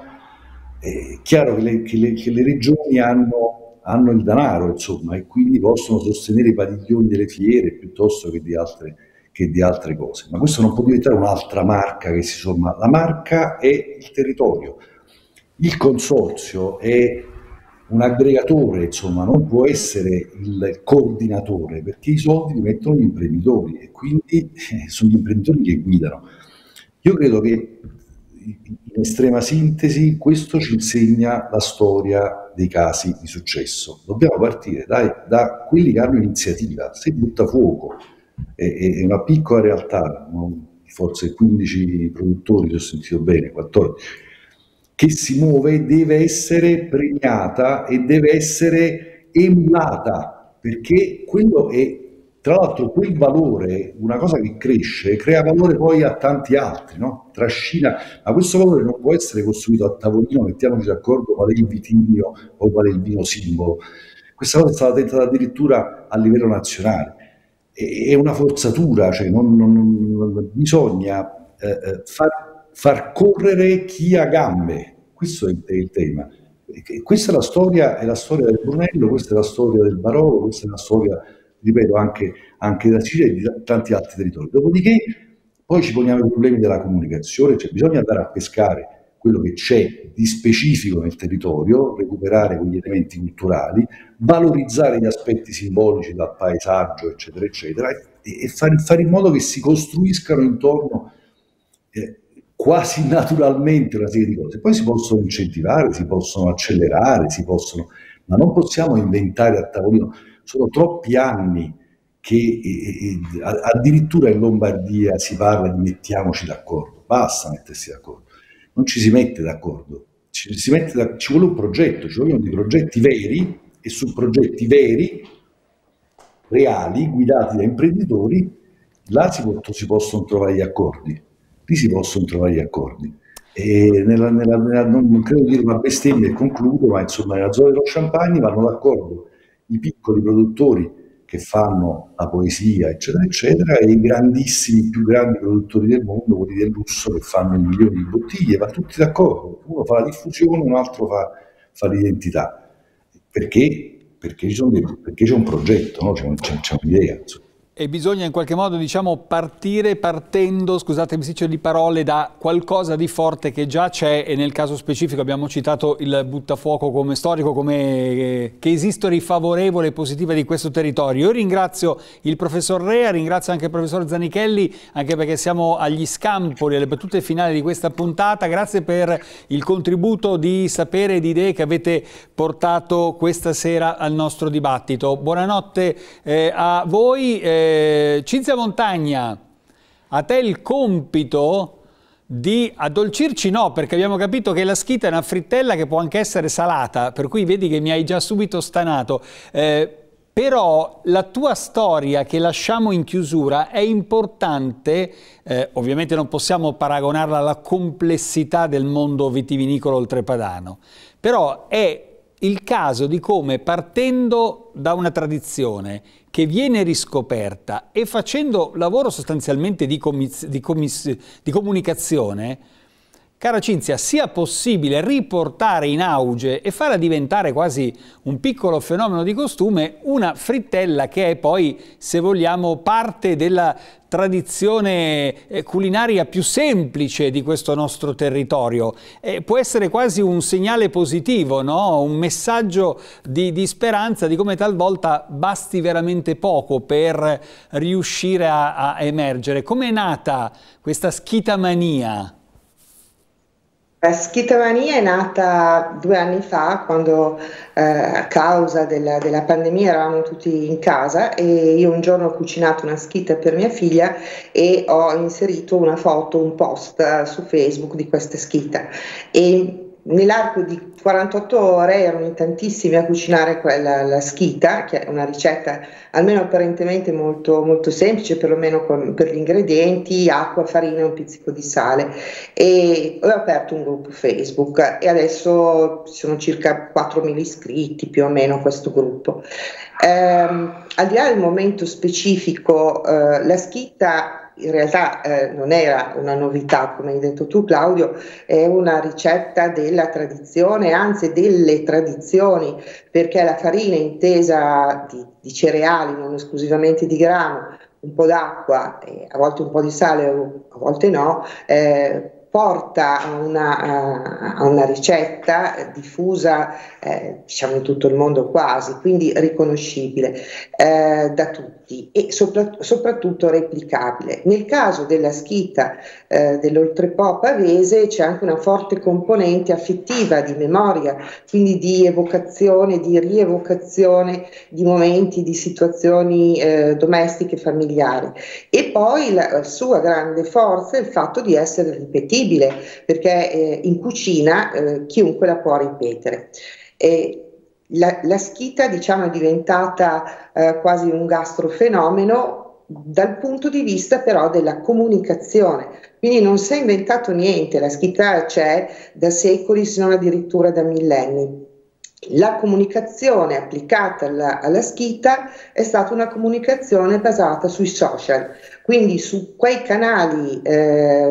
È chiaro che le, che le, che le regioni hanno, hanno il denaro, insomma, e quindi possono sostenere i padiglioni delle fiere piuttosto che di altre, che di altre cose, ma questo non può diventare un'altra marca che si somma. La marca è il territorio, il consorzio è un aggregatore, insomma, non può essere il coordinatore, perché i soldi li mettono gli imprenditori e quindi eh, sono gli imprenditori che guidano. Io credo che, in estrema sintesi, questo ci insegna la storia dei casi di successo. Dobbiamo partire dai, da quelli che hanno iniziativa. Se Buttafuoco è, è una piccola realtà, forse quindici produttori, se ho sentito bene, quattordici, che si muove, deve essere premiata e deve essere emulata, perché quello è, tra l'altro, quel valore, una cosa che cresce, crea valore poi a tanti altri, no? Trascina, ma questo valore non può essere costruito a tavolino, mettiamoci d'accordo qual è il vitigno o qual è il vino simbolo. Questa cosa è stata tentata addirittura a livello nazionale, è una forzatura, cioè non, non, non bisogna eh, far far correre chi ha gambe, questo è il, è il tema. E questa è la storia, è la storia del Brunello, questa è la storia del Barolo, questa è la storia, ripeto, anche, anche della Sicilia e di tanti altri territori. Dopodiché poi ci poniamo i problemi della comunicazione, cioè bisogna andare a pescare quello che c'è di specifico nel territorio, recuperare quegli elementi culturali, valorizzare gli aspetti simbolici dal paesaggio, eccetera, eccetera, e, e fare, fare in modo che si costruiscano intorno eh, quasi naturalmente una serie di cose. Poi si possono incentivare, si possono accelerare, si possono, ma non possiamo inventare a tavolino. Sono troppi anni che eh, eh, addirittura in Lombardia si parla di mettiamoci d'accordo, basta mettersi d'accordo, non ci si mette d'accordo, ci, si mette da, ci vuole un progetto, ci vogliono dei progetti veri e su progetti veri, reali, guidati da imprenditori, là si, può, si possono trovare gli accordi, lì si possono trovare gli accordi. E nella, nella, nella, non credo dire una bestemmia e concludo, ma insomma nella zona dello Champagne vanno d'accordo i piccoli produttori che fanno la poesia, eccetera, eccetera, e i grandissimi, i più grandi produttori del mondo, quelli del lusso, che fanno i milioni di bottiglie, va tutti d'accordo. Uno fa la diffusione, un altro fa, fa l'identità. Perché? Perché, ci sono dei, perché c'è un progetto, no? C'è, c'è, c'è un'idea. E bisogna in qualche modo, diciamo, partire partendo, scusate mi siccio di parole, da qualcosa di forte che già c'è, e nel caso specifico abbiamo citato il buttafuoco come storico, come eh, che esistory favorevole e positiva di questo territorio. Io ringrazio il professor Rea, ringrazio anche il professor Zanichelli, anche perché siamo agli scampoli, alle battute finali di questa puntata. Grazie per il contributo di sapere e di idee che avete portato questa sera al nostro dibattito. Buonanotte eh, a voi. Eh, Cinzia Montagna, a te il compito di addolcirci, no, perché abbiamo capito che la schita è una frittella che può anche essere salata, per cui vedi che mi hai già subito stanato, eh, però la tua storia che lasciamo in chiusura è importante, eh, ovviamente non possiamo paragonarla alla complessità del mondo vitivinicolo oltrepadano, però è il caso di come, partendo da una tradizione che viene riscoperta e facendo lavoro sostanzialmente di, di, di comunicazione, cara Cinzia, sia possibile riportare in auge e farla diventare quasi un piccolo fenomeno di costume una frittella che è poi, se vogliamo, parte della tradizione culinaria più semplice di questo nostro territorio. Eh, può essere quasi un segnale positivo, no? Un messaggio di, di speranza di come talvolta basti veramente poco per riuscire a, a emergere. Come è nata questa schitamania? La schitamania è nata due anni fa, quando eh, a causa della, della pandemia eravamo tutti in casa e io un giorno ho cucinato una schita per mia figlia e ho inserito una foto, un post uh, su Facebook di questa schita. E nell'arco di quarantotto ore erano in tantissimi a cucinare quella la schita, che è una ricetta almeno apparentemente molto, molto semplice, perlomeno con, per gli ingredienti, acqua, farina e un pizzico di sale. E ho aperto un gruppo Facebook e adesso ci sono circa quattromila iscritti più o meno a questo gruppo. Ehm, al di là del momento specifico, eh, la schita in realtà eh, non era una novità, come hai detto tu Claudio, è una ricetta della tradizione, anzi delle tradizioni, perché la farina intesa di, di cereali, non esclusivamente di grano, un po' d'acqua, eh, a volte un po' di sale, a volte no, eh, porta a una, a una ricetta diffusa eh, diciamo in tutto il mondo quasi, quindi riconoscibile eh, da tutti e sopra, soprattutto replicabile. Nel caso della schita eh, dell'Oltrepò pavese c'è anche una forte componente affettiva, di memoria, quindi di evocazione, di rievocazione di momenti, di situazioni eh, domestiche, familiari. E poi la, la sua grande forza è il fatto di essere ripetibile, perché eh, in cucina eh, chiunque la può ripetere. E la, la schita, diciamo, è diventata eh, quasi un gastrofenomeno dal punto di vista però della comunicazione, quindi non si è inventato niente, la schita c'è da secoli, se non addirittura da millenni. La comunicazione applicata alla, alla schita è stata una comunicazione basata sui social, quindi su quei canali eh,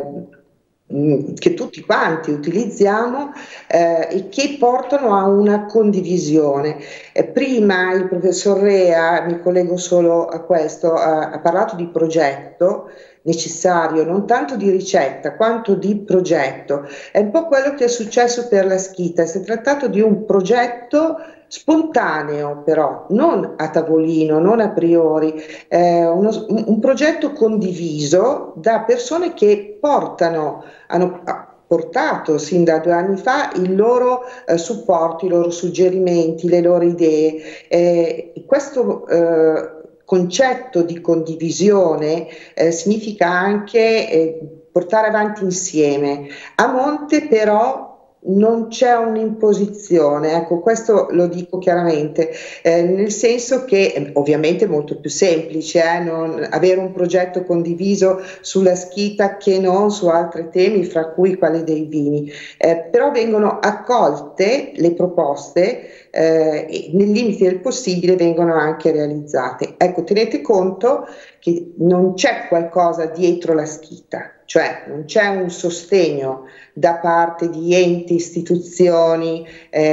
che tutti quanti utilizziamo eh, e che portano a una condivisione. Eh, prima il professor Rea, mi collego solo a questo, ha, ha parlato di progetto necessario, non tanto di ricetta quanto di progetto. È un po' quello che è successo per la schita, si è trattato di un progetto spontaneo, però non a tavolino, non a priori, eh, uno, un progetto condiviso da persone che portano, hanno portato sin da due anni fa il loro eh, supporto, i loro suggerimenti, le loro idee. Eh, questo eh, concetto di condivisione eh, significa anche eh, portare avanti insieme. A monte però non c'è un'imposizione, ecco, questo lo dico chiaramente, eh, nel senso che eh, ovviamente è molto più semplice eh, non avere un progetto condiviso sulla Schita che non su altri temi, fra cui quelli dei vini, eh, però vengono accolte le proposte eh, e nel limite del possibile vengono anche realizzate. Ecco, tenete conto che non c'è qualcosa dietro la Schita, cioè non c'è un sostegno da parte di enti, istituzioni.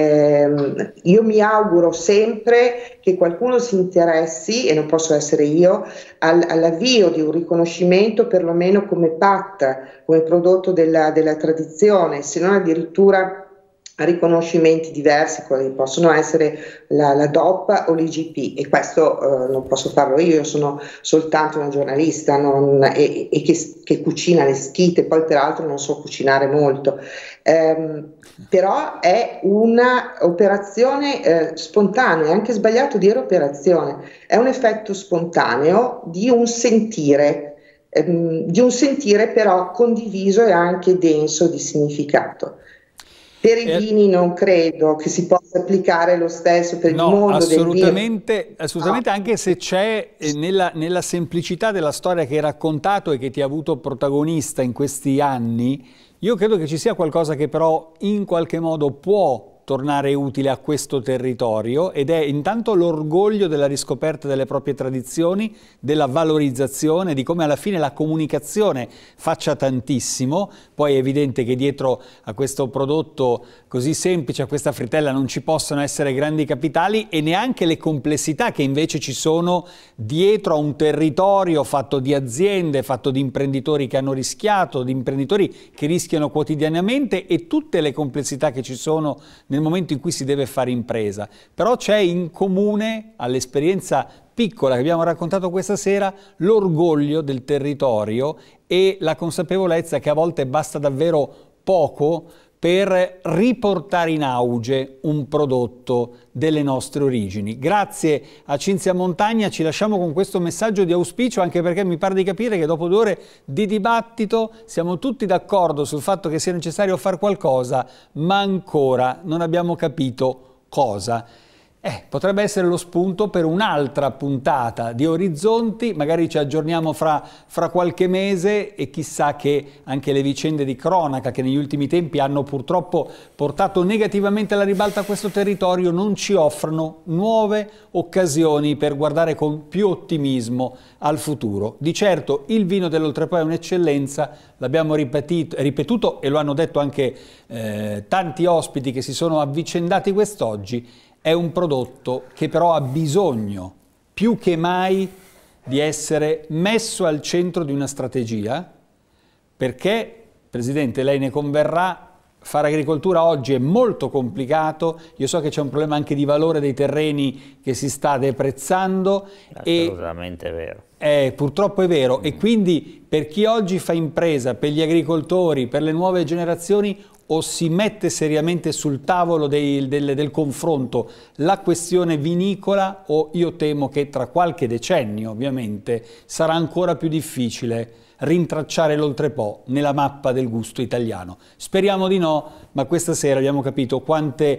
ehm, io mi auguro sempre che qualcuno si interessi, e non posso essere io, al, all'avvio di un riconoscimento perlomeno come P A T, come prodotto della, della tradizione, se non addirittura riconoscimenti diversi, quali possono essere la, la D O P o l'I G P, e questo eh, non posso farlo io, io sono soltanto una giornalista non, e, e che, che cucina le schite, poi peraltro non so cucinare molto, ehm, però è una operazione eh, spontanea, è anche sbagliato dire operazione, è un effetto spontaneo di un sentire, ehm, di un sentire però condiviso e anche denso di significato. Per i vini non credo che si possa applicare lo stesso per no, il mondo assolutamente, del vino. assolutamente, no. Anche se c'è eh, nella, nella semplicità della storia che hai raccontato e che ti ha avuto protagonista in questi anni, io credo che ci sia qualcosa che però in qualche modo può tornare utile a questo territorio, ed è intanto l'orgoglio della riscoperta delle proprie tradizioni, della valorizzazione, di come alla fine la comunicazione faccia tantissimo. Poi è evidente che dietro a questo prodotto così semplice, a questa fritella, non ci possono essere grandi capitali e neanche le complessità che invece ci sono dietro a un territorio fatto di aziende, fatto di imprenditori che hanno rischiato, di imprenditori che rischiano quotidianamente, e tutte le complessità che ci sono nel momento in cui si deve fare impresa. Però c'è in comune all'esperienza piccola che abbiamo raccontato questa sera l'orgoglio del territorio e la consapevolezza che a volte basta davvero poco per riportare in auge un prodotto delle nostre origini. Grazie a Cinzia Montagna, ci lasciamo con questo messaggio di auspicio, anche perché mi pare di capire che dopo due ore di dibattito siamo tutti d'accordo sul fatto che sia necessario fare qualcosa, ma ancora non abbiamo capito cosa. Eh, potrebbe essere lo spunto per un'altra puntata di Orizzonti, magari ci aggiorniamo fra, fra qualche mese, e chissà che anche le vicende di cronaca che negli ultimi tempi hanno purtroppo portato negativamente alla ribalta questo territorio non ci offrano nuove occasioni per guardare con più ottimismo al futuro. Di certo il vino dell'Oltrepò è un'eccellenza, l'abbiamo ripetuto e lo hanno detto anche eh, tanti ospiti che si sono avvicendati quest'oggi. È un prodotto che però ha bisogno, più che mai, di essere messo al centro di una strategia, perché, Presidente, lei ne converrà, fare agricoltura oggi è molto complicato. Io so che c'è un problema anche di valore dei terreni che si sta deprezzando. Assolutamente è vero. Eh, purtroppo è vero, mm. E quindi per chi oggi fa impresa, per gli agricoltori, per le nuove generazioni, o si mette seriamente sul tavolo dei, del, del confronto la questione vinicola, o io temo che tra qualche decennio ovviamente sarà ancora più difficile rintracciare l'Oltrepò nella mappa del gusto italiano. Speriamo di no, ma questa sera abbiamo capito quante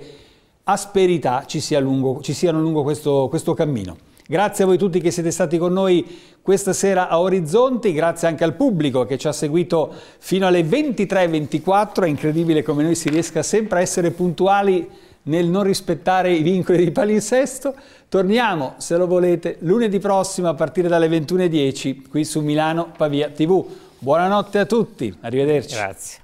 asperità ci, sia lungo, ci siano lungo questo, questo cammino. Grazie a voi tutti che siete stati con noi questa sera a Orizzonti, grazie anche al pubblico che ci ha seguito fino alle ventitré e ventiquattro, è incredibile come noi si riesca sempre a essere puntuali nel non rispettare i vincoli di palinsesto. Torniamo, se lo volete, lunedì prossimo a partire dalle ventuno e dieci qui su Milano Pavia tivù. Buonanotte a tutti, arrivederci. Grazie.